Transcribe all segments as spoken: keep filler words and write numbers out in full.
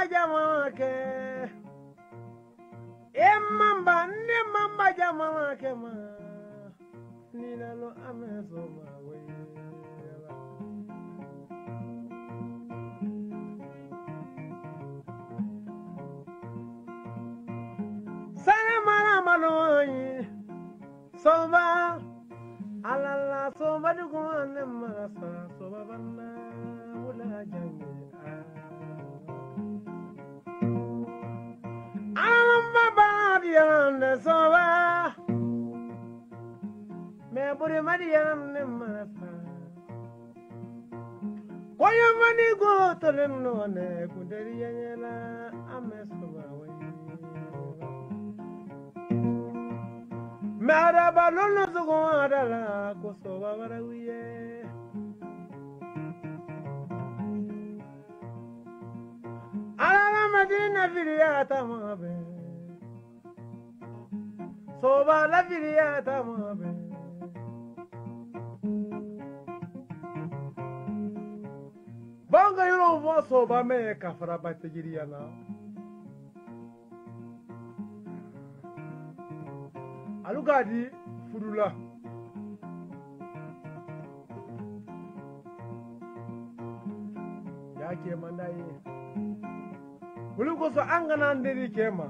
mama jama ke e mamba ne mamba jama ke ma ni la lo ameso ma we sana mara maloi soba alala soba du ko ne mara sa soba banna wala jangi alamba badiyan de soba me buri madiyan ne mara sa koyo mani go tolem no ne kunderi yela amesoba we Maraba lolo zuguara la kosoba barawiye ala madina viriyata mabe soba la viriyata mabe banga yoro vo soba me kafara bategiriyana alugadi furula yake mandaye buluko so angana nderi kema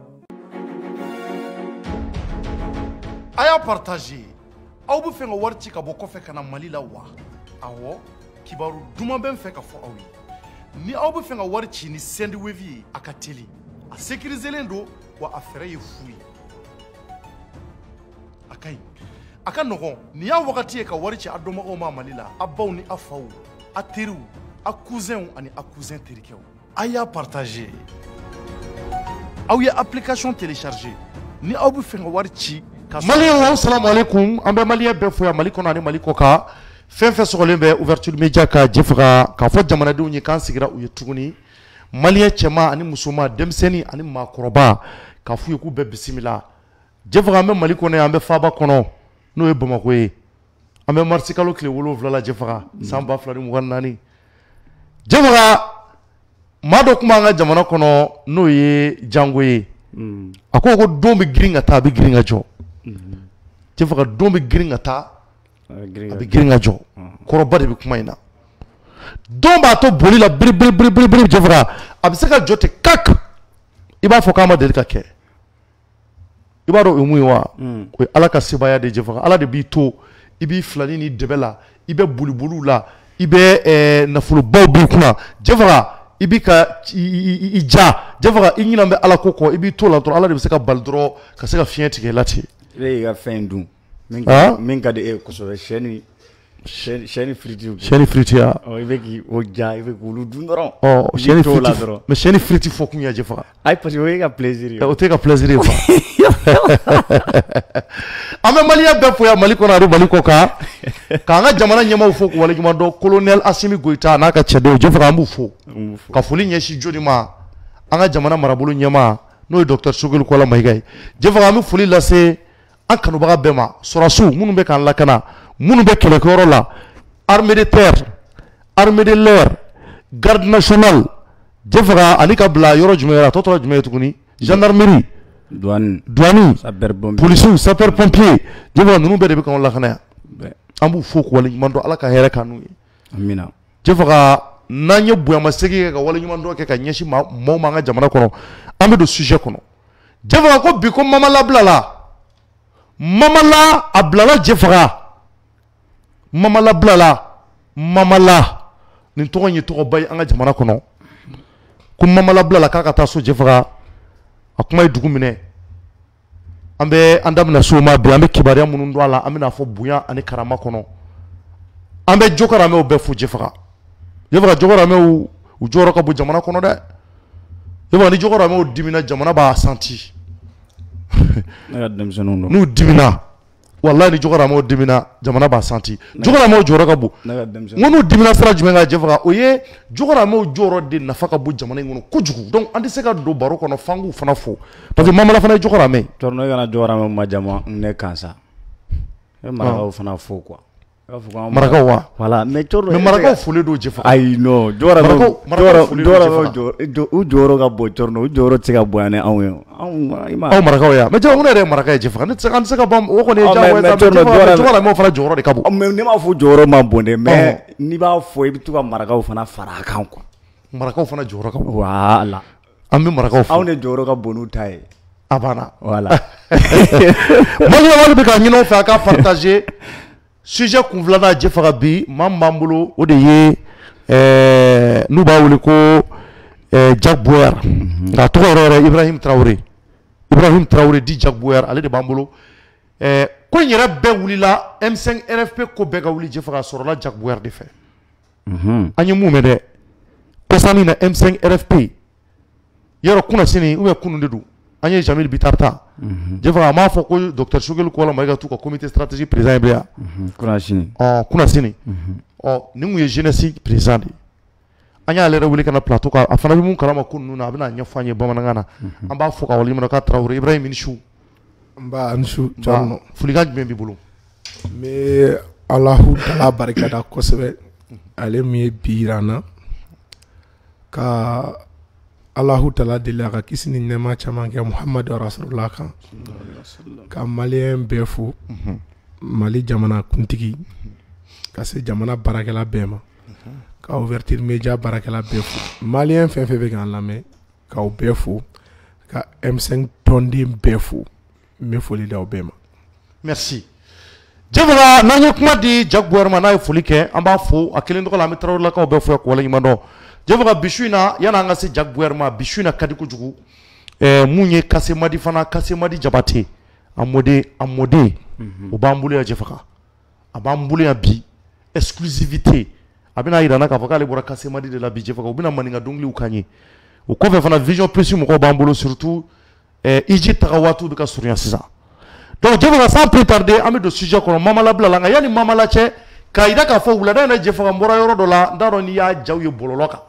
aya partager aw bu fe nga war ci ka bo ko fe kana mali la wa awo kibaru duma ben fe ka fo awi ni aw bu fe nga war ci ni send wevi akateli a sécuriser lendo wa affaire ye fouille akai akan nogo ni ya wakati e ka wari ci adoma ko ma malila abaw ni afaw ateru akousin ani akousin terikew aya partager aw ya application télécharger ni aw bu fe nga wari ci malien assalamu alaikum ambe malien be fo ya maliko na ni maliko ka fen fe sogolen be ouverture media ka jefra ka fo jamana de unyi kan sigira u yetuguni malien chema ani musuma demseni ani makoroba ka fu yiku be bismillah jefra me maliko ne ambe faba kono no e bamako e ambe marsikalo kle wolo vla la jefra samba flari mu wannani jefra mado kuma nga jamana kono no ye jangoye mm. ako ko dombe gringa ta bi gringa jo mm. jefra dombe gringa ta bi gringa jo mm. koro bade bi kuma ina domba to boli la bri bri bri bri bri jefra abisaka jote kak iba fokama delika ke ibaro umuiwa mm. ko ala ka sibaya de jefra ala de bi to ibi flani ni debela ibe bulubulu la ibe eh, nafulu baw bi kuna jefra ibi ka ija jefra inyina be ala koko ibi to la to ala de se ka baldro ka se ka fienti ke lati le ga fendu minga minga de e ko so sheni sheni friti sheni friti ya o ibe ki o ja ibe ko lu dundoro oh sheni friti mais sheni friti fo kunya jefra ay parce que ga plaisir o te ka plaisir fa ame malia be fo ya maliko na ru maliko ka ka nga jamana nyama fo ko wala juma do colonel Assimi Goita na ka chede jefra mbu fo ka fuli nyeshi jodi ma anga jamana marabulu nyama no docteur Sogol ko la maygay jefra mu fuli la se an kanu baga bema sorasu munu be kan lakana munu be kele ko la armée de terre armée de l'air garde nationale jefra ani ka bla yoro jumera toto jumera tukuni gendarmerie douane douane sapeur pompier police sapeur pompier jefra nunu be de be kan lakana ambu foko wala mando ala ka here kanu amina jefra nanye buya masegi ka wala nyumando ke ka nyeshi ma mo manga jamana kono ambe do sujet kono jefra ko bi ko mama la blala mama la ablala jefra mama la blala mama la ni to nyi to bay anga jamana kono ku mama la blala ka ka ta so jefra akuma dugu mine ambe andam na so ma bi ambe kibariya munun do ala amina fo buya ani karama kono ambe jokara me obe fu jefra jefra jokara me u u joro ka bu jamana kono de jefra ni jokara me o dimina jamana ba santi na dem sonu nu dimina wallahi ni jokara me o dimina jamana ba santi jokara me o joro ka bu ngonu dimina sara jumenga jefra oye jokara me o joro de nafaka bu jamana ngonu kujugu donc andi se ka do baro kono fangu fana fo parce que mama la fana jokara me torno gana jokara me ma jama ne kansa e mara o fana fo quoi marakaw wa voilà mais Thierno mais marakaw fole do jefa ayi non jɔyɔrɔ jɔyɔrɔ jɔyɔrɔ u jɔyɔrɔ ka bon Thierno u jɔyɔrɔ tɛ se ka bonya ni anw ye anw i ma aw marakaw ya mais jɔn ko ne yɛrɛ maraka ye jefa ne tɛ se ka ne tɛ se ka ban o kɔni ye jagoya ye jɔyɔrɔ la m'o fana jɔyɔrɔ de ka bon mais ne m'a fɔ jɔyɔrɔ ma bon dɛ mais n'i b'a fɔ i bɛ to ka marakaw fana fara a kan quoi marakaw fana jɔyɔrɔ ka bon voilà an bɛ marakaw fɔ anw de jɔyɔrɔ ka bon n'u ta ye a banna voilà maliyɛn wale bɛ ka ɲini aw fɛ a ka partager sujet kun filanan jefa ka bi maa min b'an bolo o de ye ɛɛ n'u b'a wele ko ɛɛ Jack Bouyer nka a tɔgɔ yɛrɛ yɛrɛ Ibrahim Traoré Ibrahim Traoré di Jack Bouyer ale de b'an bolo ɛɛ ko in yɛrɛ bɛɛ wulila M cinq R F P ko bɛɛ ka wuli jefa ka sɔrɔla Jack Bouyer de fɛ an ye mun mɛn dɛ kɔsani na M cinq R F P yɔrɔ kunna sini ou bien kunun de don an ye Jamil Bitar ta jefa a m'a fɔ ko docteur Sogel Kɔla Mayiga t'u ka comité stratégique président ye bilen ya kunna sini ɔ kunna sini ɔ nin kun ye jeunesse président de ye an y'ale yɛrɛ wele ka na plateau kan a fana bɛ mun kalama ko ninnu na a bɛna ɲɛfɔ an ye bamanankan na an b'a fɔ ka waleɲuman dɔn k'a Traoré Ibrahim i ni su n ba a ni su Thierno folikan jumɛn b'i bolo n bɛ Alahu Tala barikada kosɛbɛ ale min ye bi yira n na ka Alahu Tala deli a ka kisi ni nɛɛma caman kɛ Muhamadu Rasulullah kan ka maliyɛn bɛɛ fo Mali jamana kuntigi ka se jamana baarakɛla bɛɛ ma ka ouverture média baarakɛla bɛɛ fo maliyɛn fɛn fɛn bɛ k'an lamɛn k'aw bɛɛ fo ka M cinq tɔnden bɛɛ fo n bɛ foli d'aw bɛɛ ma merci jefa n'an ye kuma di Jack Bouyer ma n'a ye foli kɛ an b'a fo a kelen tɔgɔ la an bɛ Traorélakaw bɛɛ fo yan k'u waleɲuman dɔn jefa bi su in na yanni an ka se Jack Bouyer ma bi su in na ka di kojugu ɛɛ mun ye Kasemadi fana Kasemadi Jabate a mɔden a mɔden o b'an bolo yan jefa a b'an bolo yan bi exclusivité a bɛna yira n na k'a fɔ k'ale bɔra Kasemadi de la bi jefa u bɛna maninka dɔnkiliw k'an ye o kɔfɛ fana vision plus mɔgɔw b'an bolo surtout ɛɛ Iji taga waatiw bɛ ka surunya sisan donc jefa sans plus tarder an bɛ don sujet kɔnɔ Mama Labila la nka yanni Mama la cɛ k'a yira k'a fɔ wulada in na jefa n bɔra yɔrɔ dɔ la n t'a dɔn n'i y'a jaw ye bɔlɔlɔ kan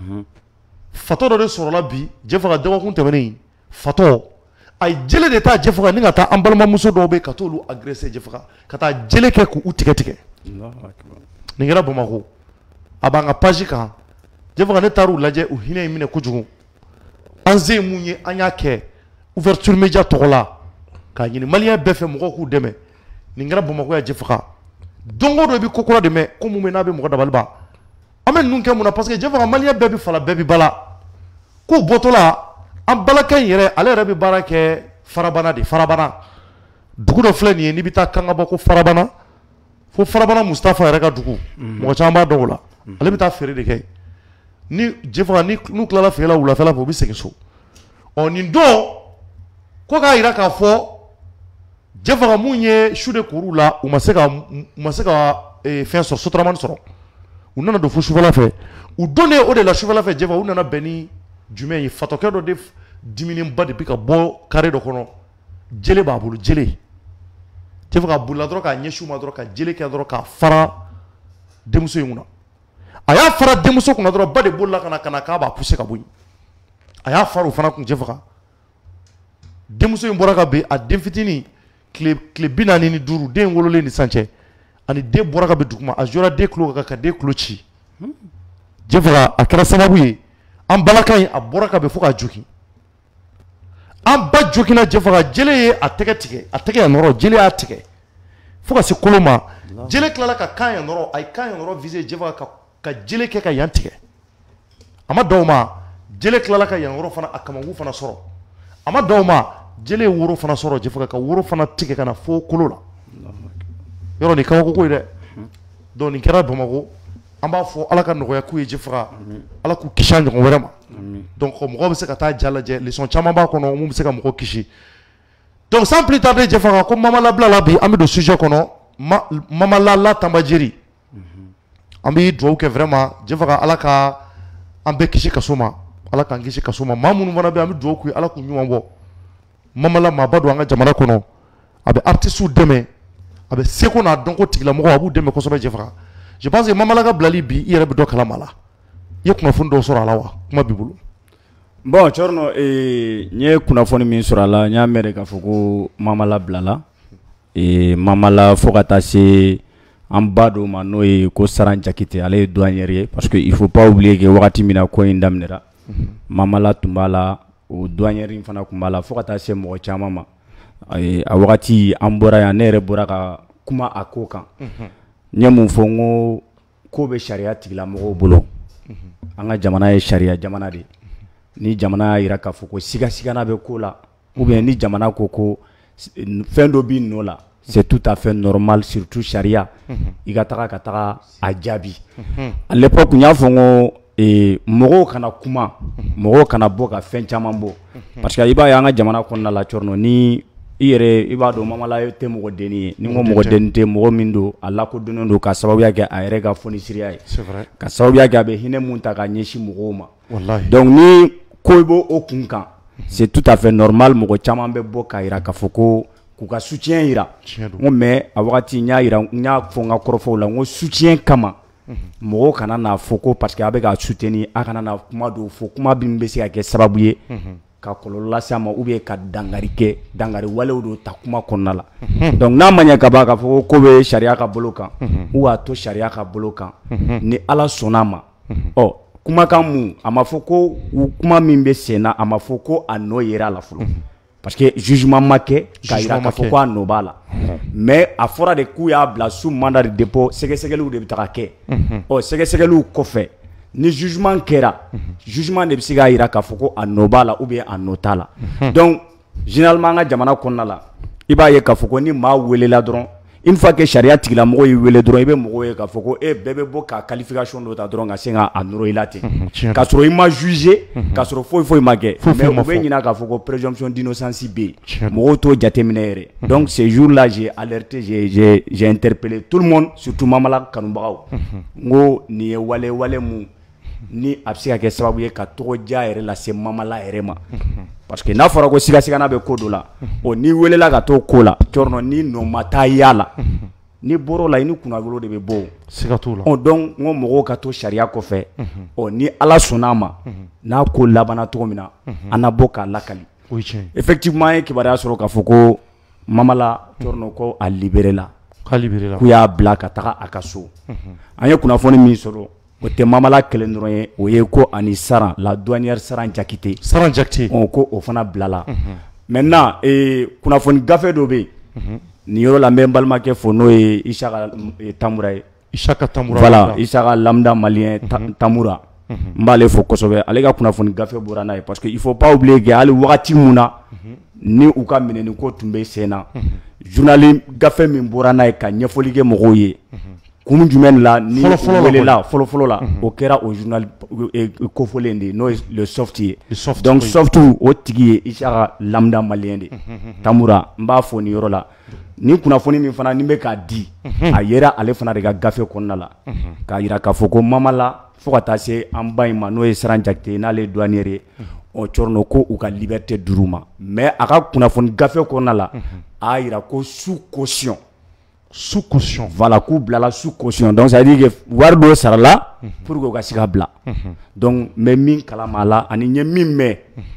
fatɔ dɔ de sɔrɔla bi jefa ka dɔgɔkun tɛmɛnen fatɔ a ye jele de taa jefa ni ka taa an balimamuso dɔw bɛ ka t'olu agressé jefa ka taa jele kɛ k'u tigɛ tigɛ nin kɛra Bamakɔ a b'an ka page kan jefa ne taar'u lajɛ u hinɛ in minɛ kojugu an se mun ye an y'a kɛ ouverture média tɔgɔ la k'a ɲini maliyɛn bɛɛ fɛ mɔgɔw k'u dɛmɛ nin kɛra Bamakɔ yan jefa don o don i bɛ ko kura de mɛn ko mun bɛ n'a bɛ mɔgɔ dabali ban an bɛ ninnu kɛ mun na parce que jefa maliyɛn bɛɛ bɛ fala bɛɛ bɛ bala k'u bɔtɔ la an balakɛ in yɛrɛ ale yɛrɛ bɛ baara kɛ farabana de farabana dugu dɔ filɛ nin ye n'i bɛ taa kangaba ko farabana fo farabana Mustafa yɛrɛ ka dugu mɔgɔ caman b'a dɔn o la ale bɛ taa feere de kɛ ni jefa ni n'u tilala feere la wulafɛla fɛ u bɛ segin so ɔ nin don ko k'a yira k'a fɔ jefa mun ye su de kuru la u ma se ka u ma se ka fɛn sɔrɔ sotaramani sɔrɔ u nana don fo sufɛla fɛ u donnen o de la sufɛla fɛ jefa u nana bɛn ni jumɛn ye fatɔkɛ dɔ de diminenba de bɛ ka bɔ kare dɔ kɔnɔ jele b'a bolo jele jefa ka bolila dɔrɔn k'a ɲɛsin u ma dɔrɔn ka jele kɛ dɔrɔn k'a fara denmuso in kunna a y'a fara denmuso kunna dɔrɔn ba de bolila ka na ka na k'a b'a pousser ka bɔ yen a y'a fara o fana kun jefa kan denmuso in bɔra ka bin a den fitinin tile tile bi naani ni duuru den wololen ni sisan cɛ ani den bɔra ka bin duguma a jɔra den tulo kan ka den tulo ci jefa a kɛra sababu ye an balaka in a bɔra ka bin fo ka jogi an ba jogina jefa ka jele ye a tɛgɛ tigɛ a tɛgɛ yan nɔrɔ jele y'a tigɛ fo ka se kolo ma jele tilala ka kan yan nɔrɔ a ye kan yan nɔrɔ visé jefa ka ka jele kɛ ka yan tigɛ a ma dɔw ma jele tilala ka yan nɔrɔ fana a kamankun fana sɔrɔ a ma dɔw ma jele ye woro fana sɔrɔ jefa ka woro fana tigɛ ka na fo kolo la yɔrɔ nin kabako ko ye dɛ donc nin kɛra Bamakɔ an b'a fɔ ala ka nɔgɔya k'u ye jefa ala k'u kisi a ɲɔgɔn wɛrɛ ma donc mɔgɔ bɛ se ka taa ja lajɛ leçon caman b'a kɔnɔ mun bɛ se ka mɔgɔ kisi donc sans plus tarder jefa ko Mama Labila la bi an bɛ don sujet kɔnɔ Mama Lala Tambajeri an bɛ dugawu kɛ vraiment jefa ala ka an bɛɛ kisi kaso ma ala k'an kisi kaso ma maa minnu fana bɛ an bɛ dugawu k'u ye ala k'u ɲuman bɔ Mama la maaba don an ka jamana kɔnɔ a bɛ artistes dɛmɛ a bɛ seko n'a dɔnko tigilamɔgɔ a b'u dɛmɛ kosɛbɛ jefa je pense que Mama la ka bilali bi i yɛrɛ bɛ dɔ kalama la i ye kunnafoni dɔw sɔrɔ a la wa kuma b'i bolo bon Thierno eh n ye kunnafoni min sɔrɔ a la n y'a mɛn de k'a fɔ ko Mama la bilala eh Mama la fo ka taa se an ba dɔ ma n'o ye ko Saran Jakite ale ye douanier ye parce que il faut pas oublier que wagati min na ko in daminɛra Mamala tun b'a la o douanier in fana tun b'a la fo ka taa se mɔgɔ caman ma a wagati an bɔra yan ne yɛrɛ bɔra ka kuma a ko kan n ye mun fɔ n ko ko bɛ sariya tigilamɔgɔw bolo an ka jamana ye sariya jamana de ni jamana y'a yira k'a fɔ ko siga sigana bɛ ko la ou bien ni jamana ko ko fɛn dɔ b'i nɔ la c'est tout à fait normal surtout sariya i ka taga ka taga a jaabi à l'époque n y'a fɔ n ko mɔgɔw kana kuma mɔgɔw kana bɔ ka fɛn caman bɔ parce que i b'a ye an ka jamana kɔnɔna la Cɔrɔnɔ ni i yɛrɛ i b'a dɔn Mamala tɛ mɔgɔ denni ye ni n ko mɔgɔ denni tɛ mɔgɔ min don a lakodɔnnen don ka sababuya kɛ a yɛrɛ ka fonisiriya ye ka sababuya kɛ a bɛ hinɛ mun ta ka ɲɛsin mɔgɔw ma donc ni ko i b'o kun kan c'est tout à fait normal mɔgɔ caman bɛ bɔ k'a yira k'a fɔ ko k'u ka soutien yira n ko mais a wagati n y'a yira n y'a fɔ n ka kɔrɔfɔw la n ko soutien kama mɔgɔw kana n'a fɔ ko parce que a bɛ ka soutenir a kana na kuma dɔw fɔ kuma min bɛ se ka kɛ sababu ye ka kɔlɔlɔ lase a ma ou bien ka dangari kɛ dangari walew dɔ ta kuma kɔnɔna la donc n'a ma ɲɛ ka ban k'a fɔ ko ko bɛ sariya ka bolo kan ou a to sariya ka bolo kan ni Ala sɔnna ma ɔ kumakan mun a ma fɔ ko kuma min bɛ sen na a ma fɔ ko a nɔ yera a la fɔlɔ parce que jugement ma kɛ k'a yira k'a fɔ ko a nɔ b'a la mais a fɔra de k'u y'a bila sous mandat de dépôt sɛgɛsɛgɛliw de bɛ taga kɛ ɔ sɛgɛsɛgɛliw kɔfɛ ni jugement kɛra jugement de bɛ se k'a yira k'a fɔ ko a nɔ b'a la ou bien a nɔ t'a la donc généralement an ka jamana kɔnɔna la i b'a ye k'a fɔ ko ni maa welela dɔrɔn une fois que sariya tigilamɔgɔ y'i wele dɔrɔn i bɛ mɔgɔw ye k'a fɔ ko e bɛɛ bɛ bɔ ka qualification dɔ ta dɔrɔn ka se k'a nɔrɔ i la ten k'a sɔrɔ i ma jugé k'a sɔrɔ foyi foyi ma kɛ mais u bɛ ɲinɛ k'a fɔ ko présomption d'innocence bɛ yen mɔgɔw t'o jateminɛ yɛrɛ donc ce jour là j'ai alerté j'ai j'ai j'ai interpellé tout le monde surtout Mamala kanubagaw n ko nin ye wale wale mun ni a bɛ se ka kɛ sababu ye ka tɔgɔdiya yɛrɛ lase Mamala yɛrɛ ma parce que n'a fɔra ko sigasigana bɛ ko dɔ la o n'i welela ka t'o ko la Cɔrɔnɔ ni nɔ ma taa y'a la ni bɔr'o la i ni kunnafoni de bɛ bɔ o siga t'o la donc n ko mɔgɔw ka to sariya kɔfɛ ɔ ni Ala sɔnn'a ma n'a ko labanna cogo min na an na bɔ k'a lakali effectivement an ye kibaruya sɔrɔ k'a fɔ ko Mamala Cɔrɔnɔ ko a libéré la k'u y'a bila ka taga a ka so an ye kunnafoni min sɔrɔ o tɛ Mamala kelen dɔrɔn ye o ye ko ani Saran la douanière Saran Jakite Saran Jakite on ko o fana bilala maintenant ee kunnafoni gafe dɔ bɛ yen nin yɔrɔ la n bɛ n balimakɛ fɔ n'o ye Isaka Tamura ye Isaka Tamura voilà Isaka lambda malien Tamura n b'ale fɔ kosɛbɛ ale ka kunnafoni gafe bɔra n'a ye parce que il faut pas oublier que hali wagati mun na ni u ka minɛni ko tun bɛ sen na journal gafe min bɔra n'a ye ka ɲɛfɔli kɛ mɔgɔw ye kun jumɛn la ni welela fɔlɔ fɔlɔ la o kɛra o journal kofɔlen de n'o ye le soft ye donc soft o tigi ye Isaka lambda malien de Tamura n b'a fɔ nin yɔrɔ la ni kunnafoni min fana ni bɛ k'a di a yera ale fana de ka gafe kɔnɔna la k'a yira k'a fɔ ko Mamala fo ka taa se an ba in ma n'o ye Saran Jakite n'ale ye douanier ye o Cɔrɔnɔ ko u ka liberté d'uru ma mais a ka kunnafoni gafe kɔnɔna la a y'a yira ko sous caution sous caution voilà k'u bilala sous caution donc ça veut dire que wari dɔ sarala pour que u ka se ka bila donc n bɛ min kalama a la ani n ye min mɛn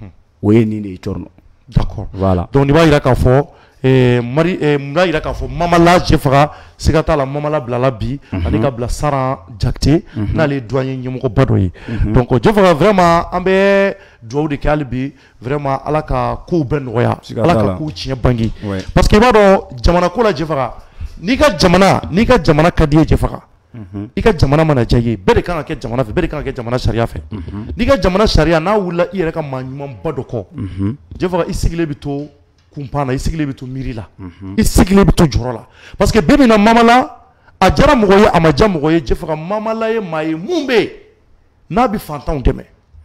o ye nin de ye Cɔrɔnɔ d'accord voilà donc nin b'a yira k'a fɔ mari mun b'a yira k'a fɔ Mamala Jefaga siga t'a la Mamala bilala bi ani ka bila Saran Jakite n'ale ye douanier ɲɛmɔgɔba dɔ ye donc Jefaga vraiment an bɛ dugawu de kɛ hali bi vraiment Ala ka kow bɛɛ nɔgɔya Ala ka kow tiɲɛ bange parce que i b'a dɔn jamana ko la Jefaga n'i ka jamana n'i ka jamana ka di ye Jefaga i ka jamana mana diya i ye bɛɛ de kan ka kɛ jamana fɛ bɛɛ de kan ka kɛ jamana sariya fɛ n'i ka jamana sariya n'a wulila i yɛrɛ ka maa ɲumanba dɔ kɔ Jefaga i sigilen bɛ to kunpan na i sigilen bɛ to miiri la i sigilen bɛ to jɔrɔ la parce que bi bi in na Mamala a diyara mɔgɔ ye a ma diya mɔgɔ ye Jefaga Mamala ye maa ye mun bɛ yen n'a bɛ fantanw dɛmɛ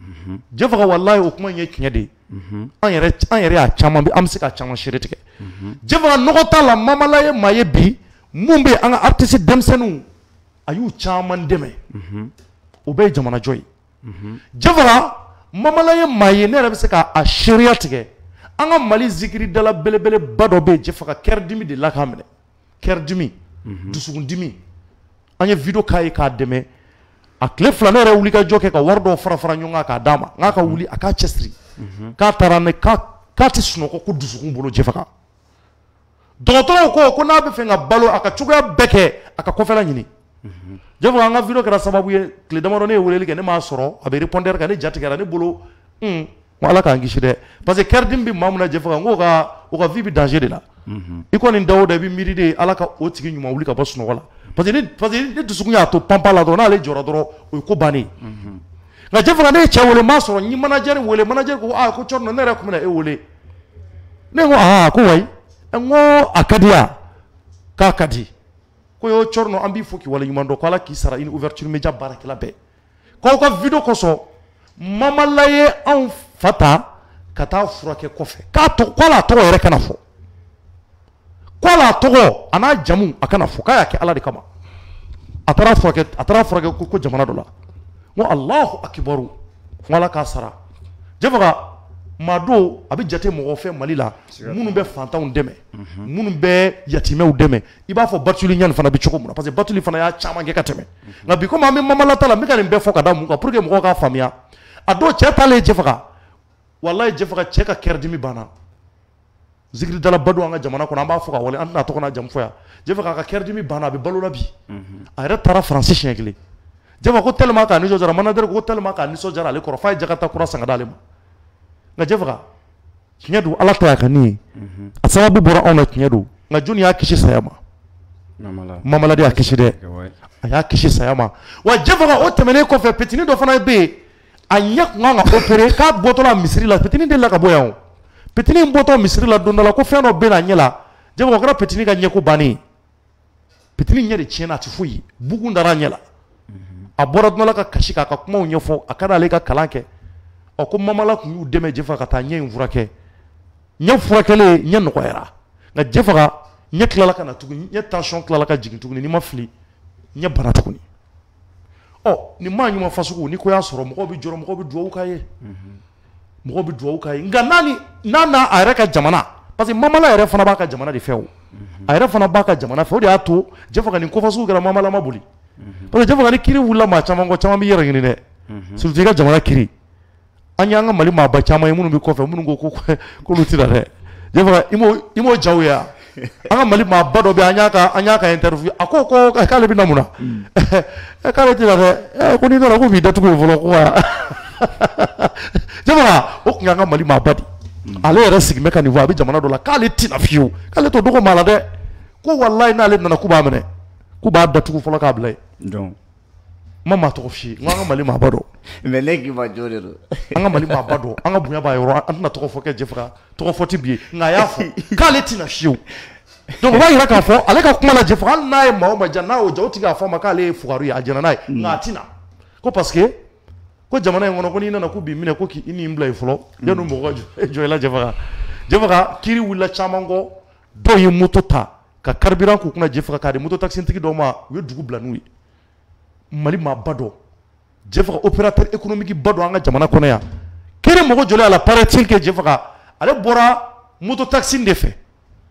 Jefaga walayi o kuma in ye tiɲɛ de ye an yɛrɛ an yɛrɛ y'a caman an bɛ se ka caman seere tigɛ Jefaga nɔgɔ t'a la Mamala ye maa ye bi mun bɛ an ka artiste denmisɛnninw a y'u caman dɛmɛ o bɛɛ ye jamana jɔ ye Jefaga Mamala ye maa ye ne yɛrɛ bɛ se k'a seereya tigɛ an ka Mali zikiridala belebeleba dɔ bɛ yen Jefaga kɛridimi de la k'a minɛ kɛridimi dusukundimi an ye video k'a ye k'a dɛmɛ a tile fila ne yɛrɛ wuli ka jɔ kɛ ka wari dɔw fara fara ɲɔgɔn kan k'a d'a ma n k'a ka wuli a k'a cɛsiri k'a taara ne k'a tɛ sunɔgɔ ko dusukun bolo Jefaga dɔgɔtɔrɔw ko ko n'a bɛ fɛ ka balo a ka cogoya bɛɛ kɛ a ka kɔfɛla ɲini jɛfɔ an ka video kɛra sababu ye tile damadɔ ne ye weleli kɛ ne m'a sɔrɔ a bɛ répondeur kan ne jatigɛra ne bolo un ko ala k'an kisi dɛ parce que kɛrɛdim bɛ maa min na jɛfɔ n ko ka o ka vie bɛ danger de la i kɔni da o da i bɛ miiri de ala ka o tigi ɲuman wuli ka bɔ sunɔgɔ la parce que ne parce que ne dusukun y'a to panpa la dɔrɔn n'ale jɔra dɔrɔn o ye ko bannen nka jɛfɔ ne ye cɛ wele m'a sɔrɔ n ye manager wele manager ko aa ko cɔrɔ ne yɛrɛ tun bɛ na e wele ne ko aa ko wayi n ko a ka di yan k'a ka di ko y'o cɔrɔ an b'i fo k'i waleɲuman dɔn ko ala k'i sara i ni ouverture média baarakɛla bɛɛ k'aw ka video kɔsɔn mamala ye anw fa ta ka taa furakɛ kɔfɛ k'a tɔgɔ k'ala tɔgɔ yɛrɛ kana fɔ k'ala tɔgɔ a n'a jamu a kana fɔ k'a y'a kɛ ala de kama a taara furakɛ a taara furakɛ ko jamana dɔ la n ko alahu akibaru n ko ala k'a sara jɛfɔ maa dɔw a bɛ jate mɔgɔ fɛ mali la minnu bɛ fantanw dɛmɛ minnu bɛ yatimɛw dɛmɛ i b'a fɔ Batuli ɲani fana bɛ cogo min na parce que Batuli fana y'a caman kɛ ka tɛmɛ nka bi komi an bɛ mamalata la n bɛ ka nin bɛɛ fɔ ka da mun kan pour que mɔgɔw k'a faamuya a dɔw cɛ taalen jɛfɔ walayi jɛfɔ cɛ ka kɛrɛdimi banna zikiridala bado an ka jamana kɔnɔ an b'a fɔ ka wale an tɛna tɔgɔ n'a jamu fɔ yan jɛfɔ ka kɛrɛdimi banna a bɛ balo la bi a yɛrɛ taara Faransi siɲɛ kelen jɛfɔ ko tellement k'a nisɔndiyara manager ko tellement k'a nisɔndiyara ale kɔrɔ f'a ye jakata kura san ka d'ale ma nka jɛfɔ tiɲɛ don ala ta y'a ka nin ye a sababu bɔra anw na tiɲɛ don nka jɔnni y'a kisi saya ma mamala de y'a kisi dɛ a y'a kisi saya ma wa jɛfɔ o tɛmɛnen kɔfɛ petini dɔ fana bɛ yen a ɲɛ kun kan ka opérer k'a bɔtɔla misiri la petini delila ka bɔ yan o petini bɔtɔ misiri la don dɔ la ko fɛn dɔ bɛ na a ɲɛ la jɛfɔ o kɛra petini ka ɲɛko bannen petini ɲɛ de tiɲɛna a tɛ foyi ye bugun dara a ɲɛ la a bɔra don dɔ la ka kasi k'a ka kumaw ɲɛfɔ a ka d'ale ka kalan kɛ ɔ ko mamala tun y'u dɛmɛ jɛfɔ ka taa ɲɛ in furakɛ ɲɛ furakɛlen ɲɛ nɔgɔyara nka jɛfɔ ɲɛ tilala ka na tuguni ɲɛ tension tilala ka jigin tuguni n'i ma fili ɲɛ bana tuguni ɔ nin maa ɲuman fasugu ni ko y'a sɔrɔ mɔgɔw bɛ jɔrɔ mɔgɔw bɛ duwawu k'a ye mɔgɔw bɛ duwawu k'a ye nka n'a ni n'a n'a a yɛrɛ ka jamana parce que mamala yɛrɛ fana b'a ka jamana de fɛ o a yɛrɛ fana b'a ka jamana fɛ o de y'a to jɛfɔ nin ko fasugu kɛra mamala ma boli parce que jɛfɔ ni kiri wulila maa caman kɔ caman bɛ yɛrɛ ɲini dɛ surtout i ka jamana kiri an y'an ka mali maaba caman ye minnu bɛ kɔfɛ minnu ko k'olu tɛ na dɛ jɛfɔ i m'o jaw ye yan an ka mali maaba dɔ bɛ an y'a ka an y'a ka interview a ko ko k'ale bɛ na mun na k'ale tɛ na dɛ ko n'i nana ko b'i datugu yen fɔlɔ ko wa jɛfɔ o tun y'an ka mali maaba de ale yɛrɛ sigin bɛ ka nin fɔ a bɛ jamana dɔ la k'ale tɛ na fiyewu k'ale to dogo maa la dɛ ko walayi n'ale nana k'u b'a minɛ k'u b'a datugu fɔlɔ k'a bila yen ma maa tɔgɔ f'i ye n ko an ka mali maaba dɔ mais ne k'i ma jo de don an ka mali maaba dɔ an ka bonya b'a yɔrɔ an tɛna tɔgɔ fɔ kɛ jɛfɔ tɔgɔ fɔ ti bi ye nka a y'a fɔ k'ale tɛ na fiyewu donc o b'a yira k'a fɔ ale ka kuma la jɛfɔ hali n'a ye maa o maa diya n'a y'o diya o tigi k'a fɔ a ma k'ale ye fugari ye a jɛna n'a ye nka a tɛna ko parce que ko jamana in kɔnɔ ko n'i nana ko b'i minɛ ko k'i ni bila yen fɔlɔ yanni mɔgɔ ka jɔ i la jɛfɔ jɛfɔ kiri wulila caman kɔ dɔw ye moto ta ka carburant k'u kunna jɛfɔ k'a di moto taxitigi dɔw ma u ye dugu bila n'u ye mali maaba dɔ jɛfɔ opérateur économique ba dɔ an ka jamana kɔnɔ yan kiri mɔgɔ jɔlen a la paraît-il que jɛfɔ ale bɔra moto taxi de fɛ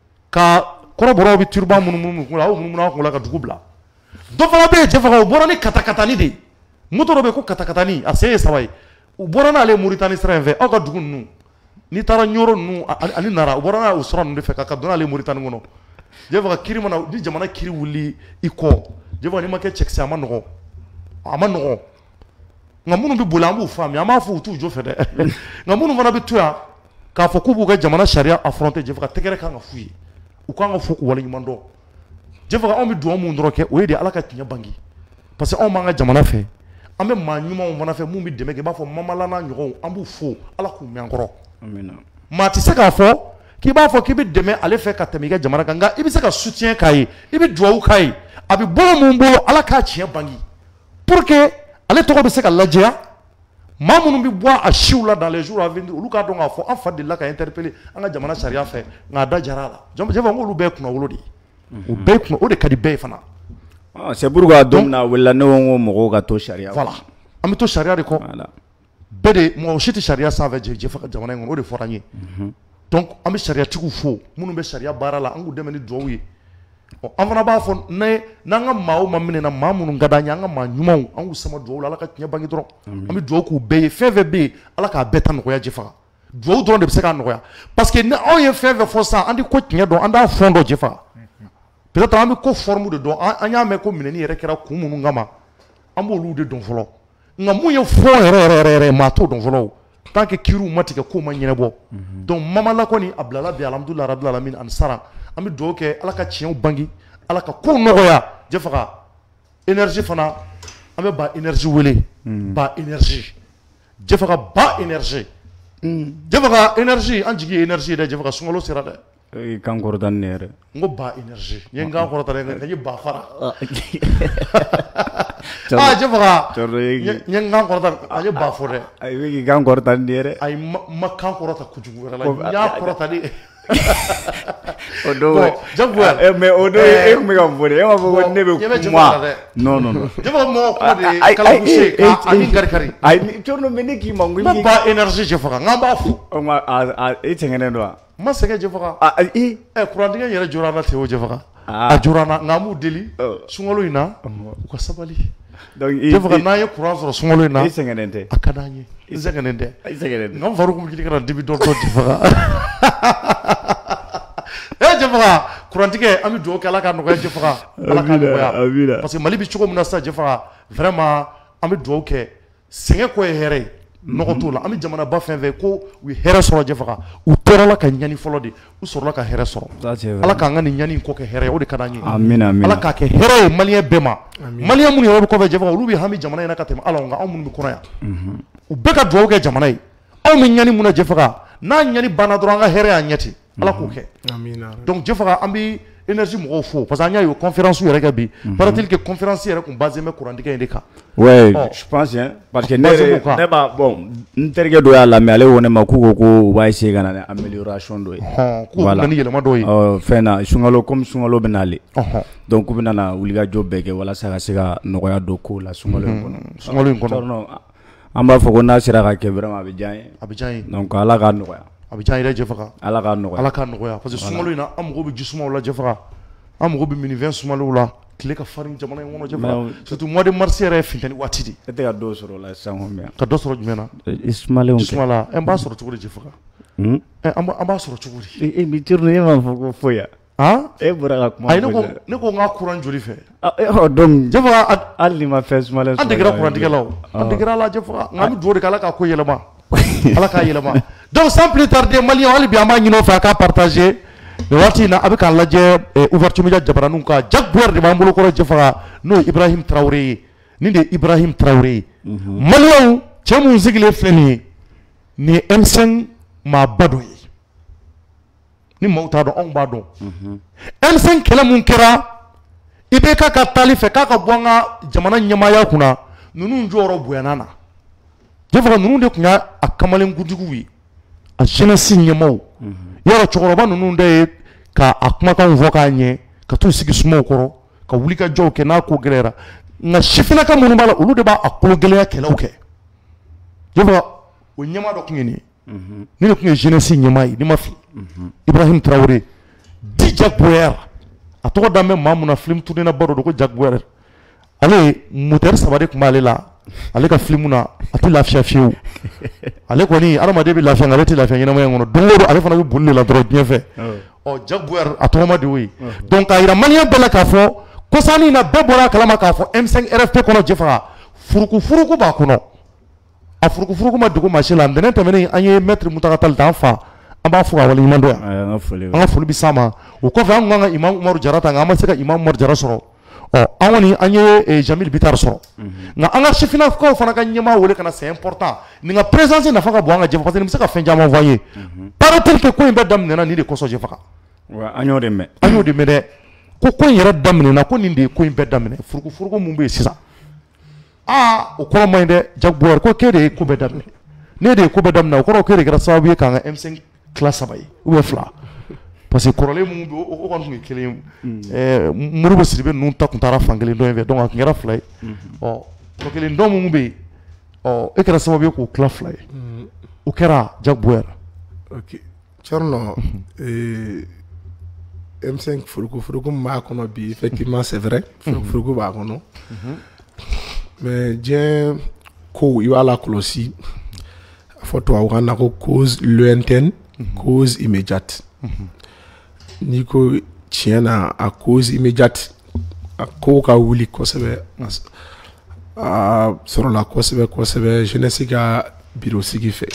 ka kɔrɔbɔrɔw bɛ turban munumunu kun la aw munumunu a kun la ka dugu bila dɔ fana bɛ yen jɛfɔ o bɔra ni katakatani de ye moto dɔ bɛ yen ko katakatani a se ye saba ye u bɔra n'ale Moritani sira in fɛ aw ka dugu ninnu n'i taara ɲoro ninnu ani nara u bɔra n'a o sira ninnu de fɛ ka donna ale Moritani kɔnɔ jɛfɔ kiri mana ni jamana kiri wuli i kɔ jɛfɔ n'i ma kɛ cɛkisɛ a ma nɔgɔn a ma nɔgɔn nka minnu bɛ boli an b'u faamuya an b'a fɔ u t'u jɔ fɛ dɛ nka minnu fana bɛ to yan k'a fɔ k'u b'u ka jamana sariya affronter jɛfɔ tɛgɛrɛ kan ka f'u ye u kan ka fɔ k'u waleɲuman dɔn jɛfɔ anw bɛ duwawu mun dɔrɔn kɛ o ye de ala ka tiɲɛ bange parce que anw b'an ka jamana fɛ an bɛ maa ɲumanw fana fɛ mun bɛ dɛmɛ kɛ i b'a fɔ mamala n'a ɲɔgɔnw an b'u fo ala k'u mɛn an kɔrɔ maa tɛ se k'a fɔ k'i b'a fɔ k'i bɛ dɛmɛ ale fɛ ka tɛmɛ i ka jamana kan nka i bɛ se ka soutien k'a ye i bɛ duwawu k'a ye a bɛ bolo mun bolo ala k'a tiɲɛ bange pour que ale tɔgɔ bɛ se ka lajɛya maa minnu bɛ bɔ a siw la dans les jours à venir olu k'a dɔn k'a fɔ an fa delila ka interpeller an ka jamana sariya fɛ nka a da jara a la jɛfɔ n k'olu bɛɛ ye kunnawolo de ye o bɛɛ ye kunna o de ka di bɛɛ ye fana. c'est pourquoi don min na a wulila ne ko n ko mɔgɔw ka to sariya. voilà an bɛ to sariya de kɔ bɛɛ de mɔgɔ si tɛ sariya sanfɛ jɛfɔ ka jamana in kɔnɔ o de fɔra n ye donc an bɛ sariyatigiw fo minnu bɛ sariya baara la an k'u dɛmɛ ni duwawu ye. an fana b'a fɔ n'an ka maaw ma minɛ na maa minnu ka d'an ye an ka maa ɲumanw an k'u sama duwawu la ala ka tiɲɛ bange dɔrɔn an bɛ duwawu k'u bɛɛ ye fɛn fɛn bɛ yen ala k'a bɛɛ ta nɔgɔya jɛfɔ duwawu dɔrɔn de bɛ se k'a nɔgɔya parce que ni anw ye fɛn fɛn fɔ sisan an tɛ ko tiɲɛ dɔn an t'a fɔn dɔ Jefa peut-être an bɛ ko forme de dɔn an y'a mɛn ko minɛni yɛrɛ kɛra kun minnu kama an b'olu de dɔn fɔlɔ nka mun ye fɔn yɛrɛ yɛrɛ yɛrɛ yɛrɛ maa t'o dɔn fɔlɔ o tant que kiriw ma tigɛ k'o ma ɲɛnabɔ donc mamala kɔni a bilala bi alhamdulilahi rabbil alamin ani sara an bɛ duwawu kɛ ala ka tiɲɛw bange ala ka kow nɔgɔya Jefa énergie fana an bɛ ba énergie wele ba énergie Jefa ba énergie Jefa énergie an jigi ye énergie dɛ Jefa sunkalo sera dɛ i kan kɔrɔta ne yɛrɛ n ko ba énergie n ye n kan kɔrɔta dɛ n ye ba fara ah Jefa n ye n kan kɔrɔta a ye ba fɔ dɛ i bɛ k'i kan kɔrɔta ne yɛrɛ ayi ma kan kɔrɔta kojugu wɛrɛ la n y'a kɔrɔta de o don mais o don e tun bɛ ka fɔ de e m'a fɔ ko ne bɛ kuma non non non Jefa mɔgɔ kuma de ye kalabuse ka ani kari-kari ayi cɔrɔ mais ne k'i ma n ko n ba énergie Jefa n k'an b'a fo e sɛgɛnnen don wa n ma sɛgɛn Jefa i ɛ kurantigɛ yɛrɛ jɔra an na ten o Jefa a jɔra an na nka an b'u deli sunkalo in na u ka sabali Jefa n'an ye kuran sɔrɔ sunkalo in na i sɛgɛnnen tɛ a ka d'an ye i sɛgɛnnen tɛ i sɛgɛnnen tɛ n ka Faruku bɛ ɲini ka na dibi dɔn dɔn Jefa ɛ Jefa kurantigɛ an bɛ dugawu kɛ ala ka nɔgɔya Jefa ala ka nɔgɔya parce que Mali bɛ cogo min na sisan Jefa vraiment an bɛ dugawu kɛ sɛgɛn ko ye hɛrɛ ye nɔgɔ t'o la an bɛ jamanaba fɛn fɛn ko u ye hɛrɛ sɔrɔ Jefa u tɔɔrɔla ka ɲani fɔlɔ de u sɔrɔla ka hɛrɛ sɔrɔ ala k'an ka nin ɲani in kɔ kɛ hɛrɛ ye o de ka d'an ye ala k'a kɛ hɛrɛ ye maliyɛn bɛɛ ma maliyɛn minnu yɛrɛ bɛ kɔfɛ Jefa olu bɛ hami jamana in na ka tɛmɛ ala nka anw minnu bɛ kɔnɔ yan u bɛɛ ka dugawu kɛ jamana ye anw bɛ ɲani mun na Jefa n'a ɲani banna dɔrɔn an ka hɛrɛ y'an ɲɛ ten ala k'o kɛ donc Jefa an bɛ énergie mɔgɔw fo parce que an y'a ye conférence yɛrɛ kɛ bi paraît-il que conférence yɛrɛ kun basé bɛ kurantigɛ in de kan ouais je pense hein parce que ne ne b'a bon n terikɛ dɔ y'a lamɛn ale ko ne ma k'u ko ko u b'a essayer ka na ni amélioration dɔ ye k'u bɛ na ni yɛlɛma dɔ ye fɛn na sunkalo comme sunkalo bɛ n'ale donc u bɛ na wulikajɔ bɛɛ kɛ walasa ka se ka nɔgɔya don kow la sunkalo in kɔnɔ sunkalo in kɔnɔ an b'a fɔ ko n'a sera ka kɛ vraiment a bɛ diya an ye a bɛ diya an ye donc ala k'a nɔgɔya a bɛ diya an ye dɛ Jefa ala k'a nɔgɔya ala k'a nɔgɔya parce que sunkalo in na an mago bɛ ji sumaw la Jefa an mago bɛ minifɛn sumalenw la tile ka farin jamana in kɔnɔ Jefa surtout mois de mars yɛrɛ ye funtɛni waati de e tɛ ka dɔ sɔrɔ o la sisan ko mɛ ka dɔ sɔrɔ jumɛn na sumalenw kɛ sumala an b'a sɔrɔ cogo di Jefa an b'a sɔrɔ cogo di e bi turu e m'a fɔ ko foyi ya han e bɔra ka kuma ayi ne ko ne ko n ka kuran joli fɛ ɔ donc Jefa hali ni ma fɛn sumalen an degera kurantigɛ la o an degera la Jefa nka an bɛ dugawu de kɛ ala k'a ko yɛlɛma ala k'a yɛlɛma donc sans plus tarder maliyɛnw hali bi an b'a ɲini o fɛ a k'a partager nin waati in na a bɛ k'a lajɛ ouverture media jabaraninw kan Jack Bauer de b'an bolo kɔrɔ Jefa n'o ye Ibrahim Traoré ye nin de ye Ibrahim Traoré ye maliyɛnw cɛ minnu sigilen filɛ nin ye nin ye M cinq maaba dɔ ye ni maaw t'a dɔn anw b'a dɔn M cinq kɛlɛ mun kɛra I B K ka taali fɛ k'a ka bɔ an ka jamana ɲɛmaaya kunna ninnu jɔyɔrɔ bonyana na Jefa ninnu de tun y'a kamalenkuntigiw ye a jeunesse ɲɛmaaw yɔrɔ cɛkɔrɔba ninnu de ye ka a kumakanw fɔ k'a ɲɛ ka t'u sigi sumaw kɔrɔ ka wulikajɔw kɛ n'a ko gɛlɛyara nka sifinnaka minnu b'a la olu de b'a kolo gɛlɛya kɛlɛw kɛ Jefa o ɲɛmaa dɔ tun ye nin ye ni de tun ye jeunesse ɲɛmaa ye ni ma fili Ibrahim Traoré di Jack Bauer a tɔgɔ da bɛ maa mun na film tourné ba dɔ don ko Jack Bauer ale moteur saba de tun b'ale la ale ka film na a tɛ lafiya fiyewu ale kɔni adamaden bɛ lafiya nka ale tɛ lafiya ɲɛnamaya in kɔnɔ don o don ale fana bɛ boli de la dɔrɔn diɲɛ fɛ ɔ Jack Bauer a tɔgɔma de y'o ye donc k'a yira maliyɛn bɛɛ la k'a fɔ kɔsannin in na bɛɛ bɔra a kalama k'a fɔ M cinq R F P kɔnɔ Jefa furuku furuku b'a kɔnɔ a furuku furuku ma dogo maa si la ntɛnɛn tɛmɛnen an ye maître Mutakala Tall ta an fa an b'a fɔ ka waleɲuman dɔn yan an ka foli bɛ s'a ma o kɔfɛ an kun kan ka Imam Umaru Jara ta nka an ma se ka Imam Umaru Jara sɔrɔ ɔ an kɔni an ye Jamil Bitar sɔrɔ nka an ka sifinnakaw fana ka ɲɛmaa wele ka na c'est important nin ka présence nafa ka bon an ka Jefa parce que nin bɛ se ka fɛn caman fɔ an ye paraît-il que ko in bɛɛ daminɛna nin de kɔsɔn Jefa an y'o de mɛn an y'o de mɛn dɛ ko ko in yɛrɛ daminɛna ko nin de ye ko in bɛɛ daminɛ furuku furuku mun bɛ yen sisan aa o kɔrɔ man ɲi dɛ Jack Bauer ko k'e de ye ko bɛɛ daminɛ ne de ye ko bɛɛ daminɛ o kɔrɔ k'e de kɛra sababu ye k'an ka M cinq tila saba ye ou bien fila parce que kɔrɔlen minnu bɛ o kɔni tun ye kelen ye Modibo Sidibe ninnu ta tun taara fan kelen dɔ in fɛ donc a tun kɛra fila ye ɔ tɔ kelen dɔ minnu bɛ yen ɔ e kɛra sababu ye k'o tila fila ye o kɛra Jack Bauer. ok Thierno M cinq furuku furuku min b'a kɔnɔ bi effectivement c'est vrai furuku furuku b'a kɔnɔ mais diɲɛ kow i b'a lakɔlɔsi fɔ tubabukan na ko cause lointaine cause immédiate n'i ko tiɲɛ na a cause immédiate a ko ka wuli kosɛbɛ a sɔrɔla kosɛbɛ kosɛbɛ jeunesse ka bureau sigi fɛ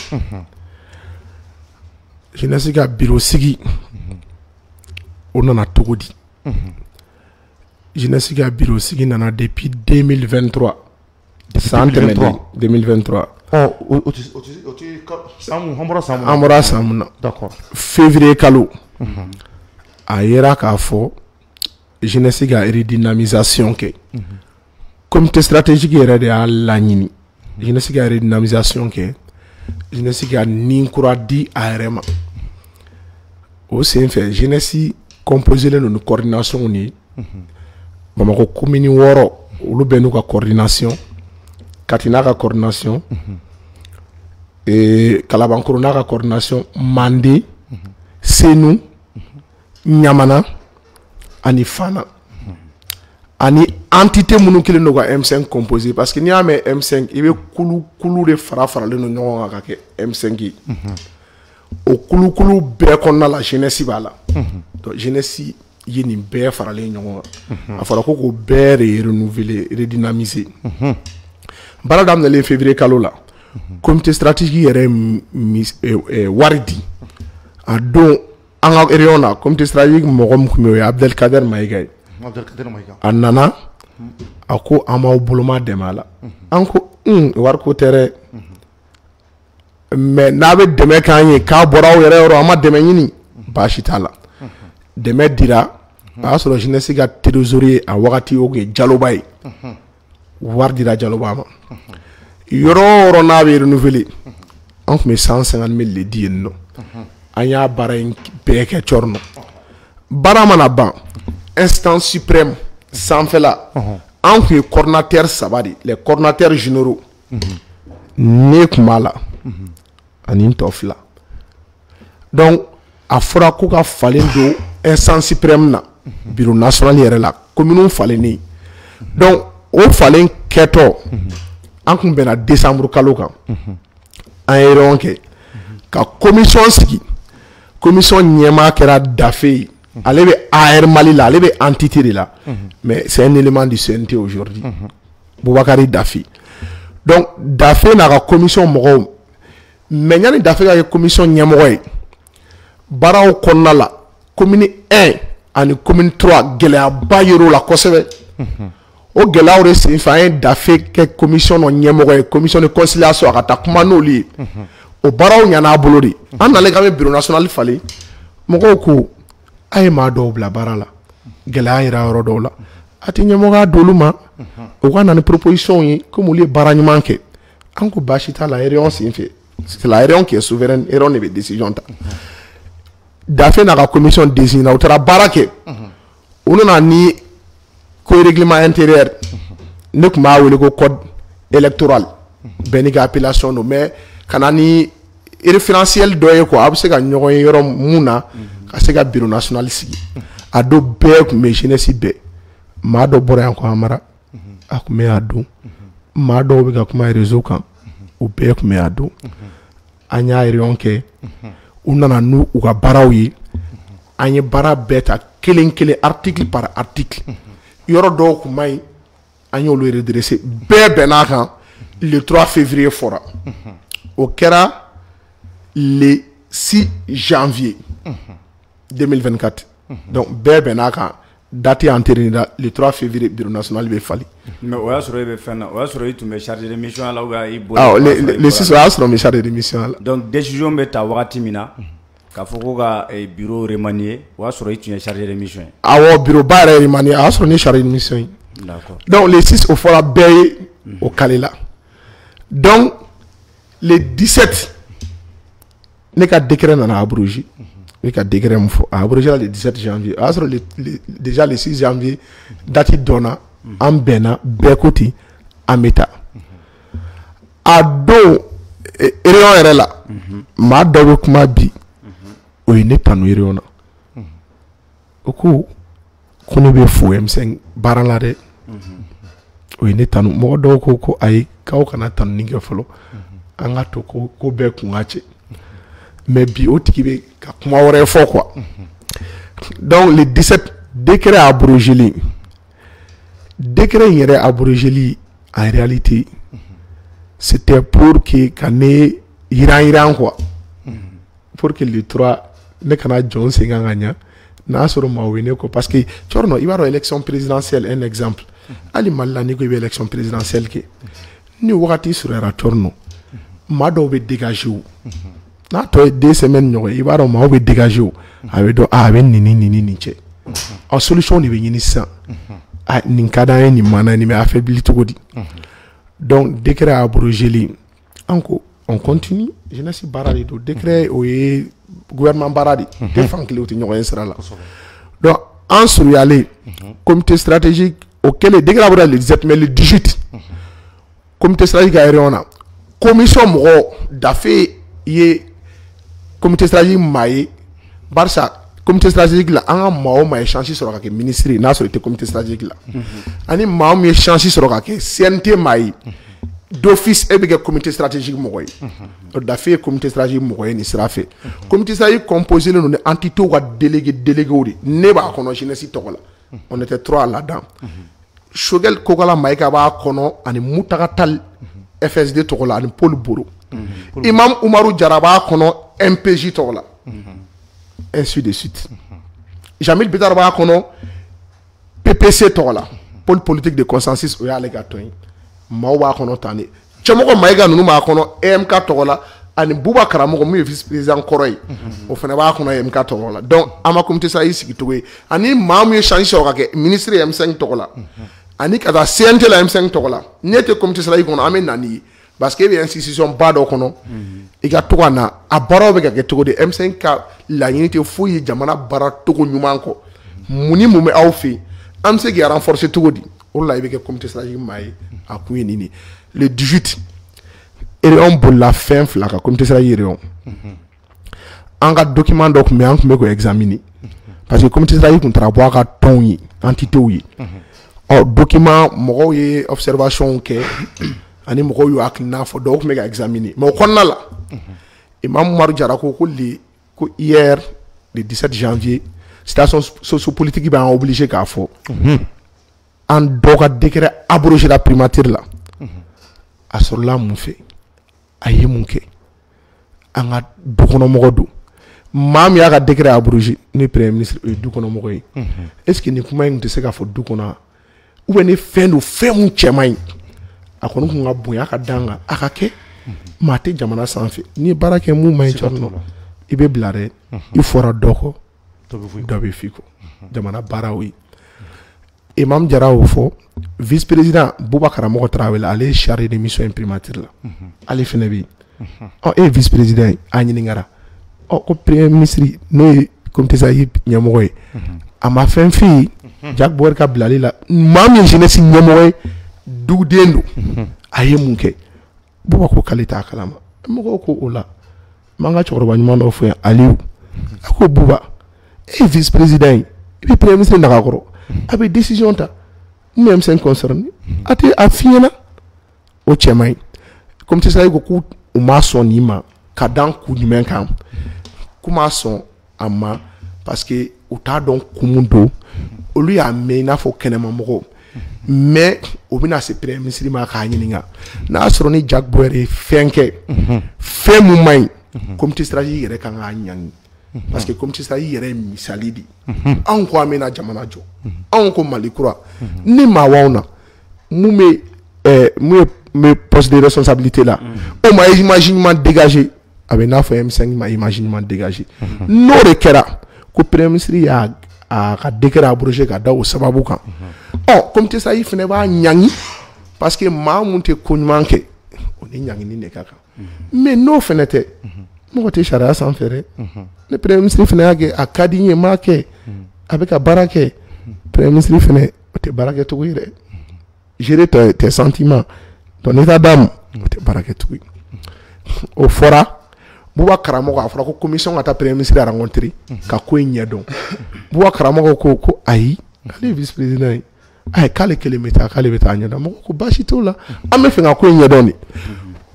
jeunesse ka bureau sigi o nana cogo di jeunesse ka bureau sigi nana depuis deux mille vingt-trois san tɛmɛnen deux mille vingt-trois ɔ o ti o ti o ti san mun an bɔra san mun an bɔra san mun na d'accord février kalo a yera k'a fɔ jeunesse ka redynamisation kɛ comité stratégique yɛrɛ de y'a laɲini jeunesse ka redynamisation kɛ jeunesse ka ni kura di a yɛrɛ ma o sen fɛ jeunesse composé len ni coordination ni Bamako commune wɔɔrɔ olu bɛ n'u ka coordination Kati n'a ka coordination et Kalabankoro n'a ka coordination Mande Senu Nyamana ani Fana ani entité minnu kelen do ka M cinq composé parce que n'i y'a mɛn M cinq i bɛ kulu kulu de fara faralen do ɲɔgɔn kan ka kɛ M cinq ye o kulu kulu bɛɛ kɔnɔna la jeunesse b'a la donc jeunesse ye nin bɛɛ faralen ɲɔgɔn kan a fɔra ko k'o bɛɛ de renouveler redynamiser baara daminɛlen février kalo la comité stratégique yɛrɛ ye wari di a don an ka réunion na comité stratégique mɔgɔ min tun bɛ yen o ye Abdelkader Mayiga ye a nana a ko an b'aw boloma dɛmɛ a la an ko un wari ko tɛ dɛ mais n'a bɛ dɛmɛ k'an ye k'a bɔra aw yɛrɛ yɔrɔ an ma dɛmɛ ɲini baasi t'a la dɛmɛ dira a y'a sɔrɔ jeunesse ka trésorier a wagati o tun ye Jaloba ye wari dira Jaloba ma yɔrɔ o yɔrɔ n'a bɛ renouveler an tun bɛ cent cinquante mille de di yen nɔ an y'a baara in bɛɛ kɛ cɔri nɔ baara mana ban instance suprême sanfɛla an tun ye coordinateur saba de les coordinateurs généraux ne tun b'a la ani n tɔ fila donc a fɔra ko ka falen don instance suprême na bureau national yɛrɛ la commune falennen donc o falen kɛtɔ an tun bɛnna décembre kalo kan an ye réunion kɛ ka commission sigi commission ɲɛmaa kɛra Dafe ye ale bɛ A R Mali la ale bɛ entité de la mais c'est un élément du C N T aujourd'hui Boubacar Dafe donc Dafe n'a ka commission mɔgɔw mais yanni Dafe ka kɛ commission ɲɛmɔgɔ ye baaraw kɔnɔna la commune un ani commune trois gɛlɛyaba yer'o la kosɛbɛ o gɛlɛyaw de senfɛ an ye Dafe kɛ commission dɔ ɲɛmɔgɔ ye commission de conciliation a ka taa kuma n'olu ye o baaraw ɲana a bolo de an nalen k'an bɛ bureau national falen mɔgɔw ko a ye maa dɔw bila baara la gɛlɛya yira yɔrɔ dɔw la a tɛ ɲɛmɔgɔya d'olu ma o ka na ni proposition ye comme olu ye baara ɲuman kɛ an ko baasi t'a la réunion senfɛ c'est la réunion qui est souveraine réunion de bɛ décision ta Dafe n'a ka commission désigné u taara baara kɛ u nana ni ko règlement intérieur ne tun b'a wele ko code électoral bɛɛ n'i ka appellation don mais ka na ni référentiel dɔ ye quoi a bɛ se ka ɲɔgɔn ye yɔrɔ mun na ka se ka bureau national sigi a don bɛɛ tun bɛ jeunesse bɛɛ maa dɔ bɔra yan ko Amara a tun bɛ yan don maa dɔw bɛ ka kuma réseau kan u bɛɛ tun bɛ yan don an y'a réunion kɛ u nana n'u u ka baaraw ye an ye baara bɛɛ ta kelen kelen article par article yɔrɔ dɔw tun ma ɲi an y'olu redresser bɛɛ bɛnn'a kan le trois février fɔra o kɛra le six janvier deux mille vingt-quatre donc bɛɛ bɛnn'a kan date antérieure la le trois février bureau national bɛ fali mais o y'a sɔrɔ i bɛ fɛn na o y'a sɔrɔ i tun bɛ chargé de mission la ou bien i bolo ah le le six o y'a sɔrɔ n bɛ chargé de mission la donc décision bɛ ta wagati min na k'a fɔ ko ka bureau remanier o y'a sɔrɔ i tun ye chargé de mission ye awɔ bureau ba yɛrɛ remanier a y'a sɔrɔ ne ye chargé de mission ye d'accord donc le six o fɔra bɛɛ ye o kale la donc le dix-sept ne ka décret nana abrogé ne ka décret mun fɔ a abrogé la le dix-sept janvier o y'a sɔrɔ le, le, déjà le six janvier date dɔnna an bɛnna bɛɛ ko ten an bɛ taa a don réunion yɛrɛ la maa dɔ bɛ kuma bi o ye ne tanu réunion na o ko ko ne bɛ fo M cinq baara la dɛ o ye ne tanu mɔgɔ dɔw ko ko ayi k'aw kana tanuni kɛ fɔlɔ an ka to ko ko bɛɛ kun ka cɛ mais bi o tigi bɛ ka kuma wɛrɛ fɔ quoi donc le dix-sept décret abrogé décret in yɛrɛ abrogé en réalité c'était pour que ka ne yiran yiran quoi pour que le trois ne kana jɔn sen kan ka ɲa n'a sɔrɔ maa wele ko parce que cɔrɔ i b'a dɔn élection présidentielle un exemple hali Mali la n'i ko i bɛ élection présidentielle kɛ ni wagati sɔrɔra cɔrɔ maa dɔw bɛ dégager o n'a tɔ ye deux semaines ɲɔgɔn i b'a dɔn maaw bɛ dégager o a bɛ dɔn a bɛ nin ni nin ni nin cɛ ɔ solution de bɛ ɲini sisan a nin ka d'an ye nin man nin bɛ affaibli cogo di donc décret abrogé an ko on continue jeunesse baara de don décret o ye gouvernement baara de tɛ fan kelen o tɛ ɲɔgɔn ye sira la donc an surunyalen comité stratégique o kɛlen décret abrogé le dix-sept mais le dix-huit comité stratégique a réunion na commission mɔgɔ dafe ye comité stratégique maa ye barisa comité stratégique la an ka maa o maa ye chance sɔrɔ ka kɛ ministre n'a sɔrɔ i tɛ comité stratégique la ani maa min ye chance sɔrɔ ka kɛ C N T maa ye d'office e bɛ kɛ comité stratégique mɔgɔ ye o dafe ye comité stratégique mɔgɔ ye nin sira fɛ comité stratégique composé don ni entité ka délégué déléguéw de ne b'a kɔnɔ jeunesse tɔgɔ la on était trois là-dedans Shogel Kokala Maïka b'a kɔnɔ ani Mutaka Tal F S D tɔgɔ la ani Paul Boro Imam Umaru Jara b'a kɔnɔ M P J tɔgɔ la ainsi de suite Jamil Bidar b'a kɔnɔ P P C tɔgɔ la pôle politique de consensus o y'ale ka tɔn ye maaw b'a kɔnɔ tan de cɛmɔgɔ Maïga ninnu b'a kɔnɔ E M K tɔgɔ la ani Buba Karamɔgɔ mun ye vice président kɔrɔ ye o fana b'a kɔnɔ E M K tɔgɔ la donc an ma comité sa y'i sigi cogo ye ani maa mun ye chance sɔrɔ ka kɛ ministre ye M cinq tɔgɔ la ani ka taa C N T la M cinq tɔgɔ la ne tɛ comité sa y'i kɔnɔ an bɛ na n'i ye parce que e bɛ institution ba dɔ kɔnɔ i ka to ka na a baaraw bɛ ka kɛ cogo di M cinq ka laɲini tɛ foyi ye jamana baara cogo ɲuman kɔ mun ni mun bɛ aw fɛ yen an bɛ se k'i renforcer cogo di o la i bɛ kɛ comité stratégique maa ye a kun ye nin de le dix-huit réunion bolila fɛn fila kan comité stratégique réunion an ka document dɔ tun bɛ an tun bɛ k'o examiner parce que comité stratégique tun taara bɔ a ka tɔnw ye entités ye ɔ document mɔgɔw ye observation kɛ ani mɔgɔw y'u hakilina fɔ dɔw tun bɛ ka examiner mais o kɔnɔna la Imam Umaru Jara ko ko le ko hier le dix-sept janvier situation sociopolitique b'an obligé k'a fɔ an dɔ ka décret abrogé la primature la a sɔrɔla mun fɛ a ye mun kɛ an ka dukɔnɔmɔgɔ don maa min y'a ka décret abrogé ne premier ministre o ye dukɔnɔmɔgɔ ye est ce que nin kuma in tɛ se ka fɔ du kɔnɔ ou bien ni fɛn don fɛn mun cɛ man ɲi a kɔni kun ka bonya ka dan kan a ka kɛ maa tɛ jamana sanfɛ n'i ye baara kɛ mun man ɲi cɛ nɔ i bɛ bila dɛ i fɔra dɔ kɔ dɔ bɛ f'i kɔ jamana baaraw ye Imam Jara y'o fɔ vice président Buba Karamɔgɔ Tarawele ale ye chargé de mission imprimature la ale fɛnɛ bɛ yen ɔ e ye vice président ye a ɲininkara ɔ ko premier ministre n'o ye comité stratégique ɲɛmɔgɔ ye a ma fɛn f'i ye Jack Bauer ka bilali la maa min ye jeunesse ɲɛmɔgɔ ye duguden don a ye mun kɛ Buba ko k'ale t'a kalama mɔgɔw ko o la m'an ka cɛkɔrɔba ɲuman dɔ fɔ yan Aliyu a ko Buba e ye vice président ye i bɛ premier ministre nagakɔrɔ a bɛ décision ta mun M cinq concerné a tɛ a f'i ɲɛna o cɛ man ɲi comité stratégique ko k'u ma sɔn nin ma ka dan kun jumɛn kan k'u ma sɔn a ma parce que u t'a dɔn kun mun don olu y'a mɛn i n'a fɔ kɛnɛmamɔgɔw mais o bɛna se premier ministre ma k'a ɲininka n'a y'a sɔrɔ ni Jack Bauer ye fɛn kɛ fɛn mun man ɲi comité stratégique yɛrɛ kan k'a ɲangi parce que comité stratégique yɛrɛ ye misali de anw ko an bɛna jamana jɔ anw ko Mali kura ni maa b'anw na mun bɛ ɛɛ mun ye poste de responsabilité la o ma image ɲuman dégager a bɛ n'a fɔ M cinq ma image ɲuman dégager n'o de kɛra ko premier ministre y'a a ka décret abrogé ka da o sababu kan ɔ comité stratégique fɛnɛ b'a ɲangi parce que maa mun tɛ ko ɲuman kɛ o ni ɲangini de ka kan mais n'o fɛnɛ tɛ mɔgɔ tɛ sariya sanfɛ dɛ ne premier ministre fɛnɛ y'a kɛ a ka di n ye n m'a kɛ a bɛ ka baara kɛ premier ministre fɛnɛ o tɛ baara kɛ cogo ye dɛ gérer tes tes sentiments ton état d'âme o tɛ baara kɛ cogo ye o fɔra Buba Karamɔgɔ a fɔra ko commission ka taa premier ministre rencontrer ka ko in ɲɛdɔn Buba Karamɔgɔ ko ko ayi ale ye vice président ye ayi k'ale kelen bɛ taa k'ale bɛ taa ɲɛdɔn mɔgɔ ko baasi t'o la an bɛ fɛ ka ko in ɲɛdɔn de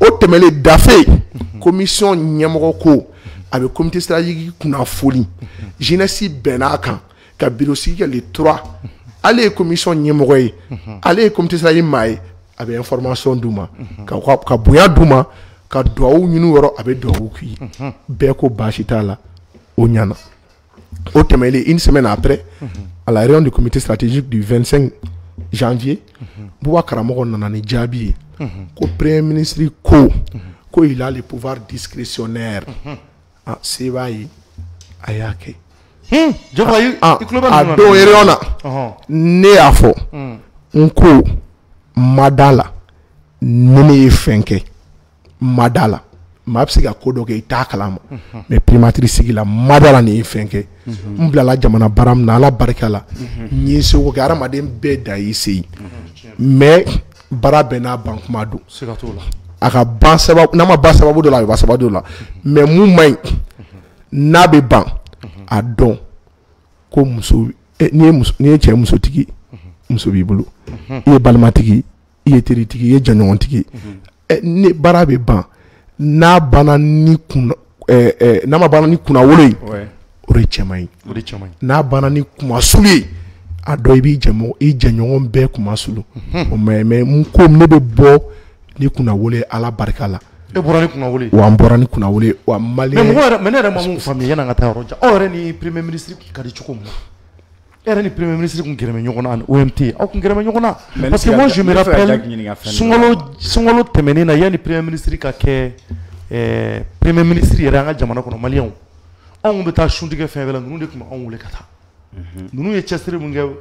o tɛmɛlen dafe commission ɲɛmɔgɔ ko a bɛ comité stratégique kunnafoni jeunesse bɛnn'a kan ka bureau sigi kɛ le trois ale ye commission ɲɛmɔgɔ ye ale ye comité stratégique maa ye a bɛ information d'u ma ka ka bonya d'u ma ka duwawu ɲini u yɔrɔ a bɛ duwawu k'u ye bɛɛ ko baasi t'a la o ɲana o tɛmɛlen une semaine après à la réunion du comité stratégique du vingt-cinq janvier Bouba karamɔgɔ nana ni jaabi ye ko premier ministre ko ko il a le pouvoir discrétionnaire ah se b'a ye a y'a kɛ a don réunion na ne y'a fɔ n ko ma d'a la ni ne ye fɛn kɛ ma d'a la maa bɛ se ka ko dɔ kɛ i t'a kalama mais primature sigi la ma d'a la nin ye fɛn kɛ n bilala jamana baara min na ala barika la n ye seko kɛ hadamaden bɛɛ da y'i se ye mais baara bɛɛ n'a ban kuma don a ka ban sababu n'a ma ban sababu dɔ la a bɛ ban sababu dɔ la mais mun man ɲi n'a bɛ ban a dɔn ko muso n'i ye muso n'i ye cɛ musotigi muso b'i bolo i ye balimatigi i ye teritigi i ye jɛɲɔgɔntigi ne baara bɛ ban n'a banna ni kun n'a ma banna ni kunnawolo ye o de cɛman ye n'a banna ni kumasulu ye a dɔn i b'i jɛmɔgɔ i jɛɲɔgɔn bɛɛ kumasulu mais mais n ko ne bɛ bɔ ni kunnawolo ye ala barika la e bɔra ni kunnawolo ye wa n bɔra ni kunnawolo ye wa maliyɛn mais mɔgɔ yɛrɛ mais ne yɛrɛ ma mun faamuya yanni an ka taa yɔrɔ jan aw yɛrɛ ni premier ministre kun ka di cogo min na e yɛrɛ ni premier ministre kun gɛrɛmɛ ɲɔgɔn na ani O M T aw kun gɛrɛmɛ ɲɔgɔn na parce que moi je me rappelle sunkalo sunkalo tɛmɛnen na yanni premier ministre ka kɛ ɛɛ premier ministre yɛrɛ an ka jamana kɔnɔ maliyɛnw anw bɛ taa suntigɛ fɛn fɛn la ninnu de tun bɛ anw wele ka taa ninnu ye cɛsiri mun kɛ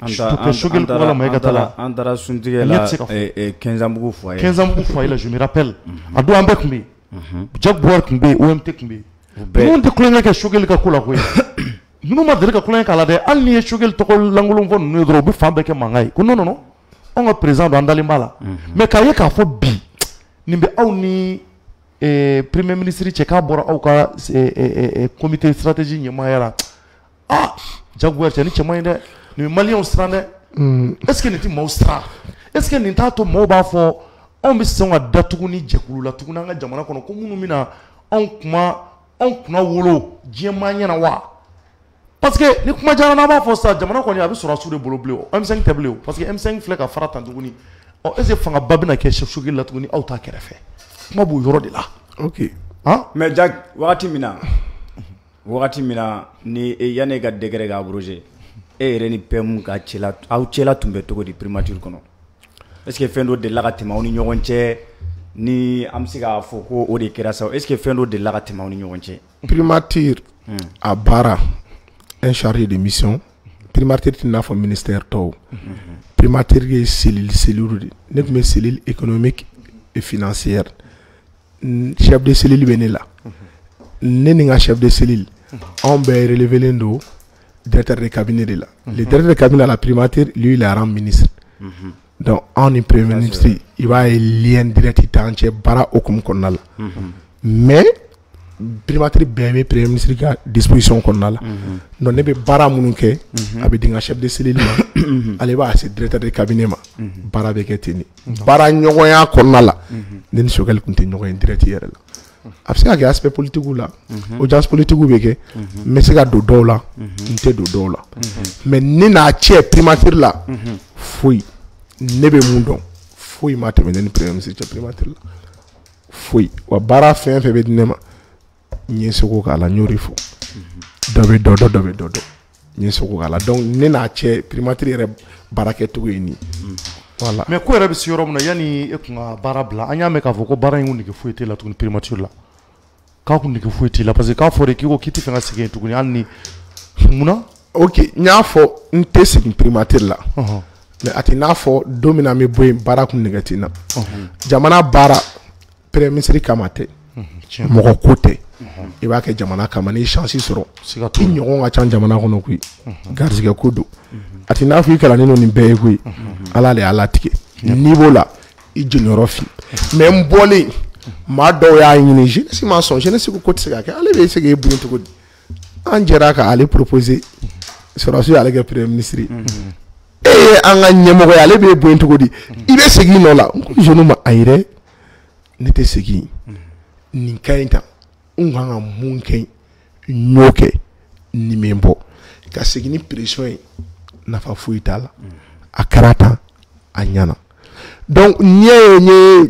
an taara suntigɛ la Kɛnzanbugu foyer Kɛnzanbugu foyer la je me rappelle a don an bɛɛ tun bɛ yen Jack Bauer tun bɛ yen O M T tun bɛ yen ninnu tɛ kulonkɛ kɛ Choguel ka ko la koyi ninnu ma deli ka kulonkɛ k'a la dɛ hali n'i ye Choguel tɔgɔ lankolon fɔ ninnu ye dɔrɔn u bɛ fan bɛɛ kɛ mankan ye ko non non non anw ka président don an dalen b'a la mais k'a ye k'a fɔ bi nin bɛ aw ni premier ministre cɛ k'a bɔra aw ka comité stratégie ɲɛmaaya la ah Jack Bauer cɛ ni cɛman ye dɛ nin maliyɛnw siran dɛ est ce que nin tɛ maaw siran est ce que nin t'a to maaw b'a fɔ anw bɛ sɔn ka datugu ni jɛkulu la tuguni an ka jamana kɔnɔ ko minnu bɛ na anw kuma anw kunna wolo diɲɛmaa ɲɛna wa parce que ni kuma diyara n'an b'a fɔ sisan jamana kɔni a bɛ sɔrɔ a su de bolo bilen o M cinq tɛ bilen o parce que M cinq filɛ ka fara tan tuguni ɔ est ce que fangaba bɛna kɛ Choguel la tuguni aw t'a kɛrɛfɛ kuma b'o yɔrɔ de la ok mais Jack wagati min na wagati min na ni yanni e ka décret ka abrogé e yɛrɛ ni P M ka cɛla aw cɛla tun bɛ cogo di primature kɔnɔ est ce que fɛn dɔ delila ka tɛmɛ aw ni ɲɔgɔn cɛ ni an bɛ se k'a fɔ ko o de kɛra sa est ce que fɛn dɔ delila ka tɛmɛ aw ni ɲɔgɔn cɛ primature a baara un chargé de mission primature tɛ n'a fɔ ministère tɔw primature ye cellule cellule de ne tun bɛ cellule économique et financière chef de cellule bɛ ne la ne ni n ka chef de cellule anw bɛɛ relevelen don directeur de cabinet de la le directeur de cabinet à la primature lui il est rang ministre donc anw ni premier ministre i b'a ye lien direct t'an cɛ baara hokumu kɔnɔna la mais primature bɛɛ bɛ premier ministre ka disposition kɔnɔna la donc ne bɛ baara minnu kɛ a bɛ di n ka chef de cellule ma ale b'a se directeur de cabinet ma baara bɛ kɛ ten de baara ɲɔgɔnya kɔnɔna la ne ni Choguel tun tɛ ɲɔgɔn ye direct yɛrɛ la a bɛ se ka kɛ aspect politique la audience politique bɛ kɛ n bɛ se ka don dɔw la n tɛ don dɔw la mais ne n'a cɛ primature la foyi ne bɛ mun dɔn foyi ma tɛmɛ ne ni premier ministre cɛ primature la foyi wa baara fɛn fɛn bɛ di ne ma n ye seko k'a la n y'o de fɔ dɔ bɛ dɔ dɔ dɔ bɛ dɔ dɔ n ye seko k'a la donc ne n'a cɛ primature yɛrɛ baara kɛcogo ye nin voilà mais ko yɛrɛ bɛ se yɔrɔ min na yanni e kun ka baara bila an y'a mɛn k'a fɔ ko baara in kun nege foyi t'e la tuguni primature la k'a kun nege foyi t'e la parce que k'a fɔra k'i ko k'i tɛ fɛ ka segin yen tuguni hali ni munna ok n y'a fɔ n tɛ segin primature la mais a tɛ n'a fɔ don min na n bɛ bɔ yen baara kun nege tɛ n na jamana baara premier ministre kama tɛ mɔgɔ ko tɛ i b'a kɛ jamana kama n'i ye chance sɔrɔ i ɲɔgɔn ka ca jamana kɔnɔ koyi garizigɛ ko don a tɛ n'a fɔ i kalannen don nin bɛɛ ye koyi ala de y'a latigɛ niveau la i jɛniyɔrɔ fin mais n bɔlen maa dɔw y'a ɲini jeunesse ma sɔn jeunesse ko ko tɛ se ka kɛ ale bɛ se k'e bonya cogo di an jɛra ka ale proposer sɔrɔdasi y'ale kɛ premier ministre ye e ye an ka ɲɛmɔgɔ ye ale b'e bonya cogo di i bɛ segin i nɔ la n ko jeune ma ayi dɛ ne tɛ segin nin ka ɲi tan n kan ka mun kɛ n y'o kɛ nin bɛ n bɔ ka segin ni pression ye nafa foyi t'a la a kɛra tan a ɲana donc n'i ye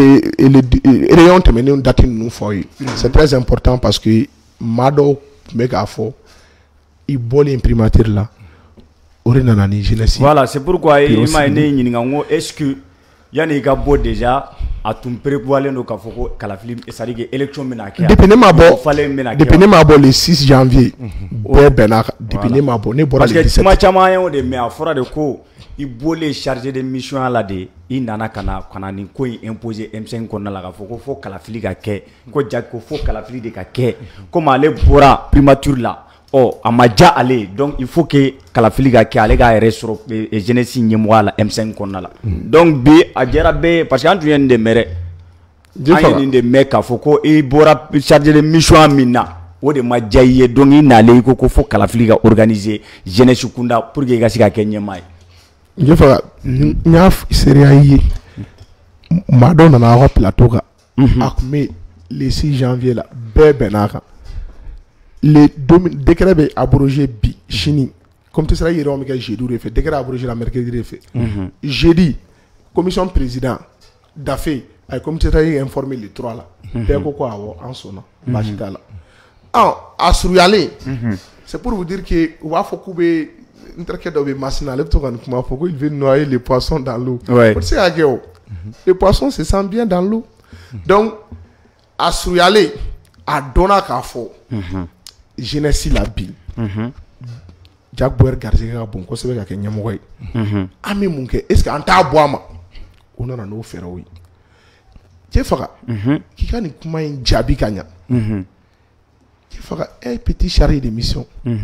ye réunion tɛmɛnenw date ninnu fɔ ye c'est très important parce que maa dɔw tun bɛ k'a fɔ i bɔlen primature la o de nana ni jeunesse. Voilà, c'est pourquoi i m'a ye ne ɲininka n ko est-ce que yani i ka bɔ déjà a tun prévoilen don k'a fɔ ko kalafili c'est-à-dire que élection bɛna kɛ. Depuis ne ma bɔ depuis ne ma bɔ le six janvier bɛɛ bɛnna kan depuis ne ma bɔ ne bɔra le dix-sept. Parce que kuma caman y'o de mais a fɔra de ko i bɔlen chargé de mission la de i nana ka na ka na nin ko in imposer M cinq kɔnɔna la k'a fɔ ko fo kalafili ka kɛ ko ja ko fo kalafili de ka kɛ comme ale bɔra primature la. Oh, a ma diya ale donc il faut que kalafili ka kɛ ale k'a yɛrɛ sɔrɔ jeunesse ɲɛmɔgɔya la M cinq kɔnɔna la donc bi a diyara bɛɛ parce que an tun ye nin de mɛn dɛ an ye nin de mɛn k'a fɔ ko i bɔra chargé de mission min na o de ma diya i ye donc i nalen i ko ko fo kalafili ka organiser jeunesse kunda pour que i ka se ka kɛ ɲɛmaa ye. N fɛ n y'a seereya i ye maa dɔ nana aw ka plateau kan a tun bɛ le six janvier la bɛɛ bɛnn'a kan. Le décret est abrogé bi chini comme tu seras hier on me jeudi de fait décret abrogé la mercredi de fait jeudi commission président d'affaires a comme tu seras informé les trois là dès ko quoi en sonna bachita là ah asruyale c'est pour vous dire que wa faut couper une traque de machine là to kan kuma faut il veut noyer les poissons dans l'eau pour c'est à que les poissons se sentent bien dans l'eau donc asruyale a donné ka fo jeunesse la bi Jack Boer garder ka bon ko sebe ka kɛ ɲɛmɔgɔ ye an bɛ mun kɛ est-ce que an t'a bɔ a ma o nana n'o fɛɛrɛw ye cɛ faga k'i ka nin kuma in jaabi ka ɲa cɛ faga un petit chargé de mission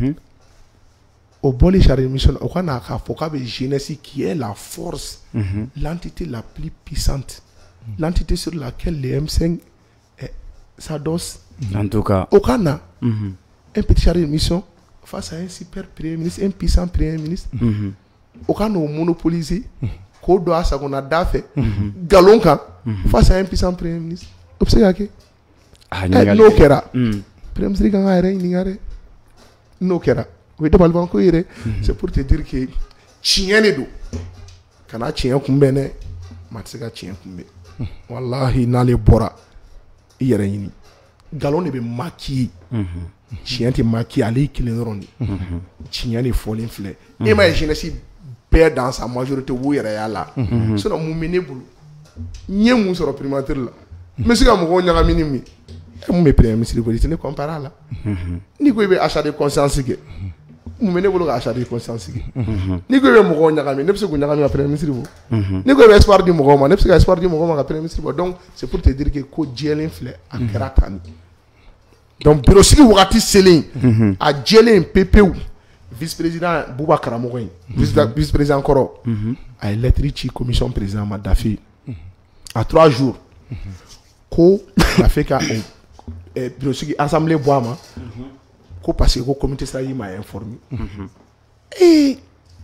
o bɔli chargé de mission o ka na k'a fɔ k'a bɛ jeunesse qui est la force l'entité la plus puissante l'entité sur laquelle les M cinq s'adossent en tout cas au Ghana un petit chargé de mission face à un super premier ministre, un puissant premier ministre. Au cas où monopolisé, qu'on doit ça qu'on a d'affaires, galon face à un puissant premier ministre. Observez que no kera. Premier ministre quand a rien n'igare. No kera. Oui de balban ko ire. C'est pour te dire que chien ne do. Kana chien kumbene, matsika chien kumbe. Wallahi n'ale bora. Ire yini. Galon ne be maquillé. Chien te maquillé aller kelen ron. Chien ne folen fleur. Et ma jeunesse perd dans sa majorité wo yere ya la. Sinon mu mene bulu. Nye mu soro primature la. Mais si ka mo nya mini mi. E mu me premier ministre ko dit ne compare la. Ni ko be achat de conscience ke. Mu mene bulu ka achat de conscience ke. Ni ko be mo nya mi ne pse ko nya mi premier ministre bo. Ni ko be espoir du mo ma ne pse ka espoir du mo ma ka premier ministre bo. Donc c'est pour te dire que ko jelen fleur a kratani. Donc bureau sigi wakati selen a jelen ppw vice-président Bouba Karamogo vice-président Koro a lettre ci commission président Madafi à trois jours ko a fait ka bureau sigi assemblée boama ko parce que ko comité ça y m'a informé et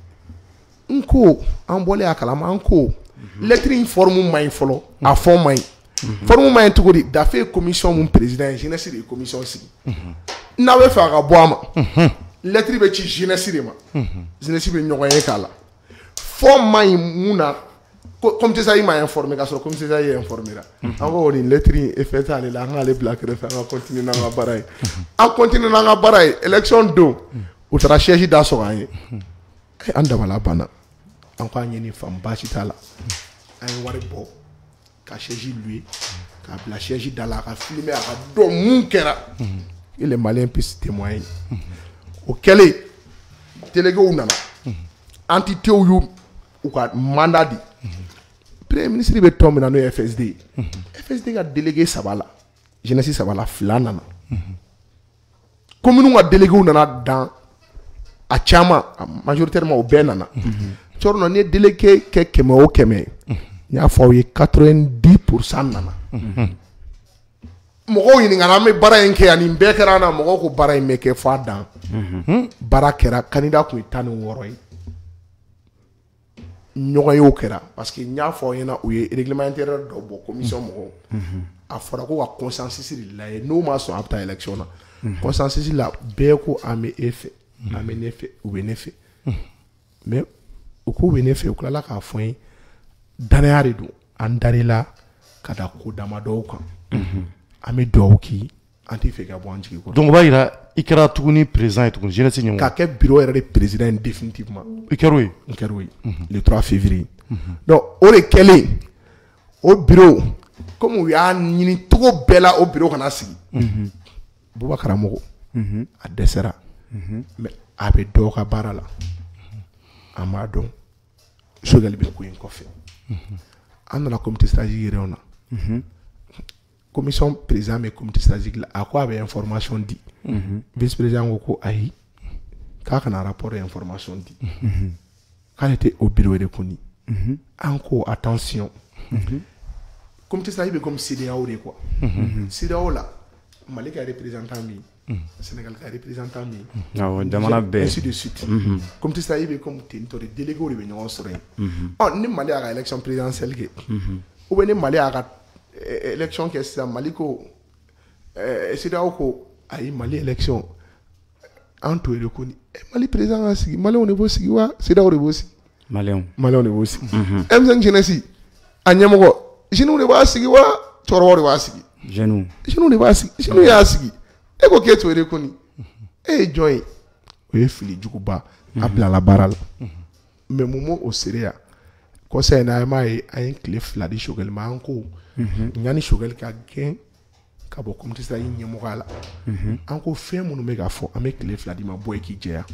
nko en bolé akalama nko lettre informe mai folo a fond mai forme ma tout dit d'affaire commission mon président jeunesse de commission si n'avait fait à boama lettre be ci jeunesse de ma jeunesse be ñogoye kala forme mai muna comme ça il m'a informé ka so comme ça il informé là encore une lettre est faite aller là on aller black refaire on continue dans la baraille on continue dans la baraille élection do ou tra chercher dans so gagne anda bala bana encore une femme bachitala un wari bo ka chercher lui ka la chercher dans la ka filmer ka do mun kera et les Maliens puissent témoigner auquel délégué ou nana entité ou ou ka mandat di premier ministre be tombe na no F S D F S D ka délégué sabala jeunesse sabala flana na commune ka délégué ou nana dans a chama majoritairement au benana chorno ne délégué ke keme o keme nya fawye quatre-vingt-dix pour cent nana mogo yini ngana me bara enke ani mbekera na mogo ko bara meke fa dan bara kera candidat ko tanu woro yi ɲɔgɔn ye o kɛra parce que n y'a fɔ aw ɲɛna u ye règlement intérieur dɔ bɔ commission mɔgɔw a fɔra ko ka consensus de lajɛ n'o ma sɔn a bɛ taa élection na consensus la bɛɛ ko an bɛ e fɛ an bɛ ne fɛ u bɛ ne fɛ mais u k'u bɛ ne fɛ u tilala k'a fɔ n ye danaya de don an darila ka da ko damadɔw kan an bɛ dugawu k'i an tɛ fɛ ka bɔ an jigi kɔrɔ. donc o b'a jira i kɛra tuguni président ye tuguni jeunesse ɲɛmɔgɔ. k'a kɛ bureau yɛrɛ de président ye définitivement. i kɛra o ye. n kɛra o ye le trois février. donc o de kɛlen o bureau comme u y'a ɲini cogo bɛɛ la o bureau kana sigi. Buba karamɔgɔ a dɛsɛra mais a bɛ dɔw ka baara la an b'a dɔn Choguel bɛ ko in kɔfɛ an nana comité stratégique yɛrɛw na commission président bɛ comité stratégique la a ko a bɛ information di vice président ko ko ayi k'a kana rapport information di k'ale tɛ o bureau de kɔni an ko attention comité stratégique bɛ comme C D A O de quoi C D A O la Mali ka représentant min Sénégal ka représentant min awɔ jamana bɛɛ ainsi de suite comité stratégique bɛ comme ten tɔ de délégué de bɛ ɲɔgɔn sɔrɔ yen ɔ ni Mali y'a ka élection présidentielle kɛ ou bien ni Mali y'a ka élection kɛ sisan Mali ko C D A O ko ayi Mali élection an to yɛrɛ ko ni Mali président ka sigi Maliyɛnw de b'o sigi wa C D A O de b'o sigi Maliyɛnw Maliyɛnw de b'o sigi M cinq jeunesse a ɲɛmɔgɔ jeunes de b'a sigi wa cɛkɔrɔbaw de b'a sigi jeunes jeunes de b'a sigi jeunes y'a sigi e ko k'e to yɛrɛ ko ni e ye jɔn ye o ye fili juguba a bilala baara la mais mun m'o seereya kɔsa in na an m'a ye an ye tile fila di Choguel ma an ko yanni Choguel ka gɛn ka bɔ comité stratégique ɲɛmɔgɔya la an ko fɛn minnu bɛ ka fɔ an bɛ tile fila di ma bɔ ye k'i jɛya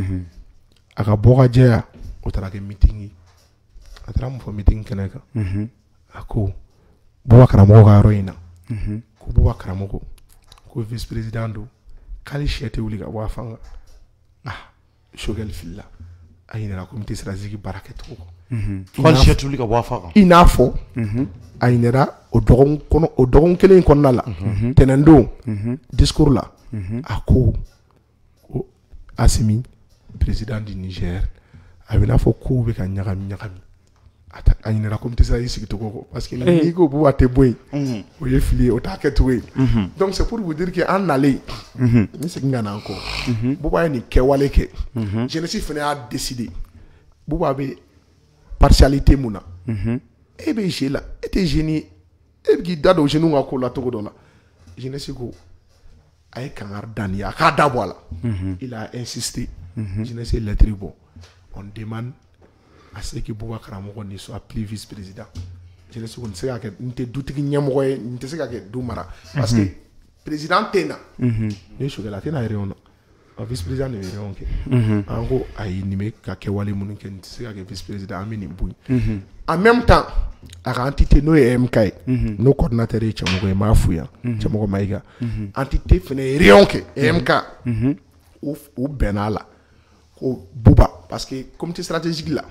a ka bɔ ka jɛya o taara kɛ meeting ye a taara mun fɔ meeting kɛnɛ kan a ko Buba karamɔgɔ ka yɔrɔ in na ko Buba karamɔgɔ ko vice président don k'ale sɛ tɛ wuli ka bɔ a fanga ah Choguel filila a ɲinɛra comité stratégique baara kɛcogo kɔ k'ale sɛ tɛ wuli ka bɔ a fanga i n'a fɔ a ɲinɛra o dɔgɔkun kɔnɔ o dɔgɔkun kelen kɔnɔna la tɛnɛndon discours la a ko ko Assimi président du Niger a bɛ n'a fɔ kow bɛ ka ɲagami ɲagami a ɲinɛra comité stratégique sigicogo kɔ parce que n'i ko Buba tɛ bɔ yen o ye fili ye o t'a kɛcogo ye donc c'est pour vous dire que an nalen n segin ka na an kɔ Buba ye nin kɛwale kɛ jeunesse fana y'a décider Buba bɛ partialité mun na e bɛ jeu la e tɛ jeune ye e bɛ k'i da don jeunes ka ko la cogo dɔ la jeunesse ko a ye kangari da nin ye a k'a dabɔ a la il a insisté jeunesse ye lettre bɔ on demande à ce que Buba karamɔgɔ ne soit plus vice président jeunesse ko n tɛ se ka kɛ n tɛ dutigi ɲɛmɔgɔ ye n tɛ se ka kɛ du mara parce que président tɛ na ne ye Choguel a tɛ na réunion na vice président de bɛ réunion kɛ an ko ayi nin bɛ ka kɛwale minnu kɛ n tɛ se ka kɛ vice président an bɛ nin bo yen en même temps a ka entité n'o ye M K ye n'o coordinateur ye Cɛmɔgɔ ye n b'a f'u yan Cɛmɔgɔ Mayiga entité fana ye réunion kɛ M K u bɛnn'a la ko Buba parce que comité stratégique la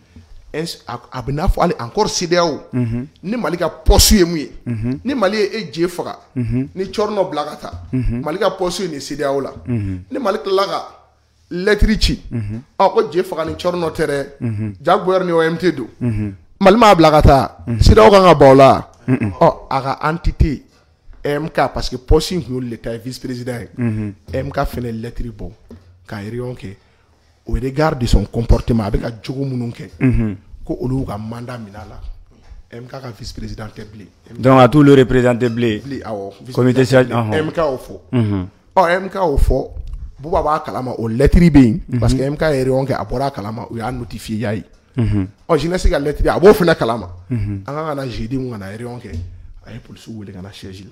a bɛ n'a fɔ hali encore C D A O ni Mali ka poste ye mun ye ni Mali ye e je faga ni Cɔrinɔ bila ka taa Mali ka poste ye nin C D A O la ni Mali tilala ka lettre ci ɔ ko je faga ni Cɔrinɔ tɛ dɛ Jaguar ni O M T don Mali m'a bila ka taa C D A O kan ka ban o la ɔ a ka entité M K parce que poste in tun y'olu de ta ye vice président ye M K fana lettre bɔ ka réunion kɛ au regard de son comportement a bɛ ka jogo minnu kɛ ko olu ka mandat minɛ a la M K ka vice président tɛ bilen donc a t'olu représenté bilen awɔ comité stratégique M K y'o fɔ ɔ M K y'o fɔ Buba b'a kalama o lettre bɛ yen parce que M K ye réunion kɛ a bɔra a kalama u y'a notifié y'a ye ɔ jeunesse ka lettre a b'o fana kalama an ka ka na jeudi mun ka na réunion kɛ a ye policiers wele ka na siège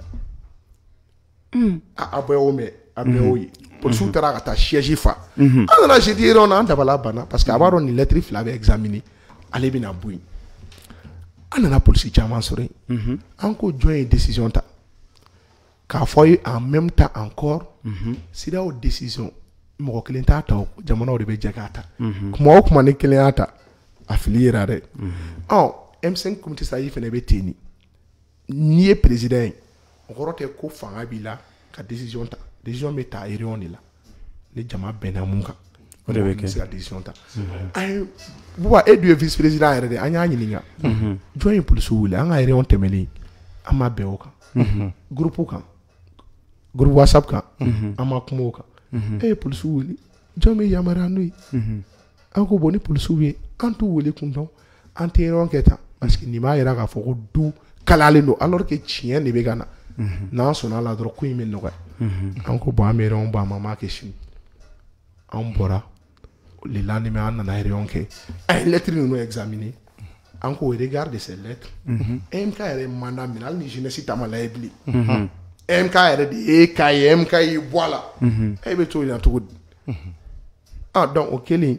la a bɛɛ y'o mɛn a bɛɛ y'o ye policiers taara ka taa siège fa an nana jeudi réunion na an dabala banna parce que a b'a dɔn nin lettre fila bɛ examiner ale bɛna bɔ yen an nana polisi caman sɔrɔ yen an ko jɔn ye décision ta k'a fɔ ye en même temps encore C D A O décision mɔgɔ kelen t'a ta o jamanaw de bɛ jɛ k'a ta kuma o kuma ni kelen y'a ta a fili yera dɛ ɔ M cinq comité stratégique fana bɛ ten ni n'i ye président ye o kɔrɔ tɛ ko fanga b'i la ka décision ta décision bɛ ta réunion de la ni jama bɛnna mun kan O de bɛ kɛ. se ka décision ta an ye Buba e dun ye vice président yɛrɛ de an y'a ɲininka jɔn ye policiw wele an ka réunion tɛmɛnen an ma bɛn o kan groupe kan groupe WhatsApp kan an ma kuma o kan e ye policiw wele jɔn bɛ yamaruya n'o ye an ko bon ni policiw ye an t'u wele kun dɔn an tɛ réunion kɛ tan parce que nin b'a yira k'a fɔ ko du kalayalen don alors que tiɲɛ de bɛ ka na n'an sɔnna a la dɔrɔn ko in bɛ nɔgɔya an ko bon an bɛ réunion bɔ a ma an m'a kɛ sini an bɔra le lendemain an nana réunion kɛ an ye lettre ninnu examiner an ko au regard de ces lettres E M K yɛrɛ mandat minɛ hali ni jeunesse ta ma lajɛ bilen E M K yɛrɛ de ye k'a ye E M K y'i bɔ a la e bɛ to yen cogo di ah donc o kɛlen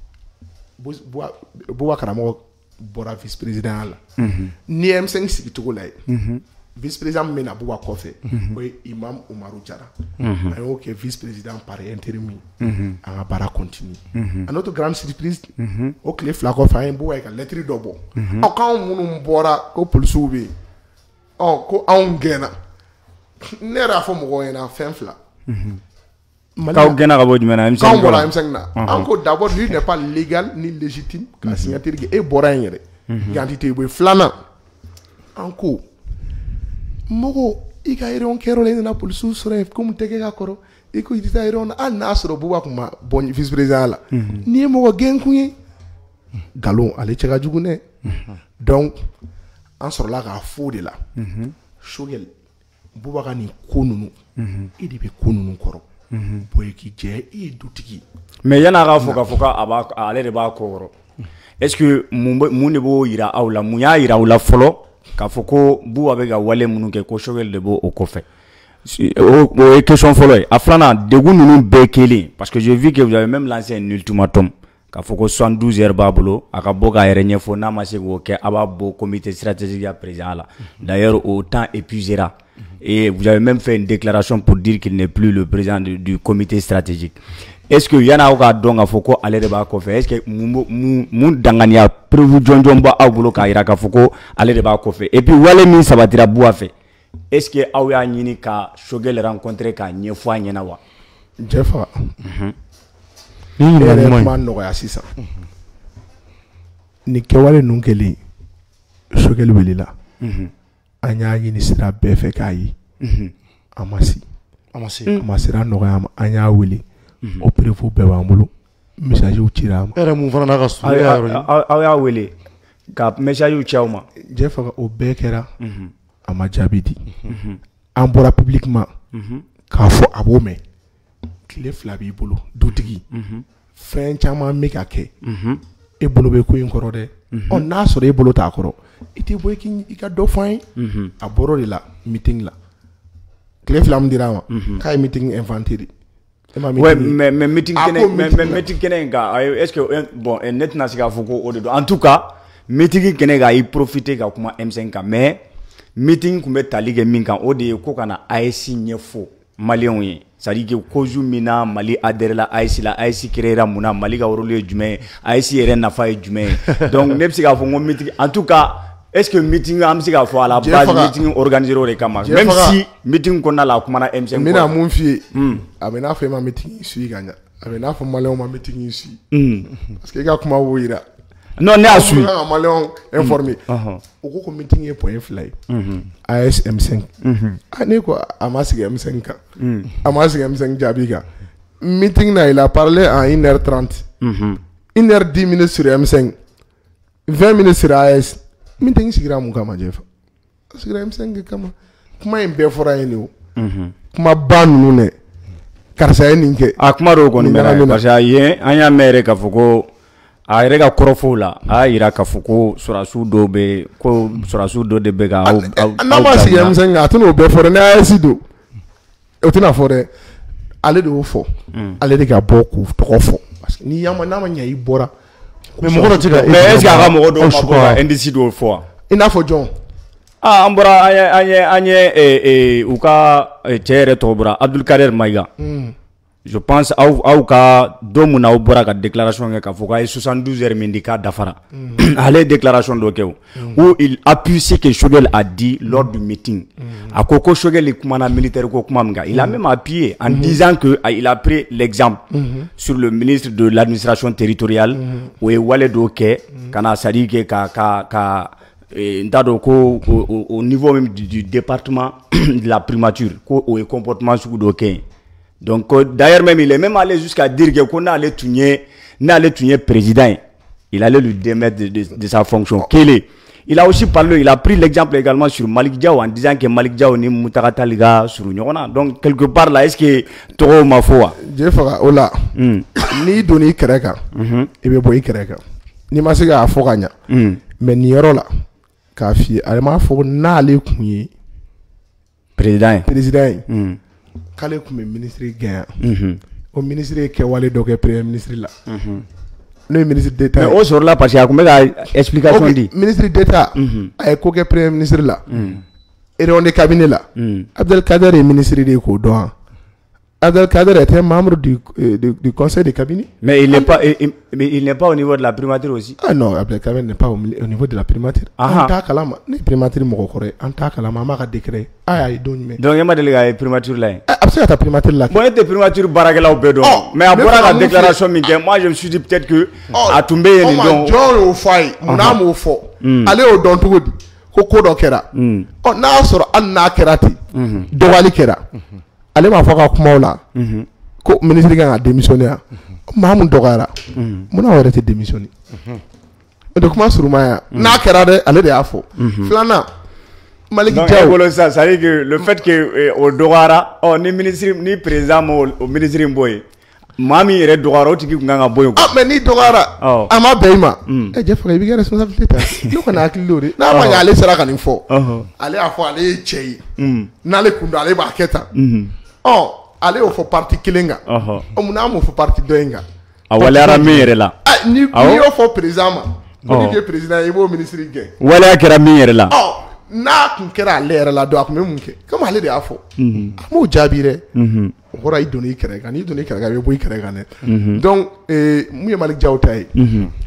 Buba karamɔgɔ bɔra vice président la ni M cinq sigi cogo la ye vice président min bɛna Buba kɔfɛ o ye Imam Umaru Jara an y'o kɛ vice président par intérim an ka baara continue a notre grande surprise o tile fila kɔfɛ an ye Buba ye ka lettre dɔ bɔ ɔ k'anw minnu bɔra ko policiw bɛ yen ɔ ko anw gɛnna ne yɛrɛ y'a fɔ mɔgɔw ɲɛna fɛn fila k'aw gɛnna ka bɔ jumɛn na M cinq k'anw bɔra M cinq na an ko d'abord lui n'est pas légal ni légitime ka signature kɛ e bɔra yen yɛrɛ identité bɛ filanan an ko mɔgɔ i ka réunion kɛyɔrɔ la i nana policiw sɔrɔ yen komi tɛ kɛ ka kɔrɔ i ko i tɛ taa réunion na hali n'a sɔrɔ Buba tun ma bɔ vice président la n'i ye mɔgɔ gɛn kun ye nkalon ale cɛ ka jugu dɛ donc an sɔrɔla k'a fɔ o de la Choguel Buba ka nin ko ninnu e de bɛ ko ninnu kɔrɔ boye k'i jɛ i ye dutigi mais yan'a k'a fɔ k'a fɔ k'ale de b'a ko kɔrɔ est ce que mun de b'o yira aw la mun y'a yira aw la fɔlɔ k'a fɔ ko Buba bɛ ka wale minnu kɛ ko Choguel de b'o kɔfɛ o ye question fɔlɔ ye a filanan degun ninnu bɛɛ kelen parce que je vis que vous avez même lancé un ultimatum k'a fɔ ko soixante-douze heures b'a bolo a ka bɔ k'a yɛrɛ ɲɛfɔ n'a ma se k'o kɛ a b'a bɔ comité stratégique ya président la d'ailleurs au temps épuisera et vous avez même fait une déclaration pour dire qu'il n'est plus le président du, du comité stratégique est-ce que yana aw k'a dɔn k'a fɔ ko ale de b'a kɔfɛ est-ce que mun danganiya preuve jɔnjɔn b'a aw bolo k'a yira k'a fɔ ko ale de b'a kɔfɛ et puis wale min sabatira Buba fɛ est-ce que aw y'a ɲini ka Choguel rencontrer k'a ɲɛfɔ a ɲɛna wa Jefa ni yɛrɛ kuma nɔgɔya sisan ni kɛwale ninnu kɛlen Choguel welela an y'a ɲini sira bɛɛ fɛ k'a ye a ma se a ma se a ma sira nɔgɔya ma an y'a wele o préfet bɛɛ b'an bolo message cira a ma e yɛrɛ mun fana n'a ka so aw y'a wele ka message ci aw ma Jefa o bɛɛ kɛra a ma jaabi di an bɔra publiquement k'a fɔ a b'o mɛn tile fila b'i bolo dutigi fɛn caman bɛ ka kɛ e bolo bɛ ko in kɔrɔ dɛ ɔ n'a sɔrɔ e bolo t'a kɔrɔ i tɛ bɔ i ka dɔ fɔ an ye a bɔr'o de la meeting la tile fila min dira a ma k'a ye meeting inventé ouais mais mais meeting kɛnɛ mais meeting kɛnɛ in kan est-ce que bon ne tɛna se k'a fɔ ko o de don en tout cas meeting kɛnɛ kan i profiter ka kuma M cinq kan mais meeting tun bɛ tali kɛ min kan o de ye ko ka na A E S ɲɛfɔ maliyɛnw ye c'est-à-dire que cause min na Mali adhéré la A E S la A E S créera mun na Mali ka rôle ye jumɛn ye A E S yɛrɛ nafa ye jumɛn ye donc ne bɛ se k'a fɔ ko meeting en tout cas est-ce que meeting an bɛ se k'a fɔ à la base meeting organisé o de kama même si meeting kɔnɔna la a kumana M cinq n bɛna mun f'i ye a bɛ n'a fɔ e ma meeting suit ka ɲɛ a bɛ n'a fɔ maliyɛnw ma meeting suit parce que i ka kuma b'o yira non ne y'a suit ka maliyɛnw informer o ko ko meeting ye point fila ye A E S M cinq ne ko a ma sigi M cinq kan a ma sigi M cinq jaabi kan meeting na il a parlé en une heure trente une heure dix minutes sur M cinq vingt minutes sur A E S meeting sigira mun kama Jefa sigira M cinq kama kuma in bɛɛ fɔra yen de o kuma ba ninnu dɛ karisa ye nin kɛ a kuma dɔw kɔni mɛnna parce que a ye an y'a mɛn yɛrɛ k'a fɔ ko a yɛrɛ ka kɔrɔfɔw la a y'a yira k'a fɔ ko sɔrɔdasiw dɔw bɛ ko sɔrɔdasiw dɔ de bɛ ka aw aw n'a ma sigi M cinq kan a tɛna o bɛɛ fɔ dɛ ni A E S don o tɛna fɔ dɛ ale de y'o fɔ ale de ka bɔ k'u tɔgɔ fɔ parce que ni n'a ma ɲɛ i bɔra mais mɔgɔ dɔ tɛ ka mais est-ce que a ka mɔgɔ dɔw ma bɔ ka indice dɔw fɔ wa i n'a fɔ jɔn ah an bɔra an ye an ye an ye u ka cɛ yɛrɛ tɔgɔ bɔra Abdul Kader Mayiga je pense aw aw ka do mun aw bɔra ka déclaration kɛ ka fɔ k'a ye soixante-douze heures min di k'a dafara ale déclaration dɔ kɛ où il appuie ce que Choguel a dit lors du meeting a ko ko Choguel kumana militaire ko kuma min kan il a même appuyé en disant que il a pris l'exemple sur le ministre de l'administration territoriale o ye wale dɔ kɛ kana sadi kɛ ka ka ka n t'a dɔn ko au niveau même du, du département de la primature ko o ye comportement sugu dɔ kɛ. Donc d'ailleurs même il est même allé jusqu'à dire que qu'on allait tuer n'allait tuer président, il allait lui démettre de, de, de sa fonction. Quel il a aussi parlé, il a pris l'exemple également sur Malik Diaw en disant que Malik Diaw ni Moutakata Liga sur Nyona. Donc quelque part là, est-ce que Toro ma foi je fera ola ni doni kereka et be boy kereka ni masiga afoganya mais ni yoro la ka fi alema fo na le kunyi président président k'ale kun bɛ ministre gɛn o ministre kɛ wale dɔ kɛ premier ministre la n'o ye ministre d'état mais o sɔrɔla parce que a kun bɛ ka explication di ministre d'état a ye ko kɛ premier ministre la réunion de cabinet la Abdelkader ye ministre de ye k'o dɔn Abdelkader était membre du, euh, du, du conseil de cabinet. Mais il n'est pas, il, il, il n'est pas au niveau de la primature aussi. Ah non, Abdelkader n'est pas au, au niveau de la primature. Ah. En tant que lama, ni primature mo ko en tant que lama ma ka décret. Ay ay don mais. Donc yama delega primature là. Absolument ta primature là. Bon était primature barakela au bedon. Mais après la déclaration mi moi je me suis dit peut-être que a tombé ni donc. John o fay, mona mo fo. Allez au don tout ko ko do kera. Oh na soro an na kerati. Do wali kera. Ale m'a fɔ ka kuma la ko ministre kan ka démissionner maa mun dɔgɔyara munna wɛrɛ tɛ démissionner o de kuma surumaya n'a kɛra dɛ ale de y'a fɔ filanan Malik Diaw donc ça ça veut dire que le fait que o dɔgɔyara ɔ ni ministre ni président mo o ministre in bɔ yen maa min yɛrɛ dɔgɔyara o tigi kun kan ka bɔ yen ah mais ni dɔgɔyara a ma bɛn i ma ɛ jɛ faga i b'i ka responsabilité ta ne kɔni hakili l'o de n'a ma ɲɛ ale sera ka nin fɔ ale y'a fɔ ale ye cɛ ye n'ale kun don ale b'a kɛ tan oh ale y'o fɔ parti kelen kan o mun n'a m'o fɔ parti dɔ in kan a waleyara min yɛrɛ la ni n'i y'o fɔ président ma ko n'i ye président i b'o ministre gɛn waleya kɛra min yɛrɛ la n'a kun kɛra ale yɛrɛ la don a kun bɛ mun kɛ komi ale de y'a fɔ a m'o jaabi dɛ o kɔrɔ i donna i kɛrɛ kan n'i donna i kɛrɛ kan i bɛ bɔ i kɛrɛ kan dɛ donc mun ye Malik Diaw ta ye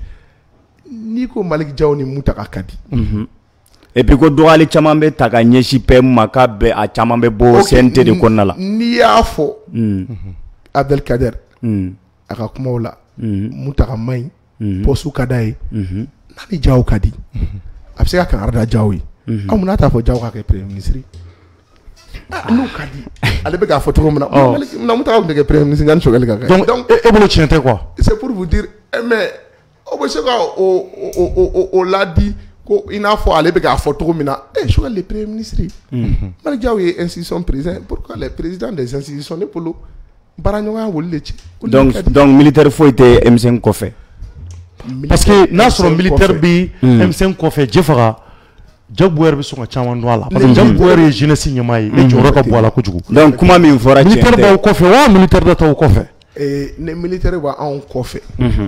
n'i ko Malik Diaw ni Mutaka ka di et puis ko dɔgɔyali caman bɛ ta ka ɲɛsin P M ma k'a bɛ a caman bɛ bɔ C N T de kɔnɔna la n'i y'a fɔ Abdelkader a ka kumaw la Mutaka man ɲi poste ka d'a ye n'a ni Diaw ka di a bɛ se ka kangari da Diaw ye aw mun n'a t'a fɔ Diaw ka kɛ premier ministre n'u ka di ale bɛ k'a fɔ cogo min na na Mutaka tun tɛ kɛ premier ministre nka ni Choguel ka kɛ donc e bolo tiɲɛ tɛ quoi c'est pour vous dire mais o bɛ se ka o o o ladi ko i n'a fɔ ale bɛ k'a fɔ cogo min na eh Choguel le premier ministre Malik Diaw ye institution président pourquoi les présidents des institutions ne bolo baaraɲɔgɔnya wuli de cɛ donc donc militaire foyi tɛ M cinq kɔfɛ parce que n'a sɔrɔ militaire bi M cinq kɔfɛ jɛ faga Jack Bouer bɛ sɔn ka caman dɔn a la parce que Jack Bouer ye jeunesse ɲɛmaa ye e jɔyɔrɔ ka bon a la kojugu donc kuma min fɔra tiɲɛ tɛ militaire b'aw kɔfɛ wa militaire dɔ t'aw kɔfɛ eh ne militaire b'anw kɔfɛ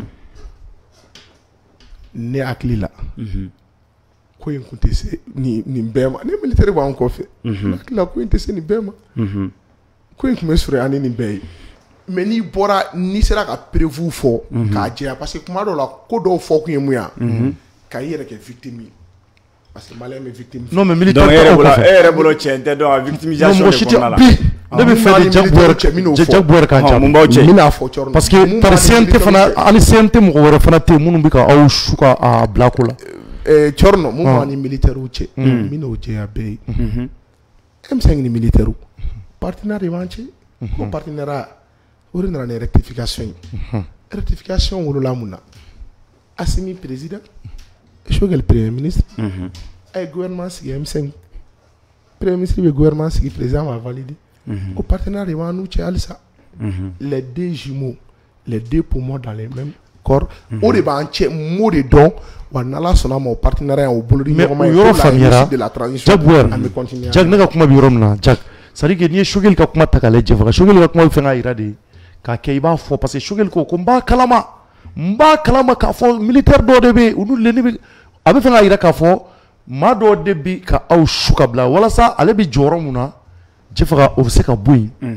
ne hakili la ko in kun tɛ se nin nin bɛɛ ma ne militaire b'anw kɔfɛ ne hakili la ko in tɛ se nin bɛɛ ma ko in kun bɛ sɔrɔ yan ni nin bɛɛ ye mais n'i bɔra n'i sera ka prévu fɔ k'a jɛya parce que kuma dɔw la ko dɔw fɔ kun ye mun ye ka i yɛrɛ kɛ victime ye parce que malien bɛ victime non mais militaire donc e yɛrɛ bolo tiɲɛ tɛ donc a victimisation de kɔnɔna la ne bɛ fɛ de Jack Bouer Jack Bouer k'a jaabi mun b'aw cɛ n bɛna fɔ cɔrɔ parce que par C N T fana hali C N T mɔgɔ wɛrɛ fana tɛ yen minnu bɛ ka aw su ka a bila ko la cɔrɔ mun b'a ni militaire cɛ n bɛna o jɛya bɛɛ ye M cinq ni militaire partenaire de b'an cɛ ko partenariat o de nana ni rectification ye rectification wolola mun na Assimi président Choguel premier ministre a ye gouvernement sigi M cinq premier ministre bɛ gouvernement sigi président b'a validé o partenaire de b'an n'u cɛ halisa les deux jumeaux les deux poumons dans les mêmes corps o de b'an cɛ m'o de dɔn wa n'Ala sɔnna ma o partenariat o bolo di ɲɔgɔn ma ye pour la réussite de la transition Jack Bouer an bɛ continuer Jack ne ka kuma bɛ yɔrɔ min na Jack c'est à dire que n'i ye Choguel ka kuma ta k'a lajɛ faga Choguel ka kuma bɛ fɛn k'a jira de k'a kɛ i b'a fɔ parce que Choguel ko ko n b'a kalama n b'a kalama k'a fɔ militaire dɔw de bɛ yen olu leni bɛ a bɛ fɛn k'a jira k'a fɔ maa dɔw de bɛ ka aw su ka bila walasa ale bɛ jɔyɔrɔ mun na jɛ faga o bɛ se ka bɔ yen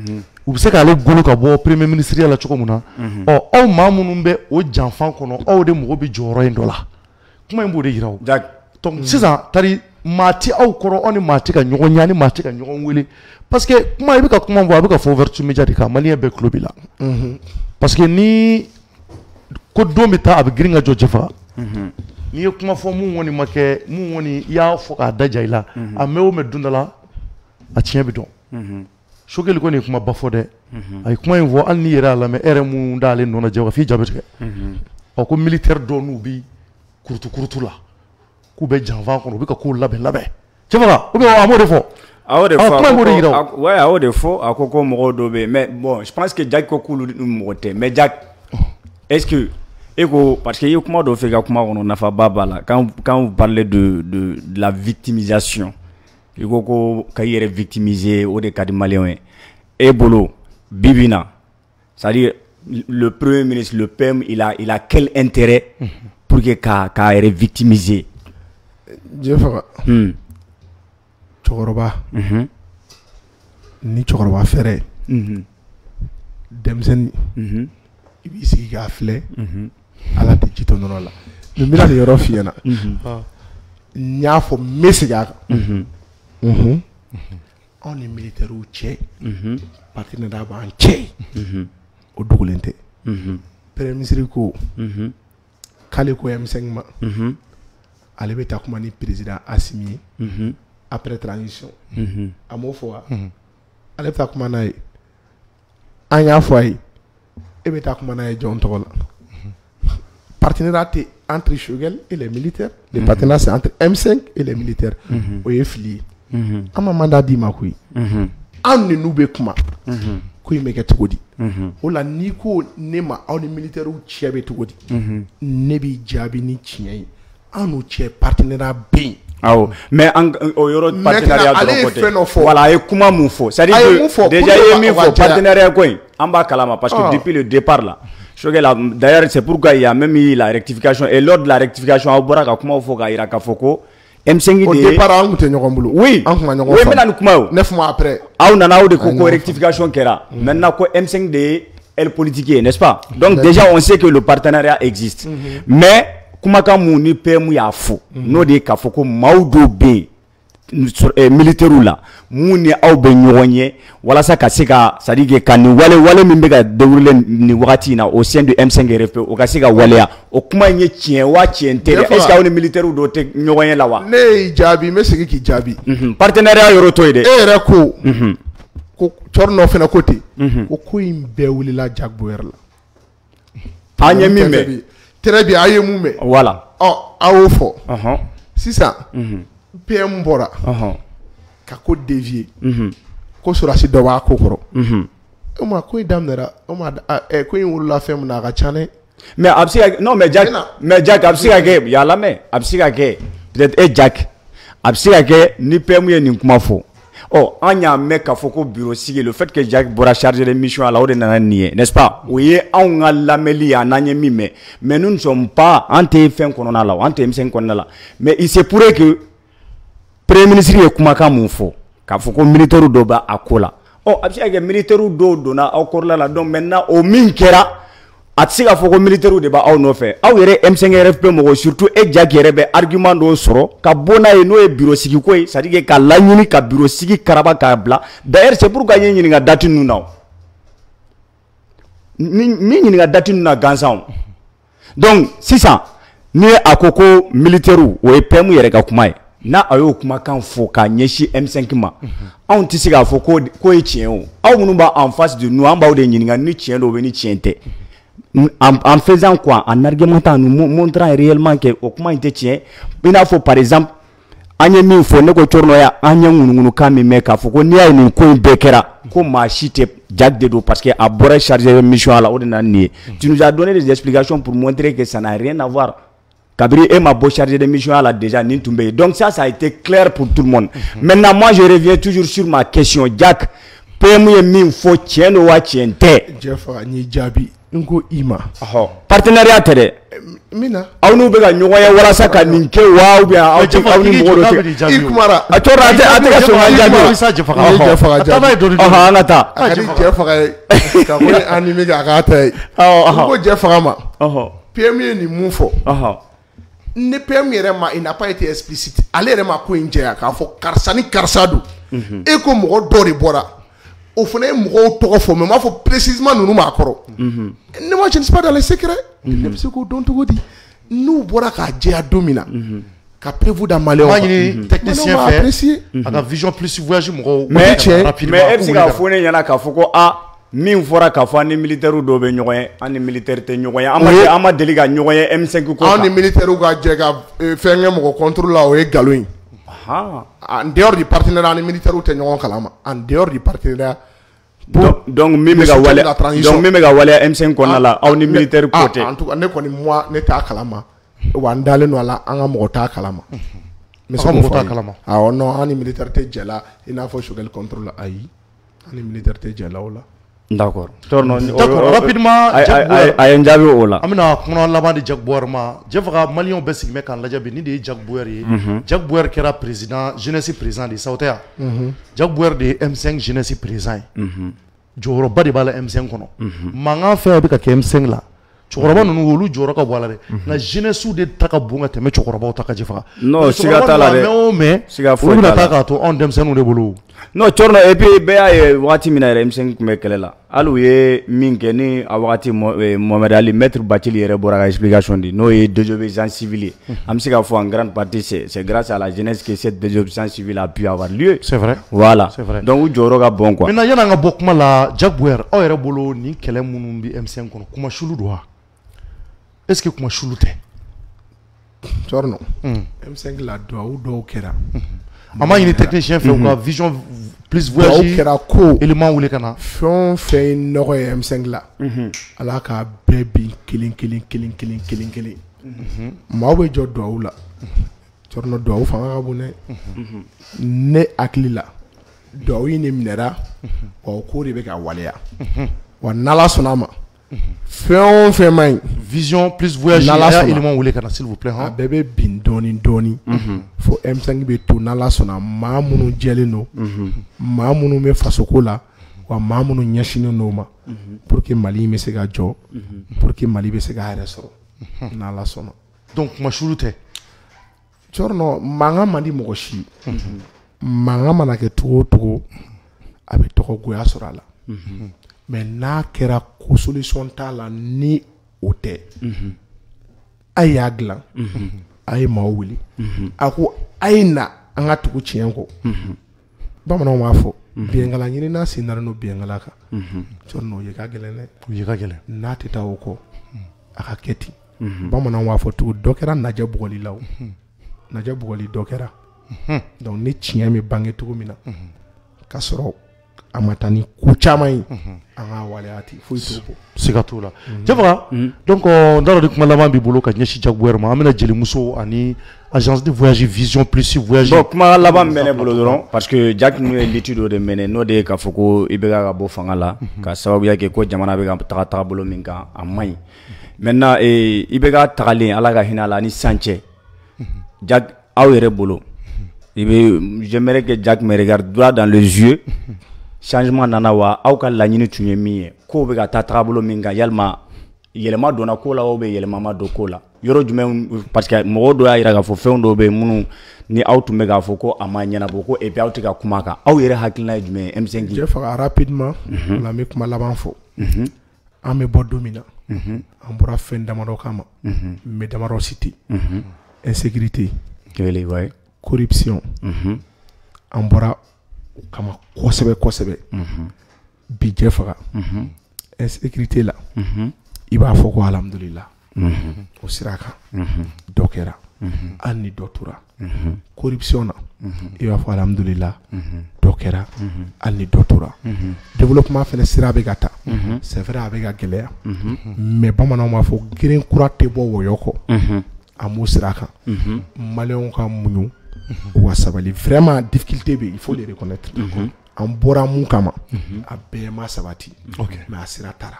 u bɛ se k'ale golo ka bɔ premier ministre la cogo min na ɔ aw maa minnu bɛ o janfan kɔnɔ aw de mago bɛ jɔyɔrɔ in dɔ la kuma in b'o de yira o donc sisan tari maa ti aw kɔrɔ aw ni maa ti ka ɲɔgɔn ɲa ni maa ti ka ɲɔgɔn wele parce que kuma i bɛ ka kuma fɔ a bɛ ka fɔ ouverture média de kan maliyɛn bɛɛ tulo b'i la parce que ni ko don bɛ taa a bɛ girin ka jɔ Jɛfaga n'i ye kuma fɔ mun kɔni ma kɛ mun kɔni i y'a fɔ k'a da ja i la a mɛn o mɛn don dɔ la a tiɲɛ bɛ dɔn Sogɛli kɔni ye kuma ba fɔ dɛ a ye kuma in fɔ hali n'i yɛrɛ y'a lamɛn e yɛrɛ mun d'ale nɔ lajɛ f'i ja bɛ tigɛ ɔ ko militaire dɔw n'u bi kurutu kurutu la k'u bɛ janfan kɔnɔ u bɛ ka kow labɛn labɛn Jɛfaga ou bien a m'o de fɔ a y'o de fɔ ouais a y'o de fɔ a ko ko mɔgɔw dɔ bɛ yen mais bon je pense que Jack ko k'olu mɔgɔ tɛ mais Jack est-ce que et que, parce que il y a comment de faire comment on a fait baba quand quand vous parlez de de, de la victimisation il faut que quand il est victimisé au des cas de Maliens et bolo bibina c'est-à-dire le premier ministre le P M il a il a quel intérêt pour que ka ka est victimisé Jɛfaga hmm cɛkɔrɔba mhm ni cɛkɔrɔba fɛrɛ mhm denmisɛnnin mhm i b'i sigi k'a filɛ mhm ala tɛ ci to nɔnɔ la mais n bɛna nin yɔrɔ f'i ɲɛna n y'a fɔ n bɛ segin a kan anw ni militaires cɛ partenariat b'an cɛ o dogolen tɛ premier ministre ko k'ale ko M cinq ma ale bɛ taa kuma ni président Assimi ye après transition a m'o fɔ wa ale bɛ taa kuma n'a ye an y'a fɔ a ye e bɛ taa kuma n'a ye jɔn tɔgɔ la partenariat entre Shogel et les militaires le partenariat c'est entre M cinq et les militaires o ye fili ye an ma mandat d'i ma koyi an ni n'u bɛ kuma ko in bɛ kɛ cogo di o la n'i ko ne ma aw ni militaires cɛ bɛ cogo di ne b'i jaabi ni tiɲɛ ye an n'u cɛ partenariat bɛ yen awɔ mais an o yɔrɔ partenariat dɔrɔn ko tɛ voilà a ye kuma mun fɔ c'est à dire que déjà i ye min fɔ partenariat ko in an b'a kalama parce que depuis le départ là d'ailleurs c'est pourquoi il y a même eu la rectification et lors de la rectification aw bɔra ka kuma fɔ k'a yira k'a fɔ ko M cinq de au départ an tun tɛ ɲɔgɔn bolo oui an tun ka ɲɔgɔn oui n bɛna nin kuma o neuf mois après aw nana aw de ko ko rectification kɛra maintenant ko M cinq de ye aile politique ye n'est-ce pas donc déjà on sait que le partenariat existe mais kumakan mun ni P M y'a fɔ n'o de ye k'a fɔ ko maaw dɔw bɛ yen militaires la mun ni aw bɛ ɲɔgɔn ye walasa ka se ka c'est à dire que ka nin wale wale min bɛ ka dérouler nin wagati in na au sein de M cinq R F P o ka se ka waleya o kuma in ye tiɲɛ wa tiɲɛ tɛ est-ce que aw ni militaires dɔw tɛ ɲɔgɔn ye la wa ne y'i jaabi n bɛ segin k'i jaabi partenariat yɔrɔ to ye dɛ e yɛrɛ ko ko cɔri nɔ fana ko ten ko ko in bɛɛ wulila Jack Boyer la an ye min mɛn très bien a ye mun mɛn voilà ɔ a y'o fɔ sisan P M bɔra ka ko dévier ko sɔrɔdasi dɔ b'a ko kɔrɔ o ma ko in daminɛra o ma ko in wolola fɛn min na a ka ca dɛ mais a bɛ se ka non mais Jack mais Jack a bɛ se ka kɛ y'a lamɛn a bɛ se ka kɛ peut-être e Jack a bɛ se ka kɛ ni P M ye nin kuma fɔ ɔ an y'a mɛn k'a fɔ ko bureau sigi le fait que Jack bɔra chargé de mission a la o de nana nin ye n'est-ce pas o ye anw ka lamɛnli ye a n'an ye min mɛn mais nous ne sommes pas an tɛ fɛn kɔnɔna la an tɛ M cinq kɔnɔna la mais il se pourrait que premier ministre ye kumakan mun fɔ k'a fɔ ko militaires dɔw b'a a ko la ɔ a bɛ se ka kɛ militaires dɔw donna aw kɔrɔla la donc maintenant o min kɛra a tɛ se k'a fɔ ko militaires de b'aw nɔfɛ aw yɛrɛ M cinq R F P mɔgɔ surtout e Jack yɛrɛ bɛ argument dɔw sɔrɔ ka bɔ n'a ye n'o ye bureau sigi ko ye c'est à dire que ka laɲini ka bureau sigi karaba k'a bila d'ailleurs c'est pourquoi n ye ɲininka date ninnu na min ɲininka date ninnu na gansan donc sisan ni a ko ko militaires o ye P M yɛrɛ ka kuma ye n'a a y'o kumakan fɔ k'a ɲɛsin M cinq ma anw tɛ se k'a fɔ ko ko ye tiɲɛ o aw minnu b'a en face de nous an b'aw de ɲininka ni tiɲɛ don ou bien ni tiɲɛ tɛ en, en faisant quoi en argumentant nous montrant réellement que o kuma in tɛ tiɲɛ i n'a fɔ par exemple an ye min fɔ ne ko Cɔrɔnɔya an ye ŋunuŋunukan min mɛn k'a fɔ ko n'i y'a ye nin ko in bɛɛ kɛra ko maa si tɛ Jack de don parce que a bɔra chargé de mission a la o de nana nin ye tu nous as donné des explications pour montrer que ça n'a rien à voir kabiri e ma bɔ chargé de mission a la déjà nin tun bɛ yen donc ça ça a été clair pour tout le monde maintenant moi je reviens toujours sur ma question Jack P M ye min fɔ tiɲɛ don wa tiɲɛ tɛ Jɛfaga n y'i jaabi n ko i ma partenariat tɛ dɛ min na aw n'u bɛ ka ɲɔgɔn ye walasa ka nin kɛ wa ou bien aw tɛ aw ni mɔgɔ dɔ tɛ i kumara a tɔɔrɔ a tɛ a tɛ ka sɔn ka jaabi i ye jɛ faga jaabi ɔhɔn an ka taa a ka di jɛ faga ye ka ko animé kɛ a k'a ta ye n ko jɛ faga ma P M ye nin mun fɔ ni P M yɛrɛ ma il n'a pas été explicite ale yɛrɛ ma ko in jɛya k'a fɔ karisa ni karisa don e ko mɔgɔ dɔ de bɔra o fana ye mɔgɔw tɔgɔ fɔ mais m'a fɔ précisément ninnu m'a kɔrɔ ne ma je ne suis pas dans les secrets ne bɛ se k'o dɔn cogo di n'u bɔra k'a jɛya don min na ka prévu da malien ma ɲini technicien fɛ a ka vision plus voyage mɔgɔw mais mais e bɛ se k'a fɔ ne ɲɛna k'a fɔ ko a min fɔra k'a fɔ an ni militaire dɔw bɛ ɲɔgɔn ye an ni militaire tɛ ɲɔgɔn ye an ma an ma deli ka ɲɔgɔn ye M cinq ko an ni militaire ka jɛ ka fɛn kɛ mɔgɔ contrôle la o ye nkalon ye en dehors du partenariat an ni militaire tɛ ɲɔgɔn kalama en dehors du partenariat donc min bɛ ka wale donc min bɛ ka wale M cinq kɔnɔna la aw ni militaire ko tɛ en tout cas ne kɔni moi ne t'a kalama wa n dalen don a la an ka mɔgɔ t'a kalama mais ça mɔgɔ t'a kalama awɔ non an ni militaire tɛ jɛ la i n'a fɔ Choguel contrôle ayi an ni militaire tɛ jɛ la o la d'accord d'accord rapidement a ye n jaabi o la an bɛna kuma laban di Jack Bauer ma Jɛ faga maliyɛnw bɛɛ sigilen bɛ k'an lajɛ bi ni de ye Jack Bauer ye Jack Bauer kɛra président jeunesse président de Sao Tɛ yan Jack Bauer de ye M cinq jeunesse président ye jɔyɔrɔba de b'a la M cinq kɔnɔ mankan fɛn bɛ ka kɛ M cinq la cɛkɔrɔba ninnu olu jɔyɔrɔ ka bɔ a la dɛ nka jeunesse de ta ka bon ka tɛmɛ cɛkɔrɔbaw ta ka Jɛ faga non siga t'a la dɛ mɛ o mɛ olu bɛna taa k'a to anw denmisɛnninw de bolo non Cɔrɔnɔ et puis bɛɛ y'a ye wagati min na yɛrɛ M cinq tun bɛ kɛlɛ la hali u ye min kɛ ni a wagati Mohamed Ali maître Bathily yɛrɛ bɔra ka explication di n'o ye désobéissance civile ye an bɛ se k'a fɔ en grande partie c'est c'est grâce à la jeunesse que cette désobéissance civile a pu avoir lieu c'est vrai voilà c'est vrai donc u jɔyɔrɔ ka bon quoi maintenant yan'an ka bɔ kuma la Jack Bauer aw yɛrɛ bolo nin kɛlɛ minnu bɛ M cinq kɔnɔ kuma sulu don wa est-ce que kuma sulu tɛ Cɔrɔnɔ M cinq la duwawu dɔw kɛra an b'a ɲini technicien fɛ u ka vision plus voyage kɛra ko élément wele ka na fɛn o fɛn ye nɔgɔ ye M cinq la ala k'a bɛɛ bin kelen kelen kelen kelen kelen kelen maaw bɛ jɔ duwawu la Cɔrɔnɔ duwawu fanga ka bon dɛ ne hakili la duwawu in de minɛra wa o ko de bɛ ka waleya wa n'ala sɔnna ma fɛn o fɛn ma ɲi vision plus voyage a y'a élément wele ka na s'il vous plaît a bɛɛ bɛ bin dɔɔni dɔɔni fo M cinq bɛ to n'ala sɔnna maa minnu jɛlen don maa minnu bɛ fasoko la wa maa minnu ɲɛsinnen don o ma pour que Mali bɛ se ka jɔ pour que Mali bɛ se k'a yɛrɛ sɔrɔ n'ala sɔnna donc kuma sulu tɛ Cɔrɔnɔ mankan man di mɔgɔ si mankan mana kɛ cogo o cogo a bɛ tɔgɔ goya sɔrɔ a la mais n'a kɛra ko solution t'a la ni o tɛ a y'a dilan a ye maaw wuli a ko a ye na an ka tugu tiɲɛ kɔ bamananw b'a fɔ bɛnkala ɲini n'a sen nalen don bɛnkala kan Cɔrɔnɔ o ye ka gɛlɛn dɛ o ye ka gɛlɛn n'a tɛ taa o kɔ a ka kɛ ten bamananw b'a fɔ tugu dɔ kɛra najɛ bugɔli la o najɛ bugɔli dɔ kɛra donc ni tiɲɛ bɛ bange cogo min na ka sɔrɔ a ma taa ni ko caman ye an ka waleya ten foyi t'o bɔ siga t'o la Jɛ faga donc n t'a dɔn ni kuma laban b'i bolo ka ɲɛsin Jack Bauer ma an bɛna jelimuso ani agence de voyage vision plus voyage bon kuma laban min bɛ ne bolo dɔrɔn parce que Jack ninnu ye l'étude dɔ de mɛnɛ n'o de ye k'a fɔ ko i bɛ ka bɔ fanga la ka sababuya kɛ ko jamana bɛ ka taga tagabolo min kan a man ɲi maintenant i bɛ ka tagalen Ala ka hinɛ a la ni san cɛ Jack aw yɛrɛ bolo i bɛ j'aimerais que Jack me regarde droit dans les yeux changement nana wa aw ka laɲini tun ye min ye ko bɛ ka taa tagabolo min kan yalima yɛlɛma donna ko la ou bien yɛlɛma ma don ko la yɔrɔ jumɛn parce que mɔgɔw dɔ y'a jira k'a fɔ fɛn dɔw bɛ minnu ni aw tun bɛ k'a fɔ ko a ma ɲɛnabɔ ko et puis aw tɛ ka kuma kan aw yɛrɛ hakilina ye jumɛn ye M cinq Jɛ faga rapidement ola n bɛ kuma laban fɔ an bɛ bɔ don min na an bɔra fɛn damadɔ kama n bɛ damadɔ citer insécurité corruption an bɔra o kama kosɛbɛ kosɛbɛ bi Jɛ faga insécurité la i b'a fɔ ko alhamdulillah o sira kan dɔ kɛra hali ni dɔ tora corruption na i b'a fɔ alhamdulillah dɔ kɛra hali ni dɔ tora développement fɛnɛ sira bɛ ka taa c'est vrai a bɛ ka gɛlɛya mais bamananw b'a fɔ geren kura tɛ bɔ wɔyɔ kɔ an b'o sira kan maliyɛnw ka muɲu u ka sabali vraiment difficulté bɛ il faut les reconnaître an bɔra mun kama a bɛɛ ma sabati mais a sira taara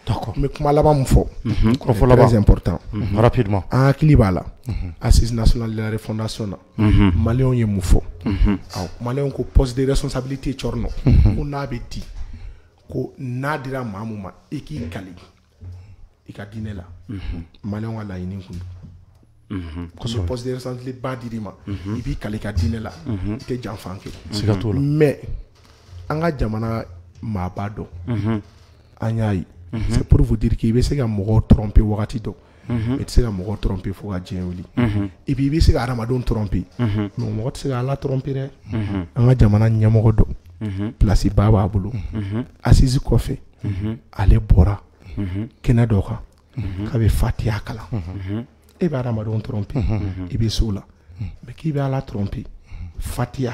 D'accord. Mais kuma laban mun fɔ Kɔrɔfɔ c'est laban. très important Rapidement. an hakili b'a la assise nationale de la refondation na maliyɛnw ye mun fɔ awɔ maliyɛnw ko poste de responsabilité cɔrɔnɔ ko n'a bɛ di ko n'a dira maa mun ma i k'i kali i ka diinɛ la maliyɛnw ka laɲini kun don poste de responsabilité ba dir'i ma i b'i kali i ka diinɛ la i tɛ janfa kɛ Siga t'o la. mais an ka jamana maaba dɔ an y'a ye c'est pour vous dire qu'il bɛ se ka mɔgɔw tromper wagati dɔ i tɛ se ka mɔgɔw tromper fo ka diɲɛ wuli et puis i bɛ se ka hadamadenw tromper mais mɔgɔ tɛ se ka ala tromper dɛ an ka jamana ɲɛmɔgɔ dɔ place ba b'a bolo assise kɔfɛ ale bɔra kɛnɛ dɔ kan k'a bɛ fatiya kalan e bɛ hadamadenw tromper i bɛ se o la mais k'i bɛ ala tromper fatiya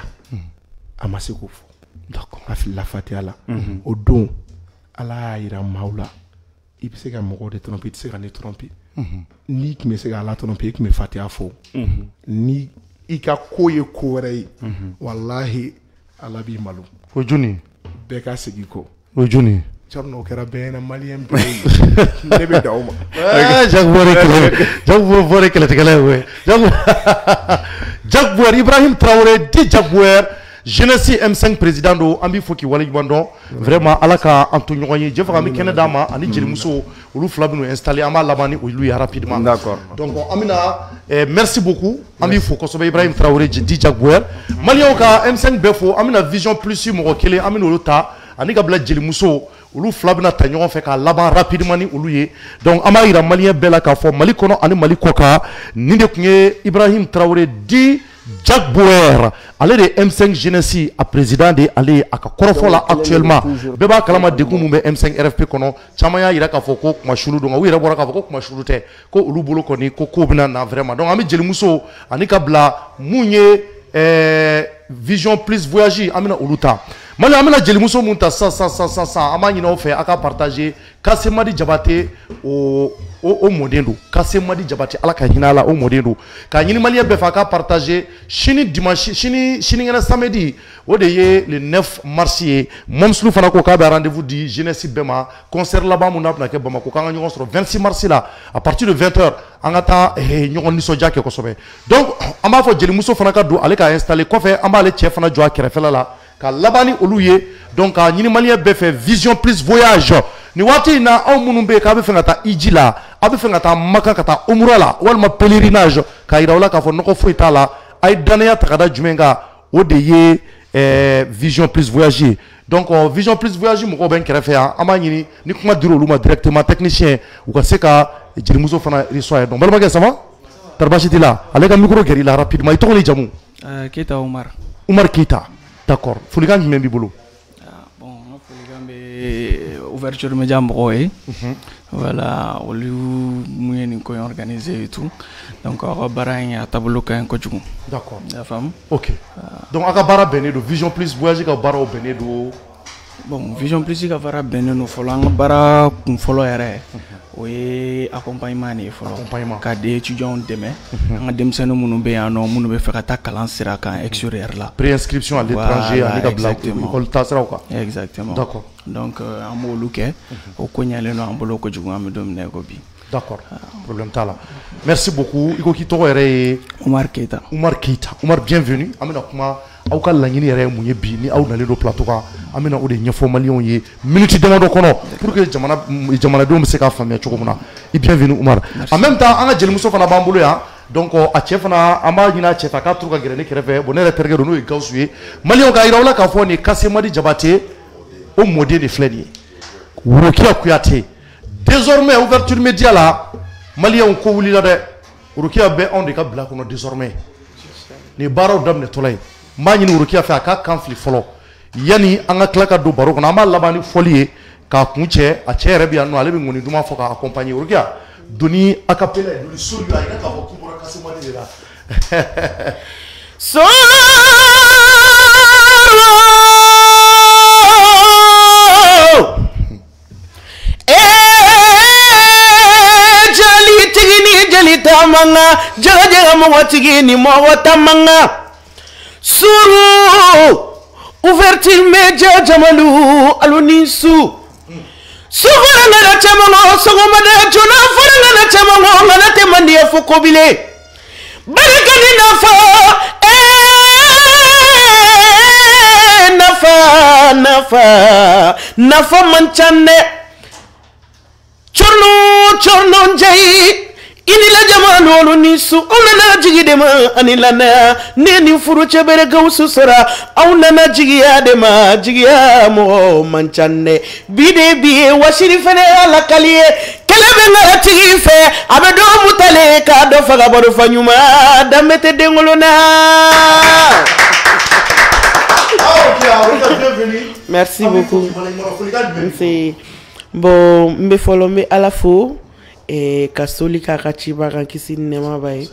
a ma se k'o fɔ a filila fatiya la o don ala y'a yira maaw la i bɛ se ka mɔgɔw de tromper i tɛ se ka ne tromper n'i tun bɛ se ka ala tromper i tun bɛ fatiya fɔ ni i ka ko ye ko wɛrɛ ye walahi ala b'i malo O ye jɔnni ye? bɛɛ ka segin kɔ O ye jɔnni ye? cɔrɔnɔ o kɛra bɛɛ ɲɛna maliyɛn bɛɛ ye ne bɛ dan o ma Eh, Jacques Bouhari kɛlɛ Jacques Bouhari kɛlɛtigɛla ye koyi. Jacques Jacques Bouhari Ibrahim Traoré di Jacques Bouhari jeunesse M cinq président do an b'i fo k'i waleɲuman dɔn vraiment ala ka an to ɲɔgɔn ye jɛ faga an bɛ kɛnɛ d'a ma ani jelimuso olu fila bɛn'u installer an b'a laban ni olu ye rapidement. D'accord. Donc an bɛna eh, merci beaucoup an b'i fo kosɛbɛ Ibrahim Traoré di Jacques Bouhari maliyɛnw ka M cinq bɛɛ fo an bɛna vision plus mɔgɔ kelen an bɛna olu ta ani ka bila jelimuso olu fila bɛna ta ɲɔgɔn fɛ k'a laban rapidement ni olu ye donc an b'a yira maliyɛn bɛɛ la k'a fɔ Mali kɔnɔ ani Mali kɔ kan nin de tun ye Ibrahim Traoré di Jacques Bouhari ale de M cinq jeunesse a président de ale a ka kɔrɔfɔ la actuellement bɛɛ b'a kalama degun mun bɛ M cinq R F P kɔnɔ caman y'a yira k'a fɔ ko kuma sulu don u yɛrɛ bɔra k'a fɔ ko kuma sulu tɛ ko olu bolo kɔni ko kow bɛna na vraiment donc an bɛ jelimuso ani ka bila mun ye ɛɛ vision plus voyage an bɛna olu ta Mali an bɛna jelimuso mun ta sisan sisan sisan sisan an b'a ɲini aw fɛ a ka partager Kase Madi Jabate o o o mɔden don Kase Madi Jabate ala ka hinɛ a la o mɔden don k'a ɲini maliyɛn bɛɛ fɛ a ka partager sini dimanche sini sinikɛnɛ samedi o de ye le neuf mars ye Momsulu fana ko k'a bɛ rendez-vous di jeunesse bɛɛ ma concert laban mun n'a bɛna kɛ Bamako k'an ka ɲɔgɔn sɔrɔ vingt-six mars la à partir de vingt heures an ka taa ɲɔgɔn nisɔndiya kɛ kosɛbɛ donc an b'a fɔ jelimuso fana ka don ale ka installer kɔfɛ an b'ale cɛ fana jɔ a kɛrɛfɛla la ka laban ni olu ye donc ka ɲini maliyɛn bɛɛ fɛ vision plus voyage nin waati in na aw minnu bɛ yen k'a bɛ fɛ ka taa Iji la a bɛ fɛ ka taa Maka ka taa Umura la walima pèlerinage k'a yira aw la k'a fɔ nɔgɔ foyi t'a la a ye danaya ta ka da jumɛn kan o de ye ɛɛ vision plus voyage ye donc vision plus voyage mɔgɔw bɛ n kɛrɛfɛ yan an b'a ɲini ni kuma dira olu ma directement technicien u ka se ka jelimuso fana reçoit ye donc balimakɛ ça va tari baasi t'i la ale ka micro gɛrɛ i la rapidement i tɔgɔ ni jamu. Keita Umar. Umar Keita d'accord folikan jumɛn b'i bolo. Bon n ka folikan bɛ ouverture média mɔgɔw ye voilà olu mun ye nin ko in organisé et tout donc aw ka baara in a taabolo ka ɲi kojugu. D'accord. I y'a faamu. Ok donc aw ka baara bɛnnen don vision plus voyage ka baaraw bɛnnen don. Bon vision plus ka baara bɛnnen don fɔlɔ an ka baara kun fɔlɔ yɛrɛ o ye accompagnement de ye fɔlɔ Accompagnement. ka di étudiants dɛmɛ an ka denmisɛnnin minnu bɛ yan nɔ minnu bɛ fɛ ka taa kalan sira kan extérieur la. Préinscription à l'étranger Voilà, ani ka bila exactement. école taasiraw kan. Exactement. D'accord. Donc euh, an b'olu kɛ o ko ɲɛlen don an bolo kojugu an bɛ don min na i ko bi. D'accord problème t'a la merci beaucoup i ko k'i tɔgɔ yɛrɛ ye. Umar Keita. Umar Keita Umar bienvenue an bɛna kuma aw ka laɲini yɛrɛ ye mun ye bi ni aw nalen don plateau kan an bɛna o de ɲɛfɔ maliyɛnw ye minute damadɔ kɔnɔ pour que jamana jamanadenw bɛ se k'a faamuya cogo min na i bienvenue Umar en même temps an ka jelimuso fana b'an bolo yan donc a cɛ fana an b'a ɲini a cɛ fɛ a k'a turu ka gɛrɛ ne kɛrɛfɛ bon ne yɛrɛ terikɛ don n'o ye Gawusu ye maliyɛnw k'a yira aw la k'a fɔ nin Kase Madi Jabate o mɔden de filɛ nin ye Worokiya Kuyate désormais ouverture média la maliyɛnw ko wulila dɛ Worokiya bɛ anw de ka bila kɔnɔ désormais nin baaraw daminɛtɔla ye n b'a ɲini Worokiya fɛ a k'a kan fili fɔlɔ yanni an ka tila ka don baro kɔnɔ an b'a laban ni fɔli ye k'a kun cɛ a cɛ yɛrɛ bɛ yan nɔ ale bɛ ŋɔni duman fɔ k'a accompagner Worokiya doni acapella ye doni soli a yira k'a fɔ k'i bɔra Kase Madi de la. Tamanga jaga jaga mawatigi ni mawatamanga suru ouverture média jamalu alunisu sufara ngana chamango sogoma da jona fara ngana chamango ngana te mandiya foko bile barikani nafa eh nafa nafa nafa manchane chorno chorno jai ini la jamano nisu onana jigi dema anila na neni furu chebere gausu sara aunana jigi ya dema jigi ya mo manchane bide biye washiri fene ala kaliye kelebe ngara tigi fe abedo mutale ka do faga bodo fanyuma damete dengolona. Merci beaucoup. Merci. Bon, me follow me à la fois. E ka soli ka ka chiba kan kisi nema bay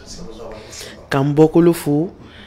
kan bokolo fu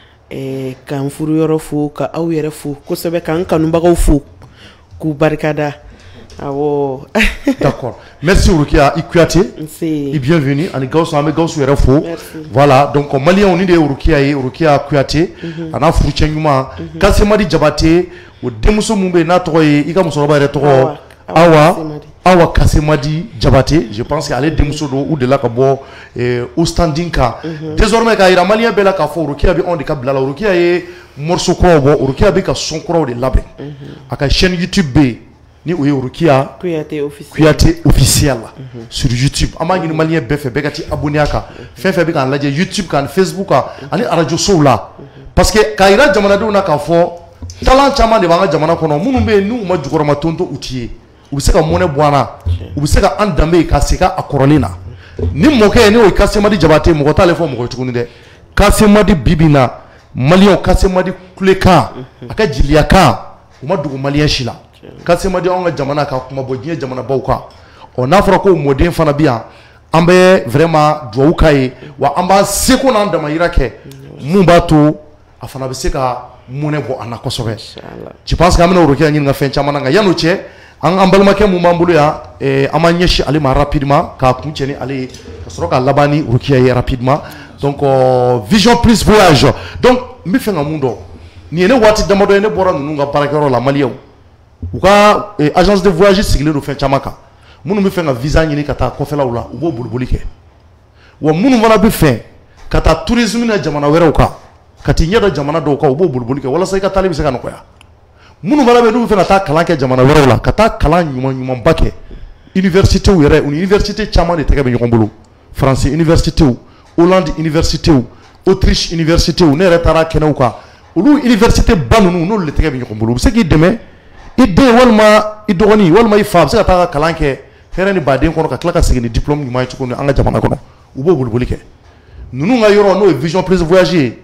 e kan furu yoro fu ka aw yere fu ko sebe kan kanu bagaw fu ku barkada awo. D'accord, merci Urukia Ikuate et bienvenue ani gauso ame gauso yere fu. Voilà, donc malien on de Urukia e Urukia Ikuate ana furu chenyuma kasemadi jabate o demuso mumbe na to e ika muso ba re to awa awa kasemadi jabate, je pense qu'elle est demusodo ou de la kabo au standing ka désormais ka ira malien bela ka fo Urukia bi on de ka blala Urukia e morceau ko bo Urukia bi ka son ko de labe aka chaîne YouTube be ni o Urukia Kuyate officiel Kuyate officiel sur YouTube amagi ni malien be fe be kati abonné aka fe fe bi kan laje YouTube kan Facebook ka ani radio so la parce que ka ira jamana do na ka fo talent chama de banga jamana kono munu be nu ma jukoro ma tonto utie u se ka mone bwana u se ka andambe ka se ka akorolina ni moke ni o kasemadi jabate mo ko tale fo mo ko tukuni de kasemadi bibina malien kasemadi kuleka aka jiliaka o ma dugu malien shila kasemadi on jamana ka kuma bodie jamana bawka on afra ko modern fana biya ambe vraiment do kai wa amba seko na ndama irake mumbato afana be se ka mone bo anakosobe je pense que amena Urukia ngi nga fen chamana nga yano che an ambalma ke mu mambulu ya eh, amanyeshi ali ma rapidement ka kuncheni ali kasroka labani Urukia ye rapidement donc euh, vision plus voyage donc mi fenga mundo ni ene wati damado ene bora nunu nga parakero la maliya uka eh, agence de voyage sigle do fen chamaka munu mi fenga visa nyini kata kofela ula ubo bulbulike wa munu wala bi fen kata tourisme na jamana wera uka kati nyada jamana do uka ubo bulbulike wala sai ka talibi seka nokoya munu wala be du fena ta kalan ke jamana wera ula kata kalan nyuma nyuma bake université ou yere université chama de tege be nyombulu français université ou Hollande université ou Autriche université ou ne retara kenauka ulu université banunu no le tege be nyombulu c'est qui demain ide walma idogoni walma ifab c'est ta kalan ke herani baden kono ka klaka segini diplôme nyuma ci kono anga jamana kono ubo bulbulike nunu nga yoro no vision plus voyager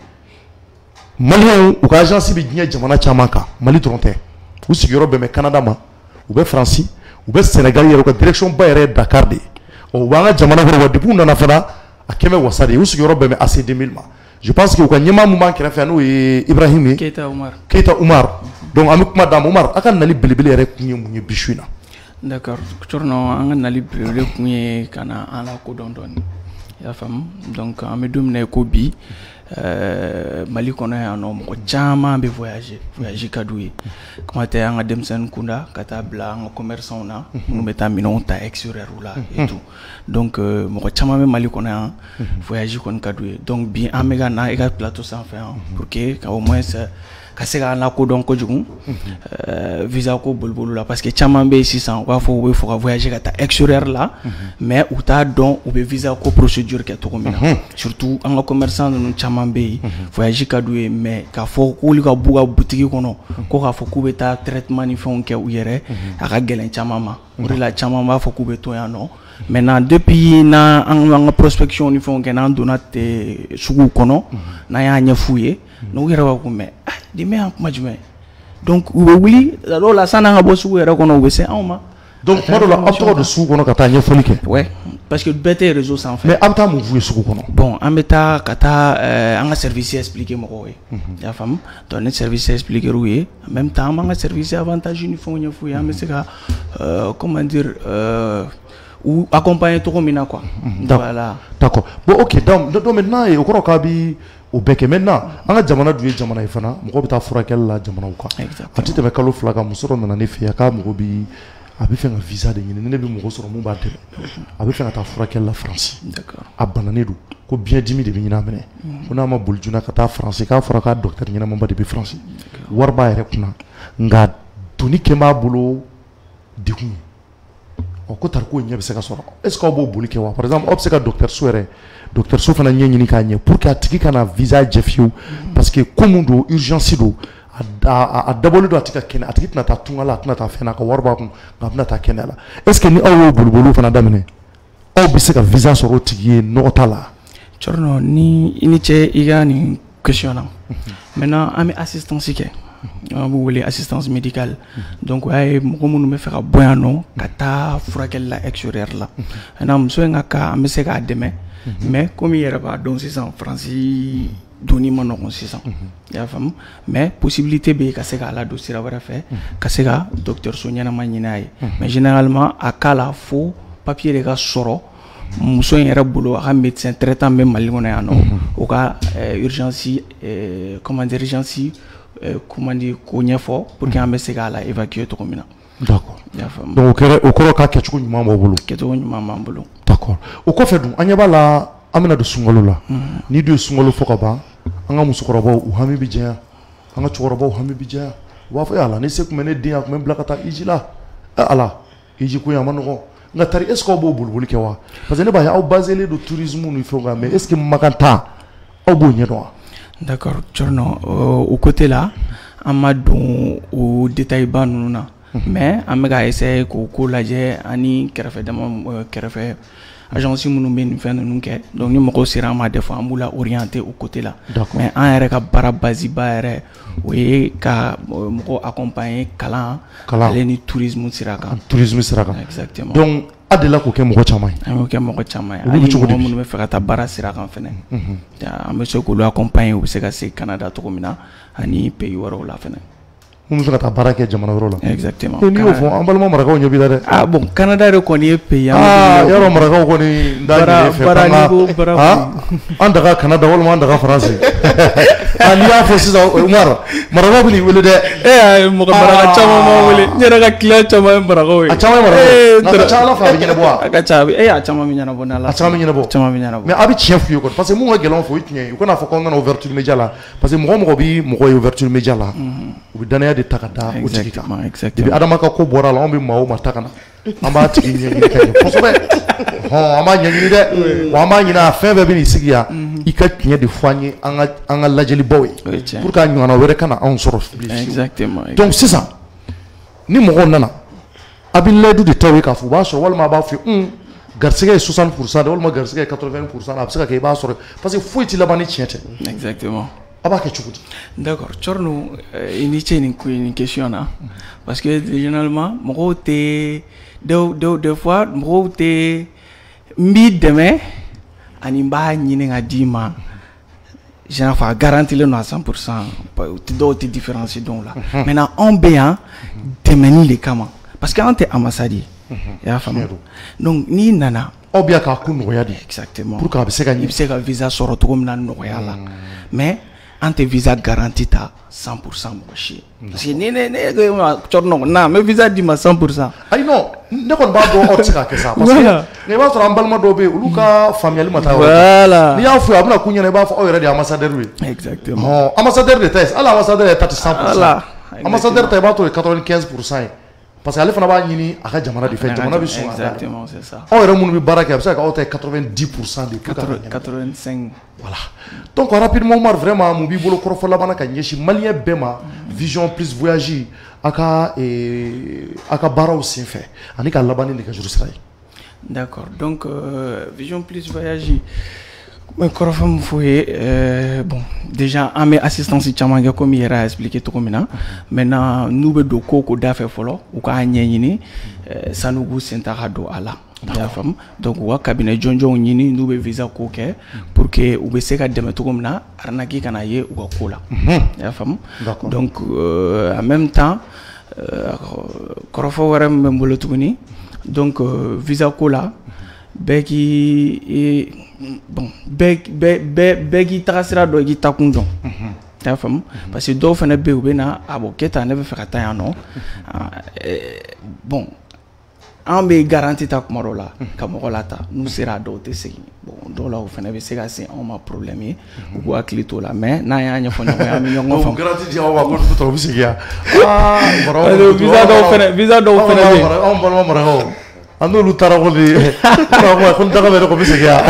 malien ou ka agence bi nya jamana chamaka mali tronte ou sigiro be me Canada ma ou be France ou be Sénégal yero ka direction bayere Dakar de o wanga jamana ko wadi bunda na fana akeme wasade ou sigiro be me A C deux mille ma je pense que ko nyama mu man kera fa no Ibrahim Keita Oumar Keita Oumar donc amuk madame Oumar akan nali bilibili rek kunye munye bishuina d'accord tourno anga nali bilibili kunye kana ala ko don don ya fam donc am domine ko bi euh mali kono ya no mo chama be voyager voyager kadoué comment te anga demsen kunda kata bla nga commerçant na no beta minon ta extérieur là et tout donc mo chama be mali kono ya voyager kon kadoué donc bien amega na ega plateau sans fin pour que au moins ka se ga na ko don ko jugun euh visa ko bolbolo là parce que chama be six cents wa fo we fo voyager kata extérieur là mais ou ta don ou be visa ko procédure ke to ko mina surtout anga commerçant no chama be voyager kadoué mais ka fo ko li ka buga boutique kono ko ka fo ko be ta traitement ni fon ke uyere aka gelen chama ma uri la chama ma fo ko be to ya no maintenant depuis na anga prospection ni fon ke na donate sugu kono na ya nya fouye no yere wa ko me di me en majme donc we wuli do la sana nga bo sugu yere kono we se awma donc modo la auto de sugu kono kata nya folike ouais parce que bête réseau sans fait mais abta mu voué sugu kono bon ameta kata euh, anga service expliquer mo ko ya fam donner service expliquer oui en même temps anga service avantage ni fon nya fouye am se ka euh, comment dire euh, ou accompagner tout comme quoi voilà d'accord bon ok donc donc maintenant et au cours kabi au bec maintenant anga jamana duye jamana ifana mo ko bita furakel la jamana ko ati te be kalo flaka musoro na ne fiya ka mo bi a bɛ fɛ ka visa de ɲini ni ne bɛ mɔgɔ sɔrɔ mun b'a dɛmɛ a bɛ fɛ ka taa furakɛli la France a bananen don ko biɲɛ dimi de bɛ ɲin'a minɛ ko n'a ma boli joona ka taa France k'a fɔra k'a docteur ɲɛnamaba de bɛ France wari b'a yɛrɛ kunna nka doni kɛ b'a bolo degun ye ɔ ko tariku ɲɛ bɛ se ka sɔrɔ est ce que aw b'o boli kɛ wa par exemple aw bɛ se ka docteur so yɛrɛ docteur so fana ɲɛ ɲini k'a ɲɛ pour que a tigi kana visa jɛ fiyewu parce que ko mun don urgence don a dabɔlen don a tɛ ka kɛnɛ a tigi tɛna taa tunga la a tɛna taa fɛn na a ka wari b'a kun nka a bɛna taa kɛnɛ la est ce que ni aw y'o boliboliw fana daminɛ aw bɛ se ka visa sɔrɔ o tigi ye nɔgɔ t'a la. Cɔrɔnɔ ni i ni cɛ i ka nin question na maintenant an bɛ assistance kɛ an b'u wele assistance médicale donc o y'a ye mɔgɔ minnu bɛ fɛ ka bɔ yan nɔ ka taa furakɛli la extérieur la maintenant muso in ka cas an bɛ se k'a dɛmɛ mais comme i yɛrɛ b'a dɔn sisan Faransi doni ma nɔgɔn sisan i y'a faamu mais possibilité bɛ yen ka se k'a ladon sira wɛrɛ fɛ ka se ka docteur so ɲɛnama ɲini a ye mais généralement a cas la fo papier de ka sɔrɔ muso in yɛrɛ bolo a ka médecin traitant bɛ Mali kɔnɔ yan nɔ o ka urgence comment dire urgence comment dire ko ɲɛfɔ pour que an bɛ se k'a la évacuer cogo min na. D'accord. Donc o kɛra o kɔrɔ k'a kɛcogo ɲuman b'aw bolo. Kɛcogo ɲuman b'an bolo. D'accord. O kɔfɛ dun an ɲɛ b'a la an bɛna don sunkalo la ni dun ye sunkalo fɔ ka ban an ka musokɔrɔbaw u hami bɛ jɛya an ka cɛkɔrɔbaw hami bɛ jɛya u b'a fɔ ala ni se tun bɛ ne den a tun bɛ n bila ka taa Iji la ɛ ala Iji ko a ma nɔgɔn nka tari est ce que aw b'o boliboli kɛ wa parce que ne b'a ye aw baselen don tourisme ni fɛnw kan mais est ce que Makan ta aw b'o ɲɛdɔn wa. D'accord Cɔrɔnɔ o côté la an ma don o détail ba ninnu na mais an bɛ ka essayer k'o ko lajɛ ani kɛrɛfɛ dama kɛrɛfɛ agence minnu bɛ nin fɛn ninnu kɛ donc ni mɔgɔw sera an ma des fois an b'u la orienter o côté la mais an yɛrɛ ka baara base ba yɛrɛ o ye ka mɔgɔw accompagner kalan ale ni tourisme sira kan. tourisme sira kan exactement donc a delila k'o kɛ mɔgɔ caman ye. an y'o kɛ mɔgɔ caman ye hali mɔgɔ minnu bɛ fɛ ka taa baara sira kan fɛnɛ an bɛ se k'olu accompagner u bɛ se ka se Canada cogo min na ani pays wɛrɛw la fɛnɛ. Mun fɛ ka taa baara kɛ jamana wɛrɛw la. Exactement. N'i y'o fɔ an balima marakaw ɲɛ b'i la dɛ. Ah bon Canada yɛrɛ kɔni ye pays ye. Ah yɔrɔ marakaw kɔni n t'a ɲini fɛ k'an ka an daga Canada walima an daga France. Ah n'i y'a fɔ sisan Umar marakaw bɛ n'i wele dɛ. Eh mɔgɔ maraka caman m'an wele n yɛrɛ ka client caman ye marakaw ye. A caman ye marakaw ye nka a ka ca Ala fɛ a bɛ ɲɛnabɔ wa. A ka ca eh a caman bɛ ɲɛnabɔ n'Ala. A caman bɛ ɲɛnabɔ. Caman bɛ ɲɛnabɔ. Mais a bɛ tiɲɛ f'u ye quoi parce que mun ka gɛlɛn fɔ o ye tiɲɛ ye u kana fɔ ko an kana ouverture média la parce que mɔgɔ mɔgɔ bɛ mɔgɔ ye ouverture média la u bɛ danaya de ta ka da o tigi kan. Depuis Adama ka ko bɔra la an bɛ maa o maa ta ka na an b'a tigi ɲɛɲini ka ɲɛ kosɛbɛ hɔn an b'a ɲɛɲini dɛ wa an b'a ɲini a fɛn bɛɛ bɛ n'i sigi yan i ka tiɲɛ de fɔ an ye an ka an ka lajɛlibaw ye pour que a ɲɔgɔnna wɛrɛ kana anw sɔrɔ fiyewu donc sisan ni mɔgɔw nana a bɛ layidu de ta o ye k'a fɔ u b'a sɔrɔ walima a b'a fɔ un garisɛgɛ ye soixante pour cent de walima garisɛgɛ ye quatre-vingts pour cent a bɛ se ka kɛ i b'a sɔrɔ parce que foyi tɛ laban ni tiɲɛ tɛ. Exactement. A b'a kɛ cogo di. D'accord Cɔrɔnɔ i ni ce nin nin question na parce que généralement mɔgɔw tɛ des des des fois mɔgɔw tɛ n b'i dɛmɛ ani n b'a ɲini ka d'i ma généralement a garantilen don à cent pour cent dɔw tɛ différence dɔn o la maintenant anw bɛ yan dɛmɛni de kama parce que an tɛ ambassade ye i y'a faamu donc n'i nana. Aw bɛ yan k'a ko nɔgɔya de. Exactement pour que a bɛ se ka ɲɛ. I bɛ se ka visa sɔrɔ cogo min na nɔgɔya la mais an tɛ visa garanti ta cent pour cent mɔgɔ si ye parce que ni ne ne ko Cɔrɔnɔ na n bɛ visa d'i ma cent pour cent. Ayi non ne kɔni b'a dɔn aw tɛ se k'a kɛ sa parce que nka i b'a sɔrɔ an balima dɔw bɛ yen olu ka faamuyali ma taa yɔrɔ voilà n'i y'a fɔ a bɛna k'u ɲɛna i b'a fɔ aw yɛrɛ de ye ambassadeur ye. Exactement. Ɔ ambassadeur de ta ye hali ambassadeur yɛrɛ ta tɛ cent pour cent ambassadeur ta i b'a to ye quatre-vingt-quinze pour cent ye parce que ale fana b'a ɲini a ka jamana de fɛ jamana bɛ sɔn a da exactement c'est ça. aw yɛrɛ minnu bɛ baara kɛ a bɛ se ka aw ta ye quatre-vingt-dix pour cent de quatre-vingt-cinq voilà donc rapidement Omar vraiment mun b'i bolo kɔrɔfɔ laban ka ɲɛsin maliyɛn bɛɛ ma vision plus voyage a ka a ka baaraw senfɛ ani ka laban ni nɛgɛjuru sira ye. D'accord donc euh, vision plus voyage kɔrɔfɔ min fɔ ye bon déjà an bɛ assistance caman kɛ comme i yɛrɛ y'a expliqué cogo min na maintenant n'u bɛ don ko o ko da fɛ fɔlɔ u k'a ɲɛɲini sani u k'u sen ta ka don a la i y'a faamu donc u ka cabinet jɔnjɔnw ɲini n'u bɛ visa ko kɛ pour que u bɛ se ka dɛmɛ cogo min na arnaque kana ye u ka ko la i y'a faamu donc euh, en même temps kɔrɔfɔ wɛrɛ min bɛ n bolo tuguni donc euh, visa ko la bɛɛ k'i bon bɛɛ bɛɛ bɛɛ k'i taga sira dɔn i k'i takun dɔn i y'a faamu parce que dɔw fana bɛ yen u bɛ na a bɔ kɛ tan ne bɛ fɛ ka taa yan nɔ bon an bɛ garanti ta kuma dɔ la ka mɔgɔ la ta n'u sera a dɔw tɛ segin bon dɔw la o fana bɛ se ka se anw ma problème ye u k'u hakili t'o la mais n'an y'a ɲɛfɔ ɲɔgɔn ye an bɛ ɲɔgɔn faamu. garanti di aw ma ko n'u taara u bɛ segin yan. visa dɔw fana visa dɔw fana bɛ yen. anw balima marakaw an n'olu taara ko de ko ni daga bɛ ne ko bɛ segin yan.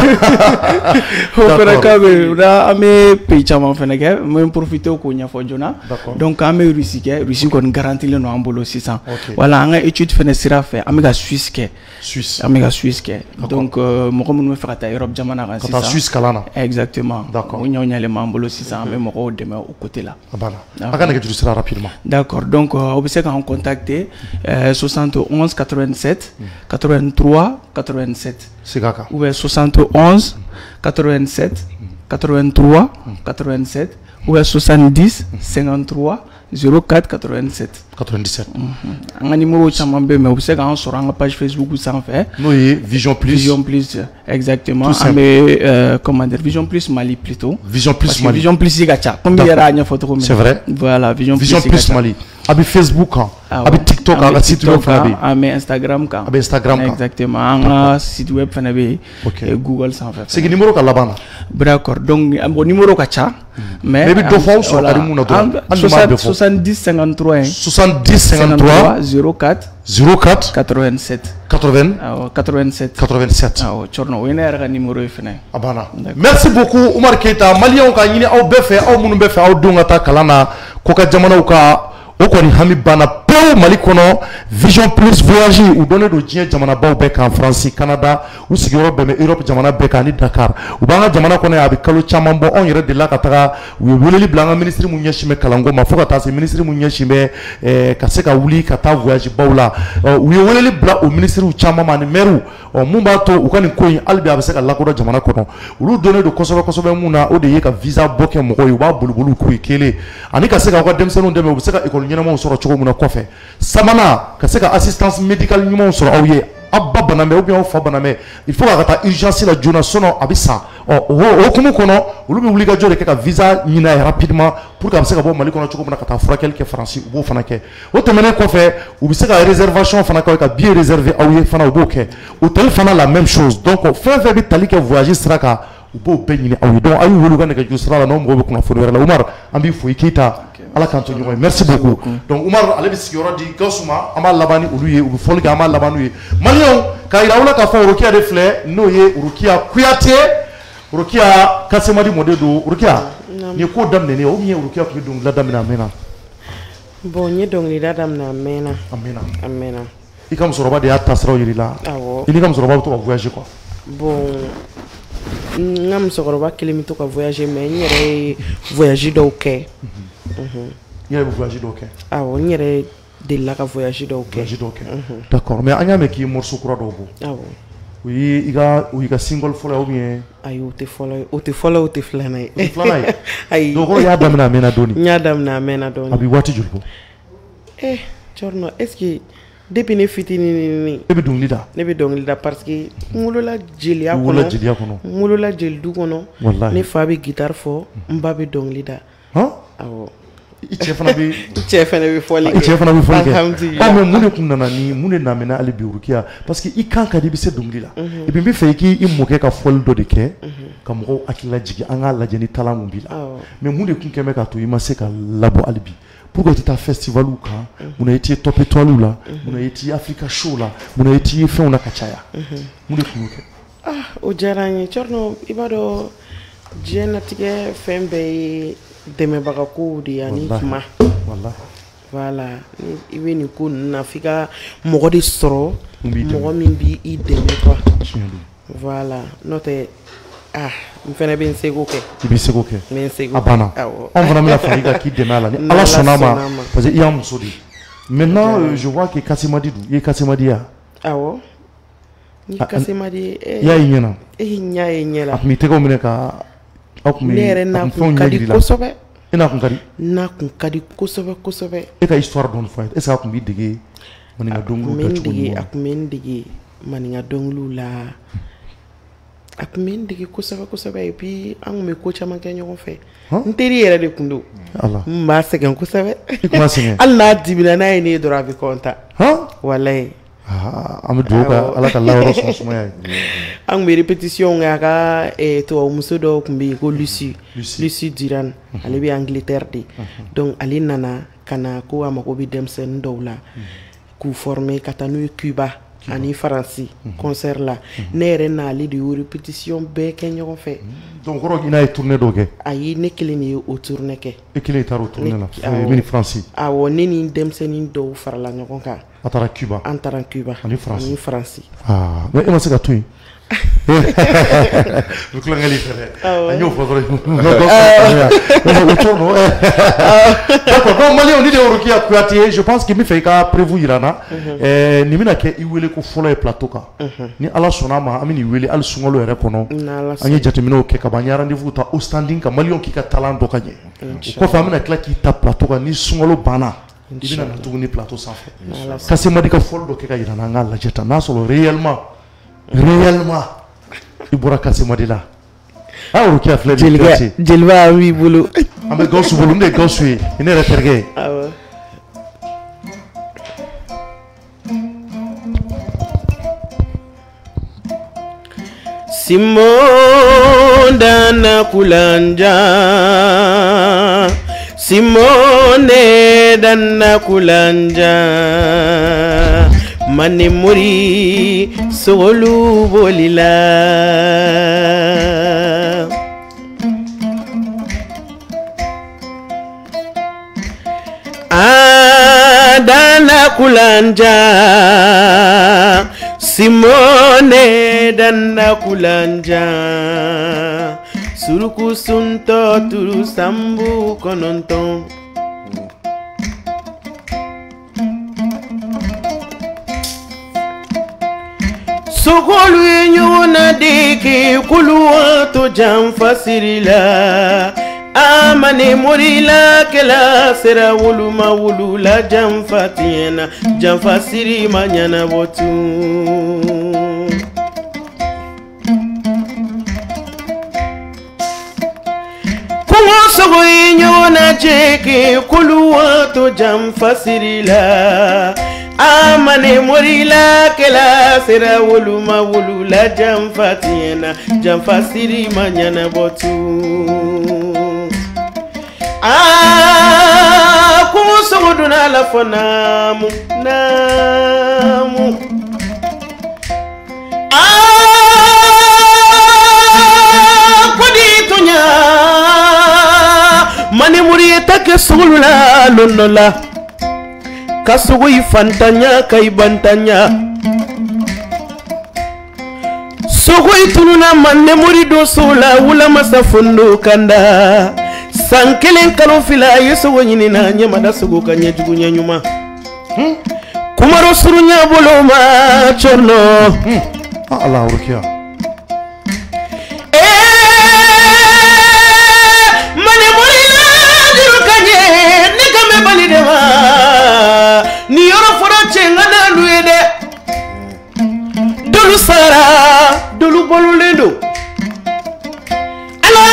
o fana ka bɛ an bɛ pays caman fana kɛ n bɛ profiter k'o ɲɛfɔ joona donc an bɛ Russie kɛ Russie kɔni garantilen don an bolo sisan wala an ka étude fana sira fɛ an bɛ ka Suisse kɛ Suisse an bɛ ka Suisse kɛ donc mɔgɔ minnu bɛ fɛ ka taa Europe jamana kan sisan ka taa Suisse kalan na exactement o ɲɛw ɲɛlen b'an bolo sisan an bɛ mɔgɔw dɛmɛ o côté la. a banna a ka nɛgɛjuru sira rapidement. d'accord donc o bɛ se k'an contacter soixante et onze quatre-vingt-sept quatre-vingt-trois quatre-vingt-sept Sigaka. ou bien soixante et onze quatre-vingt-sept quatre-vingt-trois quatre-vingt-sept ou bien soixante-dix cinquante-trois zéro quatre quatre-vingt-sept quatre-vingt-dix-sept. an ka numéro caman bɛ yen mais u bɛ se k'an sɔrɔ an ka page Facebook sanfɛ. n'o ye Vision Plus. Vision Plus exactement an bɛ comment dire Vision Plus Mali plutôt. Vision Plus Mali Vision Plus ka ca comme i yɛrɛ y'a ɲɛfɔ cogo min. c'est vrai. voilà Vision Plus Vision Plus Mali a bɛ Facebook kan a bɛ TikTok kan a ka site web fana bɛ yen a bɛ Instagram kan a bɛ Instagram kan exactement an ka site web fana bɛ yen Google sanfɛ. segin numéro ka laban na. d'accord donc bon numéro ka ca. mais mais i bɛ dɔ fɔ aw sɔrɔ ka di mun na dɔrɔn soixante-dix cinquante-trois hein. soixante-dix cinquante-trois zéro quatre zéro quatre quatre-vingt-sept quatre-vingts quatre-vingt-sept quatre-vingt-sept. awɔ Tchorno o ye ne yɛrɛ ka numéro ye fɛnɛ. a banna merci beaucoup Umar Keita maliyɛnw ka ɲini aw bɛɛ fɛ aw minnu bɛ fɛ aw denw ka taa kalan na ko ka jamanaw ka o kɔni hami banna pewu Mali kɔnɔ Vision Plus voyage u dɔnnen don diɲɛ jamanabaw bɛɛ kan France Canada u sigiyɔrɔ bɛn bɛ Europe jamana bɛɛ kan ani Dakar u b'an ka jamana kɔnɔ yan a bɛ kalo caman bɔ anw yɛrɛ delila ka taga u ye weleli bila an ka ministre mun ɲɛsin bɛ kalanko ma fo ka taa se ministre mun ɲɛsin bɛ ka se ka wuli ka taa voyage baw la u ye weleli bila o ministrew caman ma ani maires mun b'a to u ka nin ko in hali bi a bɛ se ka lakodɔn jamana kɔnɔ olu dɔnnen don kosɛbɛ kosɛbɛ mun na o de ye ka visa bɔ kɛ mɔgɔw ye u b'a boliboli k'u ye kelen ani ka se ka aw ka denmisɛnninw dɛmɛ u bɛ se ka école ɲɛnamaw sɔrɔ cogo min na kɔfɛ sabanan ka se ka assistance médicale ɲumanw sɔrɔ aw ye aw ba bana mɛ ou bien aw fa bana mɛ il faut ka taa urgence la joona sinon a bɛ sa ɔ o hukumu kɔnɔ olu bɛ wuli ka jɔ de kɛ ka visa ɲini a ye rapidement pour que a bɛ se ka bɔ Mali kɔnɔ cogo min na ka taa furakɛli kɛ Faransi u b'o fana kɛ o tɛmɛnen kɔfɛ u bɛ se ka réservation fana kɛ ka billet réservé aw ye fana u b'o kɛ hôtel fana la même chose donc fɛn fɛn bɛ tali kɛ voyage sira kan u b'o bɛɛ ɲini aw ye donc a y'u wele u ka nɛgɛjuru sira la n'aw mɔgɔw bɛ kunnafoni wɛrɛ la Umar an b'i fo i Keita ala k'an to ɲɔgɔn ye merci beaucoup donc Umar ale bɛ sigiyɔrɔ di Gawusu ma an b'a laban ni olu ye u bɛ fɔli kɛ an b'a laban n'u ye maliyɛnw k'a yira aw la k'a fɔ Rokia de filɛ n'o ye Rokia Kuyate Rokia Kasemadi mɔden don Rokia nin ye ko daminɛnen ou bien Rokia tun bɛ dɔnkilida daminɛ a mɛnna. bon n ye dɔnkilida daminɛ a mɛnna. a mɛnna a mɛnna. i ka musokɔrɔba de y'a taasiraw yir'i la. awɔ i n'i ka musokɔrɔba bɛ to ka voyager quoi. bon n ka musokɔrɔba kelen bɛ to ka voyager mais n yɛrɛ ye voyage dɔw kɛ. i yɛrɛ bɛ voyage dɔw kɛ. awɔ n yɛrɛ delila ka voyage dɔw kɛ. voyage dɔw kɛ. d'accord mais an y'a mɛn k'i ye morceau kura dɔw bɔ. awɔ. o ye i ka o y'i ka single fɔlɔ ye ou bien. ayi o tɛ fɔlɔ ye o tɛ fɔlɔ o tɛ filanan ye. o tɛ filanan ye. ayi donc o y'a daminɛ a mɛnna dɔɔni. n y'a daminɛ a mɛnna dɔɔni. a bɛ waati joli bɔ. eh Tchorno est ce que depuis ne fitinin. ne bɛ dɔnkili da. ne bɛ dɔnkili da parce que n wolola jeliya kɔnɔ. i wolola jeliya kɔnɔ. n wolola jelidu kɔnɔ. walahi ne fa bɛ guitare fɔ n ba bɛ dɔnkili da. hɔn. awɔ. i cɛ fana bɛ. i cɛ fana bɛ fɔli kɛ. i cɛ fana bɛ fɔli kɛ. alhamdulilah. ɔ mais mun de tun nana ni mun de namina hali bi Rokia parce que i kan ka di i bɛ se dɔnkili la. et puis n bɛ fɛ i k'i mɔkɛ ka fɔli dɔ de kɛ. ka mɔgɔw hakili lajigin an k'a lajɛ ni talent mun b'i la. mais mun de tun kɛ bɛ k'a to i ma se ka labɔ hali bi. pourquoi i tɛ taa festivaliw kan. munna i tɛ top étoiles la. munna i tɛ Africa show la. munna i tɛ fɛnw na ka caya. mun de tun y'o kɛ. ah o diyara n ye Tchorno i b'a dɔn diɲɛlatigɛ fɛn bɛɛ ye dɛmɛbaga kow de ye ani kuma. voilà i bɛ nin ko ninnu na f'i ka mɔgɔ de sɔrɔ mɔgɔ min b'i dɛmɛ quoi. voilà n'o tɛ ah n fana bɛ n seko kɛ. i bɛ seko kɛ. n bɛ n seko kɛ. a banna anw fana bɛna fara i kan k'i dɛmɛ a la ni ala sɔnna a ma parce que i y'a muso de ye. maintenant euh, je vois que Kasemadi don i ye Kasemadi ya. awɔ n ye Kasemadi ye. i y'a ye ɲɛ na. e n y'a ye ɲɛ la. a tun b'i tɛgɛw minɛ ka. aw tun bɛ ne yɛrɛ n'a kun ka di kosɛbɛ. e n'a kun ka di. n'a kun ka di kosɛbɛ kosɛbɛ. e ka histoire dɔɔni fɔ a ye est ce que a tun b'i dege maninka dɔnkiliw kɛ cogo ɲuman. a tun bɛ n dege maninka dɔnkiliw la. a tun bɛ n dege kosɛbɛ kosɛbɛ et puis an tun bɛ ko caman kɛ ɲɔgɔn fɛ. n teri yɛrɛ de tun don. ala n b'a sɛgɛn kosɛbɛ. i tun b'a sɛgɛn. hali n'a dibila n'a ye ne ye dɔrɔn a bɛ content. walayi. ah am do ka ala ka lawro so so may ang mi répétition nga ka e to muso do kumbi ko Lucie Lucie Diran ali bi Angleterre di donc ali nana kana ko amako bi dem sen dowla ku former katanu Cuba ani France concert la nere na ali di répétition be kenyo fait donc ro ina tourner do ke ayi ne keleni o tourner ke e kele taro tourner la mini France a woni ni dem sen do farla nyoko ka atara Cuba antara Cuba ani France ani France ah mais e ma se ka tuyi le clan ali fere agno favore no no d'accord donc mali on dit de rokia kuati je pense que mi fait ka prévu irana eh ni mina ke iwele ko folo e plateau ka ni ala sonama amini wele al sungolo ere kono anye jatemino ke ka banyara rendez-vous ta au standing ka mali on ki ka talent do kanye ko famina kla ki ta plateau ka ni sungolo bana ibina na tuguni plateau sans fait kasi madika folo do ke ka irana ngala jeta na solo réellement réellement ibura kasi modila ah o ki afle jelga jelba wi bulu ambe gosu bulu nde gosu ine reterge awa Simone kulanja Simone dana kulanja Mani muri solu bolila Adana kulanja Simone dana kulanja Suruku sunto turu sambu kononton Sokolu nyona deke kuluwa to jamfa sirila amane morila kela sera wuluma wulula jamfa tiena jamfa siri manyana botu Kuwa sogo nyona deke kuluwa to jamfa sirila amane morila kela sera wuluma wulula jamfa tiena jamfa siri manyana botu ah kuso duna la fonamu namu ah kodi tunya mane morieta ke sulula lonola kasugo ifantanya kaibantanya sogo itununa manne murido sola wula masafundo kanda sankelen kalo fila yeso nyini na nyama da sogo kanye jugunya nyuma hmm? Kumaro surunya boloma chorno hmm. ah Allah urkia eh mane murila diru kanye nikame balidema ni yoro fora chenga na luede dolu sara dolu bolu lendo ala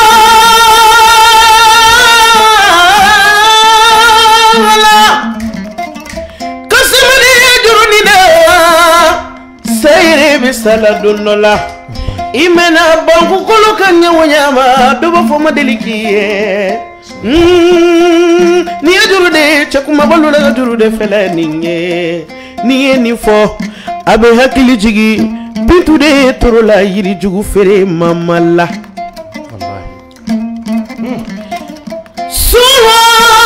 ala kasimani duruni da sayre bisala dunnola imena banku kolo kanya wanyama dobo foma delikiye mm ni ajuru de chakuma balu la ajuru de fele ninge ni ni fo abe hakili jigi bintu de torola yiri jugu fere mamala wallahi mm. Suwa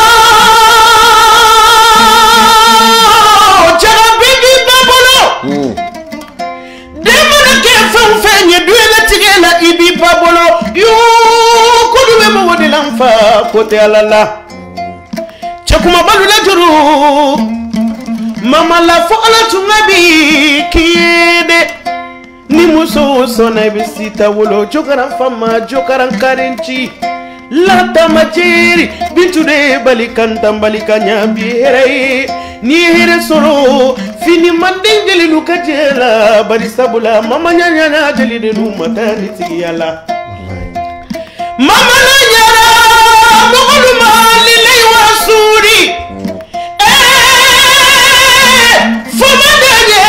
jara bibi babolo mm. Demona ke fam fenye duela tigela ibi babolo yu kudu be mo wodi lamfa kote alala chakuma balu la juru mama la fo ala tungabi kide ni muso sona bisita wolo jokara fama jokara karenchi la tamajiri bintu de balikanta balikanya bihere ni here soro fini mandengeli lukajela bari sabula mama nyanya na jeli de nu matani tigiyala mama la nyara bogolu mali lay wasuri Foma danye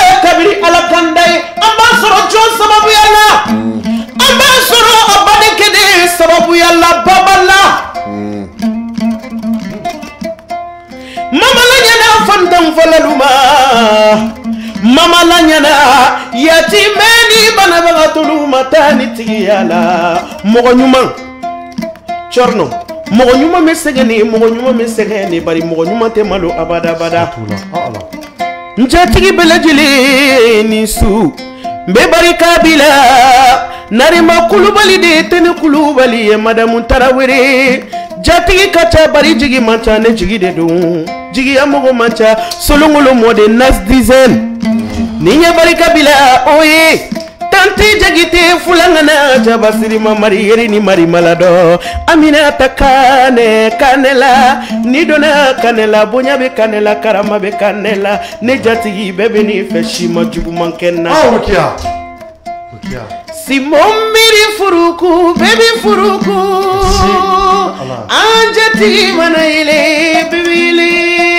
gandai ambasoro John sababu yalla ambasoro abade kede sababu yalla babala mama la nyana fandam falaluma mama la nyana yatimeni bana bagatulu matani tiyala mogo nyuma chorno mogo nyuma mesegeni mogo nyuma mesegeni bari mogo nyuma te malo abada abada njatigi belajili ni su mbe bari kabila narima kulubali de tene kulubali ye madamu tarawere jatigi kacha bari jigi mancha ne jigi de dun jigi amogo mancha solongolo mode nas dizaine ninya bari kabila oye tanti jagite fulangana jabasiri mamari yeri ni mari malado amina takane kanela ni dona kanela bonya be kanela karama be kanela ne jatigi bebe ni feshima jubu mankenna ah okia okia si momiri furuku bebe furuku anjati mana ile bibili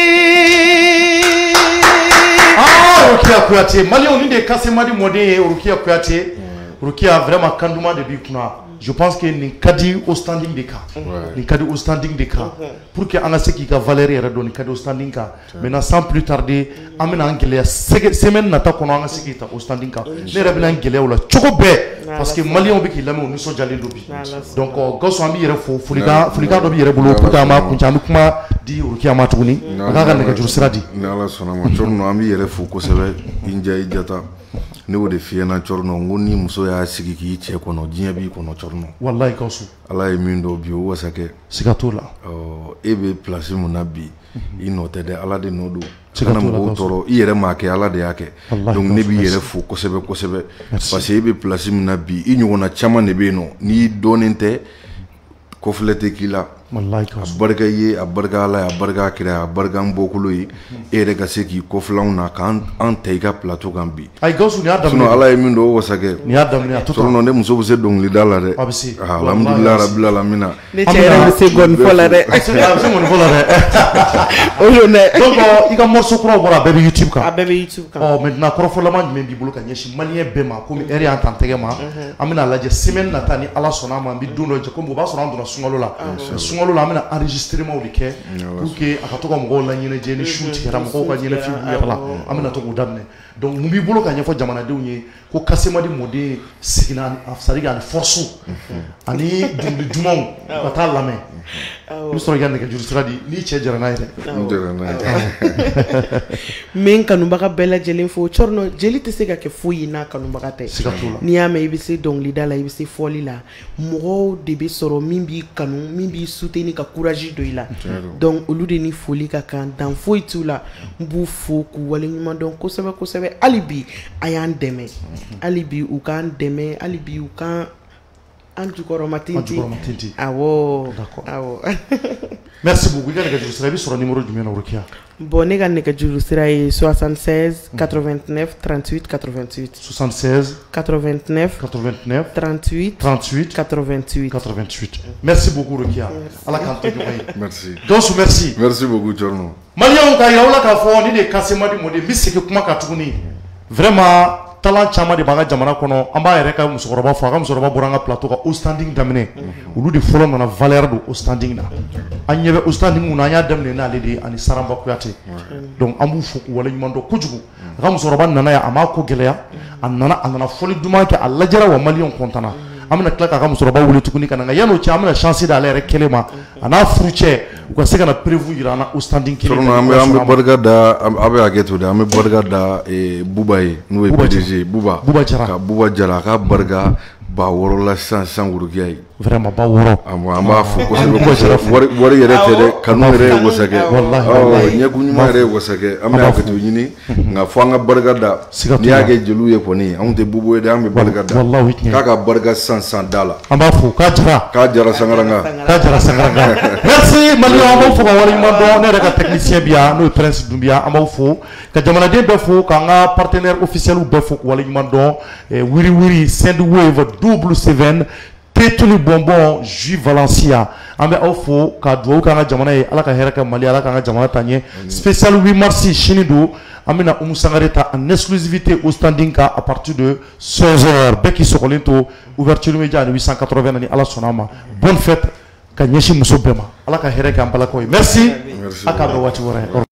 ah okia kuyate mali on inde kasemadi mode okia kuyate okia vraiment kanduma de bikuna je pense que ni kadi au standing de cas ni kadi au standing de cas pour que ana seki ka valeur era don kadi au standing ka maintenant sans plus tarder amena angele semaine nata kono ana seki ta au standing ka ne rabina angele wala choko be parce que mali on be ki lamo ni so jale dobi donc goso ambi yere fo fulika fulika dobi yere bolo pour ka ma kunja kuma di okia ma tuguni aga ne ka juru siradi na ala sona ma chorno ambi yere fo ko sebe inja ijata ne wo de fiena chorno ngoni muso ya sigi ki che kono jinya bi kono chorno wallahi kausu ala e mindo bi o wasake sikatola o ebe place mu nabi ino tede ala de nodo sikana mo toro iyere make ala de yake donc ne bi yere fu ko sebe ko sebe parce que ebe place mu nabi inyo na chama ne be no ni donente ko flete kila wallahi kausu barga ye abarga ala abarga kira abarga mbokulu yi ere ga seki ko flauna kan an teiga plateau gambi ay kausu ni adam no ala e mindo wasake ni adam ni atuto no ne muso buse dong lidala de abisi alhamdulillah rabbil alamin ne chere se gon fola de se gon fola de oyo ne donc iga morceau pro bora bebe youtube ka bebe youtube ka oh maintenant pro fola man men bi bulu ka nyeshi malien be ma ko mi ere en tantege ma amina laje semaine natani ala sona ma bi duno je ko ba sona ndona sungalo la sungalo la amina enregistrement au liquet pour que akatoka mgo la nyene je ni shoot kera mgo ka nyene fi bu yala amina to ko damne donc mu bi bulu ka nyefo jamana de unye ko kasema di mode sigina afsari ga force ani dundu jumon bata lame musoro gande ke juru sradi ni che jara naire jara naire men kanu baga bela jelen fo chorno jeli te sega ke fuyi na kanu baga te ni ame ibisi dong lidala ibisi foli la mo de be soro mimbi kanu mimbi soutenir ka courage do ila donc olu de ni foli ka kan dan foi tout la mbu fo ku wale nyuma donc ko sebe ko sebe alibi ayan deme alibi u kan deme alibi u kan antu koro matinti awo awo merci beaucoup gars que je sur le numéro du numéro Rukia bon ne gane que je serai soixante-seize quatre-vingt-neuf trente-huit quatre-vingt-huit soixante-seize quatre-vingt-neuf quatre-vingt-neuf trente-huit trente-huit quatre-vingt-huit quatre-vingt-huit merci beaucoup Rukia ala kan to merci donc merci merci beaucoup Chorno Malion ka yaula ka fo ni de kasema di mode misike kuma ka tuguni vraiment talent chama de baga jamana kono amba yere ka musokoroba fo ka musokoroba boranga plateau ka au standing damene ulu di folo na valeur do au standing na anyebe au standing mu na nya damne na lede ani saramba kuyate donc ambu fuku wala nyumando kujugu ka musokoroba nana ya amako geleya anana anana foli duma ke alla jara wa malion kontana amna klaka ka musokoroba wuli tukuni kana yano cha amna chance da lere kelema ana fruche ko se kana prévu irana au standing kile Chorno ambe ambe borga da abe ageto da ambe borga da e bubaye no e P D G buba buba jara ka buba jara ka barga ba woro la san san urugiyai vraiment ba woro amba amba fu ko se wori wori yere tede kanu re wosake wallahi nye kunyuma re wosake amna ageto nyini nga fanga barga da ni age jelu ye poni amte bubo de ambe barga da wallahi kaka barga san san dala amba fu ka jara ka jara sangaranga ka jara sangaranga merci malio amba fu ba wori mando ne reka technicien bia no prince dumbia amba fu ka jamana de be fu ka nga partenaire officiel u be fu wali mando wiri wiri send wave double seven Pétuli Bonbon Jus Valencia an bɛ aw fo ka dugawu k'an ka jamana ye Ala ka hɛrɛ kɛ Mali Ala k'an ka jamana taa ɲɛ spécial huit mars sini don an bɛna Umu Sangare ta en exclusivité au standing ka à partir de seize heures bɛɛ k'i sɔgɔlen to ouverture média ni huit cent quatre-vingts ni Ala sɔnna ma bonne fête ka ɲɛsin muso bɛɛ ma Ala ka hɛrɛ kɛ an balakaw ye merci a k'a bɛ waati wɛrɛ